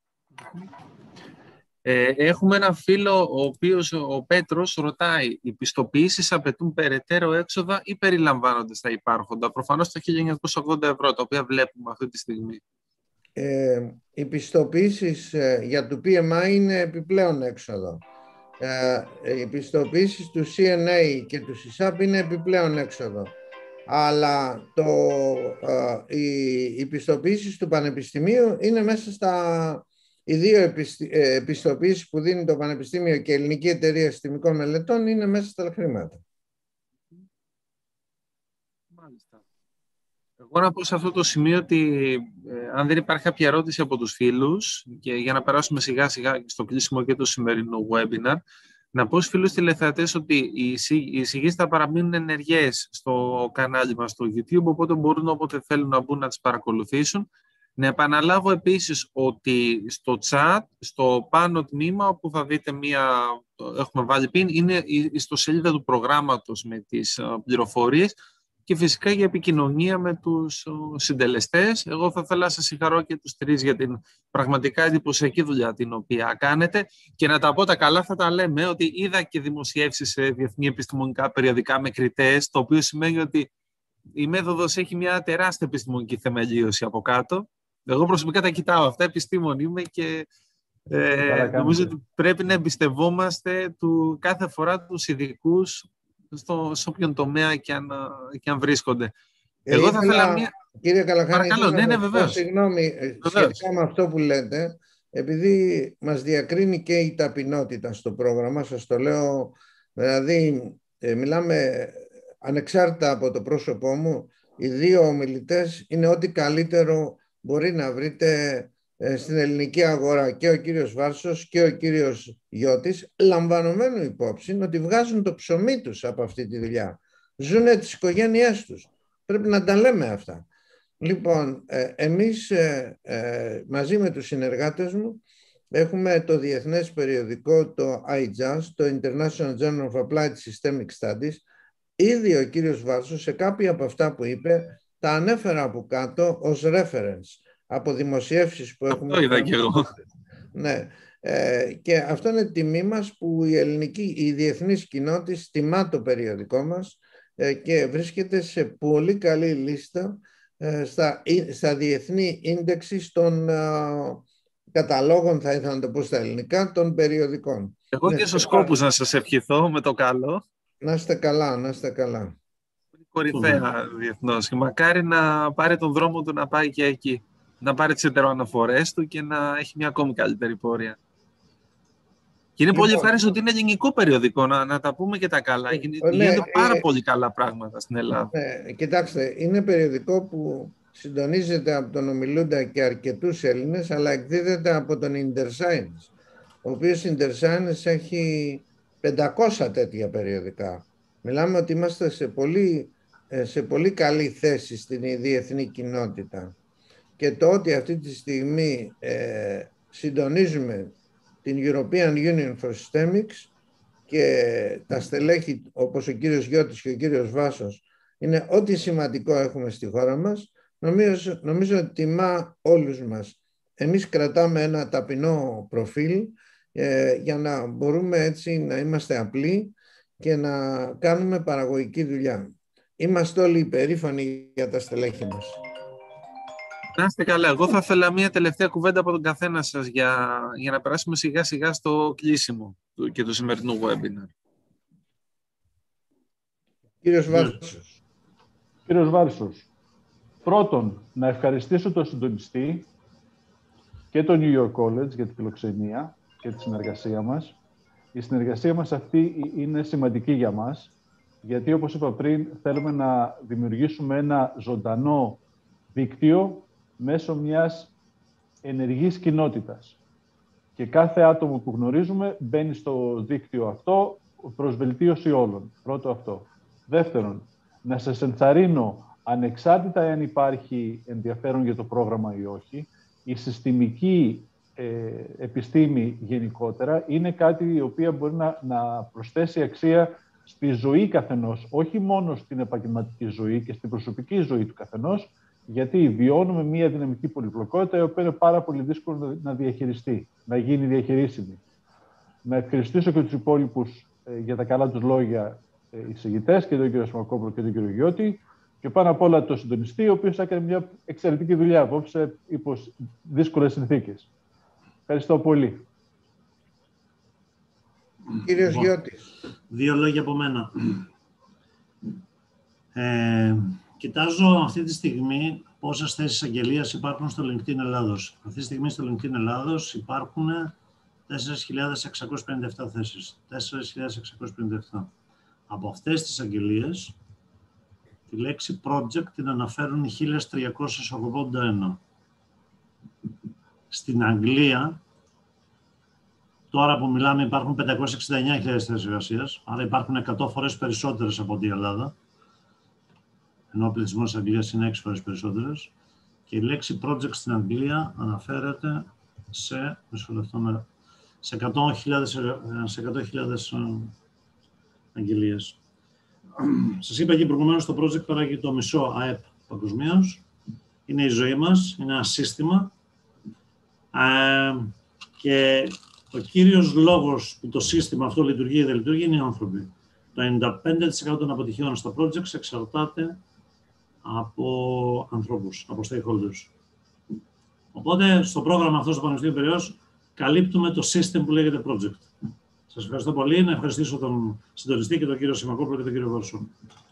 Έχουμε ένα φίλο, ο Πέτρος, ρωτάει: οι πιστοποιήσεις απαιτούν περαιτέρω έξοδα ή περιλαμβάνονται στα υπάρχοντα? Προφανώς τα 1.980 ευρώ, τα οποία βλέπουμε αυτή τη στιγμή. Οι πιστοποιήσεις για το PMI είναι επιπλέον έξοδο. Οι πιστοποιήσεις του CNA και του CSAP είναι επιπλέον έξοδο. Αλλά οι πιστοποιήσεις του Πανεπιστημίου είναι μέσα στα... Οι δύο πιστοποιήσεις που δίνει το Πανεπιστήμιο και η Ελληνική Εταιρεία Συστημικών Μελετών είναι μέσα στα χρήματα. Μάλιστα. Εγώ να πω σε αυτό το σημείο ότι αν δεν υπάρχει κάποια ερώτηση από τους φίλους, και για να περάσουμε σιγά σιγά στο κλείσιμο και το σημερινό webinar, να πω στους φίλους τηλεθεατές ότι οι εισηγήσεις θα παραμείνουν ενεργές στο κανάλι μας στο YouTube, οπότε μπορούν όποτε θέλουν να μπουν να τις παρακολουθήσουν. Να επαναλάβω επίσης ότι στο chat, στο πάνω τμήμα, όπου θα δείτε έχουμε βάλει pin, είναι η ιστοσελίδα του προγράμματος με τις πληροφορίες και φυσικά για επικοινωνία με τους συντελεστές. Εγώ θα ήθελα να σας συγχαρώ και τους τρεις για την πραγματικά εντυπωσιακή δουλειά την οποία κάνετε, και να τα πω τα καλά θα τα λέμε, ότι είδα και δημοσιεύσεις σε διεθνή επιστημονικά περιοδικά με κριτές, το οποίο σημαίνει ότι η μέθοδος έχει μια τεράστια επιστημονική θεμελίωση από κάτω. Εγώ προσωπικά τα κοιτάω αυτά, επιστήμον είμαι, και νομίζω ότι πρέπει να εμπιστευόμαστε κάθε φορά τους ειδικούς σε όποιον τομέα και αν βρίσκονται. Εγώ θα ήθελα μία... Κύριε Καλαχάνη, παρακαλώ, βεβαίως. Συγγνώμη, σχετικά με αυτό που λέτε, επειδή μας διακρίνει και η ταπεινότητα στο πρόγραμμα, σας το λέω, δηλαδή μιλάμε ανεξάρτητα από το πρόσωπό μου, οι δύο ομιλητές είναι ό,τι καλύτερο μπορεί να βρείτε στην ελληνική αγορά, και ο κύριος Βάρσος και ο κύριος Γιώτης, λαμβανομένου υπόψη ότι βγάζουν το ψωμί τους από αυτή τη δουλειά. Ζουνε τις οικογένειές τους. Πρέπει να τα λέμε αυτά. Λοιπόν, εμείς μαζί με τους συνεργάτες μου έχουμε το διεθνές περιοδικό, το iJust, το International Journal of Applied Systemic Studies. Ήδη ο κύριος Βάρσος σε κάποια από αυτά που είπε τα ανέφερα από κάτω ως reference από δημοσιεύσεις που έχουμε. Το είδα και εγώ. Ναι. Και αυτό είναι τιμή μας που η διεθνής κοινότητα τιμά το περιοδικό μας και βρίσκεται σε πολύ καλή λίστα στα διεθνή ίντεξη των καταλόγων, θα ήθελα να το πω στα ελληνικά, των περιοδικών. Εγώ και στους σκόπους να σας ευχηθώ με το καλό. Να είστε καλά, να είστε καλά. Κορυφαία διεθνώς, και μακάρι να πάρει τον δρόμο του να πάει και εκεί. Να πάρει τις ετεροαναφορές του και να έχει μια ακόμη καλύτερη πορεία. Και είναι πολύ ευχάριστο ότι είναι ελληνικό περιοδικό, να τα πούμε και τα καλά. Γίνονται πάρα πολύ καλά πράγματα στην Ελλάδα. Κοιτάξτε, είναι περιοδικό που συντονίζεται από τον ομιλούντα και αρκετούς Έλληνες, αλλά εκδίδεται από τον InterScience, ο οποίος InterScience έχει 500 τέτοια περιοδικά. Μιλάμε ότι είμαστε σε πολύ καλή θέση στην διεθνή κοινότητα. Και το ότι αυτή τη στιγμή συντονίζουμε την European Union for Systemics και τα στελέχη όπως ο κύριος Γιώτης και ο κύριος Βάσος είναι ό,τι σημαντικό έχουμε στη χώρα μας, νομίζω ότι τιμά όλους μας. Εμείς κρατάμε ένα ταπεινό προφίλ για να μπορούμε έτσι να είμαστε απλοί και να κάνουμε παραγωγική δουλειά. Είμαστε όλοι υπερήφανοι για τα στελέχη μας. Να είστε καλά. Εγώ θα ήθελα μια τελευταία κουβέντα από τον καθένα σας για να περάσουμε σιγά σιγά στο κλείσιμο και του σημερινού webinar. Κύριος Βάρσος. Κύριος Βάρσος, πρώτον, να ευχαριστήσω τον συντονιστή και το New York College για τη φιλοξενία και τη συνεργασία μας. Η συνεργασία μας αυτή είναι σημαντική για μας, γιατί όπως είπα πριν, θέλουμε να δημιουργήσουμε ένα ζωντανό δίκτυο μέσω μιας ενεργής κοινότητας. Και κάθε άτομο που γνωρίζουμε μπαίνει στο δίκτυο αυτό προς βελτίωση όλων. Πρώτο αυτό. Δεύτερον, να σας ενθαρρύνω, ανεξάρτητα αν υπάρχει ενδιαφέρον για το πρόγραμμα ή όχι, η συστημική επιστήμη γενικότερα είναι κάτι η οποία μπορεί να προσθέσει αξία στη ζωή καθενός, όχι μόνο στην επαγγελματική ζωή και στην προσωπική ζωή του καθενός, γιατί βιώνουμε μια δυναμική πολυπλοκότητα η οποία είναι πάρα πολύ δύσκολο να διαχειριστεί, να γίνει διαχειρίσιμη. Να ευχαριστήσω και τους υπόλοιπους για τα καλά τους λόγια εισηγητές, και τον κύριο Σιμακόπουλο και τον κύριο Γιώτη, και πάνω απ' όλα τον συντονιστή, ο οποίος έκανε μια εξαιρετική δουλειά απόψε υπό δύσκολες συνθήκες. Ευχαριστώ πολύ. Κύριος Γιώτης. Δύο λόγια από μένα. Κοιτάζω αυτή τη στιγμή πόσες θέσεις αγγελίας υπάρχουν στο LinkedIn Ελλάδος. Αυτή τη στιγμή στο LinkedIn Ελλάδος υπάρχουν 4.657 θέσεις. 4.657. Από αυτές τις αγγελίες, τη λέξη project την αναφέρουν 1.381. Στην Αγγλία, τώρα που μιλάμε, υπάρχουν 569.000 θέσεις εργασίας, άρα υπάρχουν 100 φορές περισσότερες από την Ελλάδα, ενώ ο πληθυσμός της Αγγλίας είναι 6 φορές περισσότερες, και η λέξη project στην Αγγλία αναφέρεται σε 100.000 αγγελίες. Σας είπα και προηγουμένως, το project παράγει το μισό ΑΕΠ παγκοσμίως. Είναι η ζωή μας, είναι ένα σύστημα. Και ο κύριος λόγος που το σύστημα αυτό λειτουργεί ή δεν λειτουργεί είναι οι άνθρωποι. Το 95% των αποτυχιών στα projects εξαρτάται από ανθρώπους, από stakeholders. Οπότε, στο πρόγραμμα αυτό στο Πανεπιστήμιο Πειραιώς, καλύπτουμε το system που λέγεται project. Σας ευχαριστώ πολύ. Να ευχαριστήσω τον συντονιστή και τον κύριο Σιμακόπουλο και τον κύριο Βάρσο.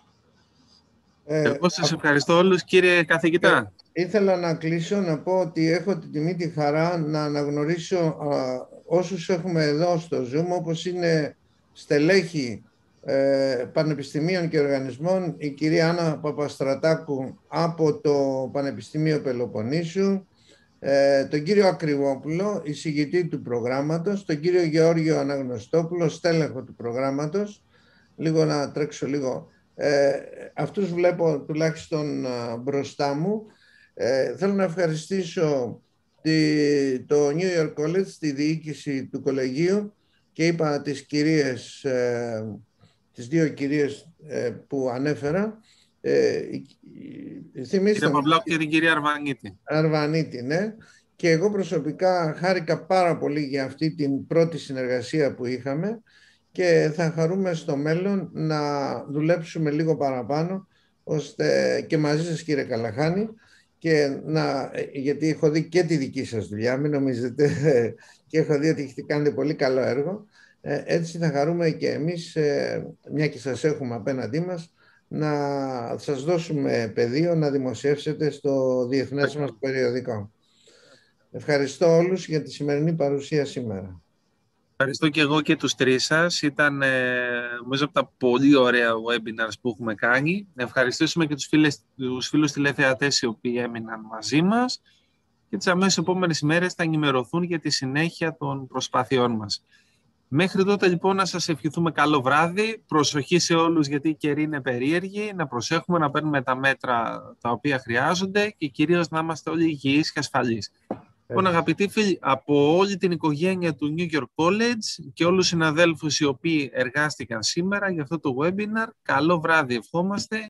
Εγώ σας ευχαριστώ όλους, κύριε καθηγητά. Ήθελα να κλείσω να πω ότι έχω την τιμή, τη χαρά να αναγνωρίσω όσους έχουμε εδώ στο Zoom, όπως είναι στελέχη πανεπιστημίων και οργανισμών, η κυρία Άννα Παπαστρατάκου από το Πανεπιστήμιο Πελοποννήσου, τον κύριο Ακριβόπουλο, εισηγητή του προγράμματος, τον κύριο Γεώργιο Αναγνωστόπουλο, στέλεχο του προγράμματος. Λίγο να τρέξω λίγο. Αυτούς βλέπω τουλάχιστον μπροστά μου. Θέλω να ευχαριστήσω το New York College, τη διοίκηση του κολεγίου, και είπα τις δύο κυρίες που ανέφερα. Κύριε Παυλάκου και την κυρία Αρβανίτη, ναι. Και εγώ προσωπικά χάρηκα πάρα πολύ για αυτή την πρώτη συνεργασία που είχαμε και θα χαρούμε στο μέλλον να δουλέψουμε λίγο παραπάνω, ώστε και μαζί σας, κύριε Καλαχάνη, γιατί έχω δει και τη δική σας δουλειά, μην νομίζετε, και έχω δει ότι έχετε κάνει πολύ καλό έργο. Έτσι θα χαρούμε και εμείς, μια και σας έχουμε απέναντί μας, να σας δώσουμε πεδίο να δημοσιεύσετε στο διεθνές μας περιοδικό. Ευχαριστώ όλους για τη σημερινή παρουσία σήμερα. Ευχαριστώ και εγώ και τους τρεις σας. Ήταν νομίζω από τα πολύ ωραία webinars που έχουμε κάνει. Να ευχαριστήσουμε και τους φίλους τηλεθεατές οι οποίοι έμειναν μαζί μας, και τις αμέσως επόμενες ημέρες θα ενημερωθούν για τη συνέχεια των προσπάθειών μας. Μέχρι τότε λοιπόν να σας ευχηθούμε καλό βράδυ, προσοχή σε όλους γιατί οι καιροί είναι περίεργοι, να προσέχουμε να παίρνουμε τα μέτρα τα οποία χρειάζονται και κυρίως να είμαστε όλοι υγιείς και ασφαλείς. Λοιπόν, αγαπητοί φίλοι, από όλη την οικογένεια του New York College και όλους τους συναδέλφους οι οποίοι εργάστηκαν σήμερα για αυτό το webinar, καλό βράδυ ευχόμαστε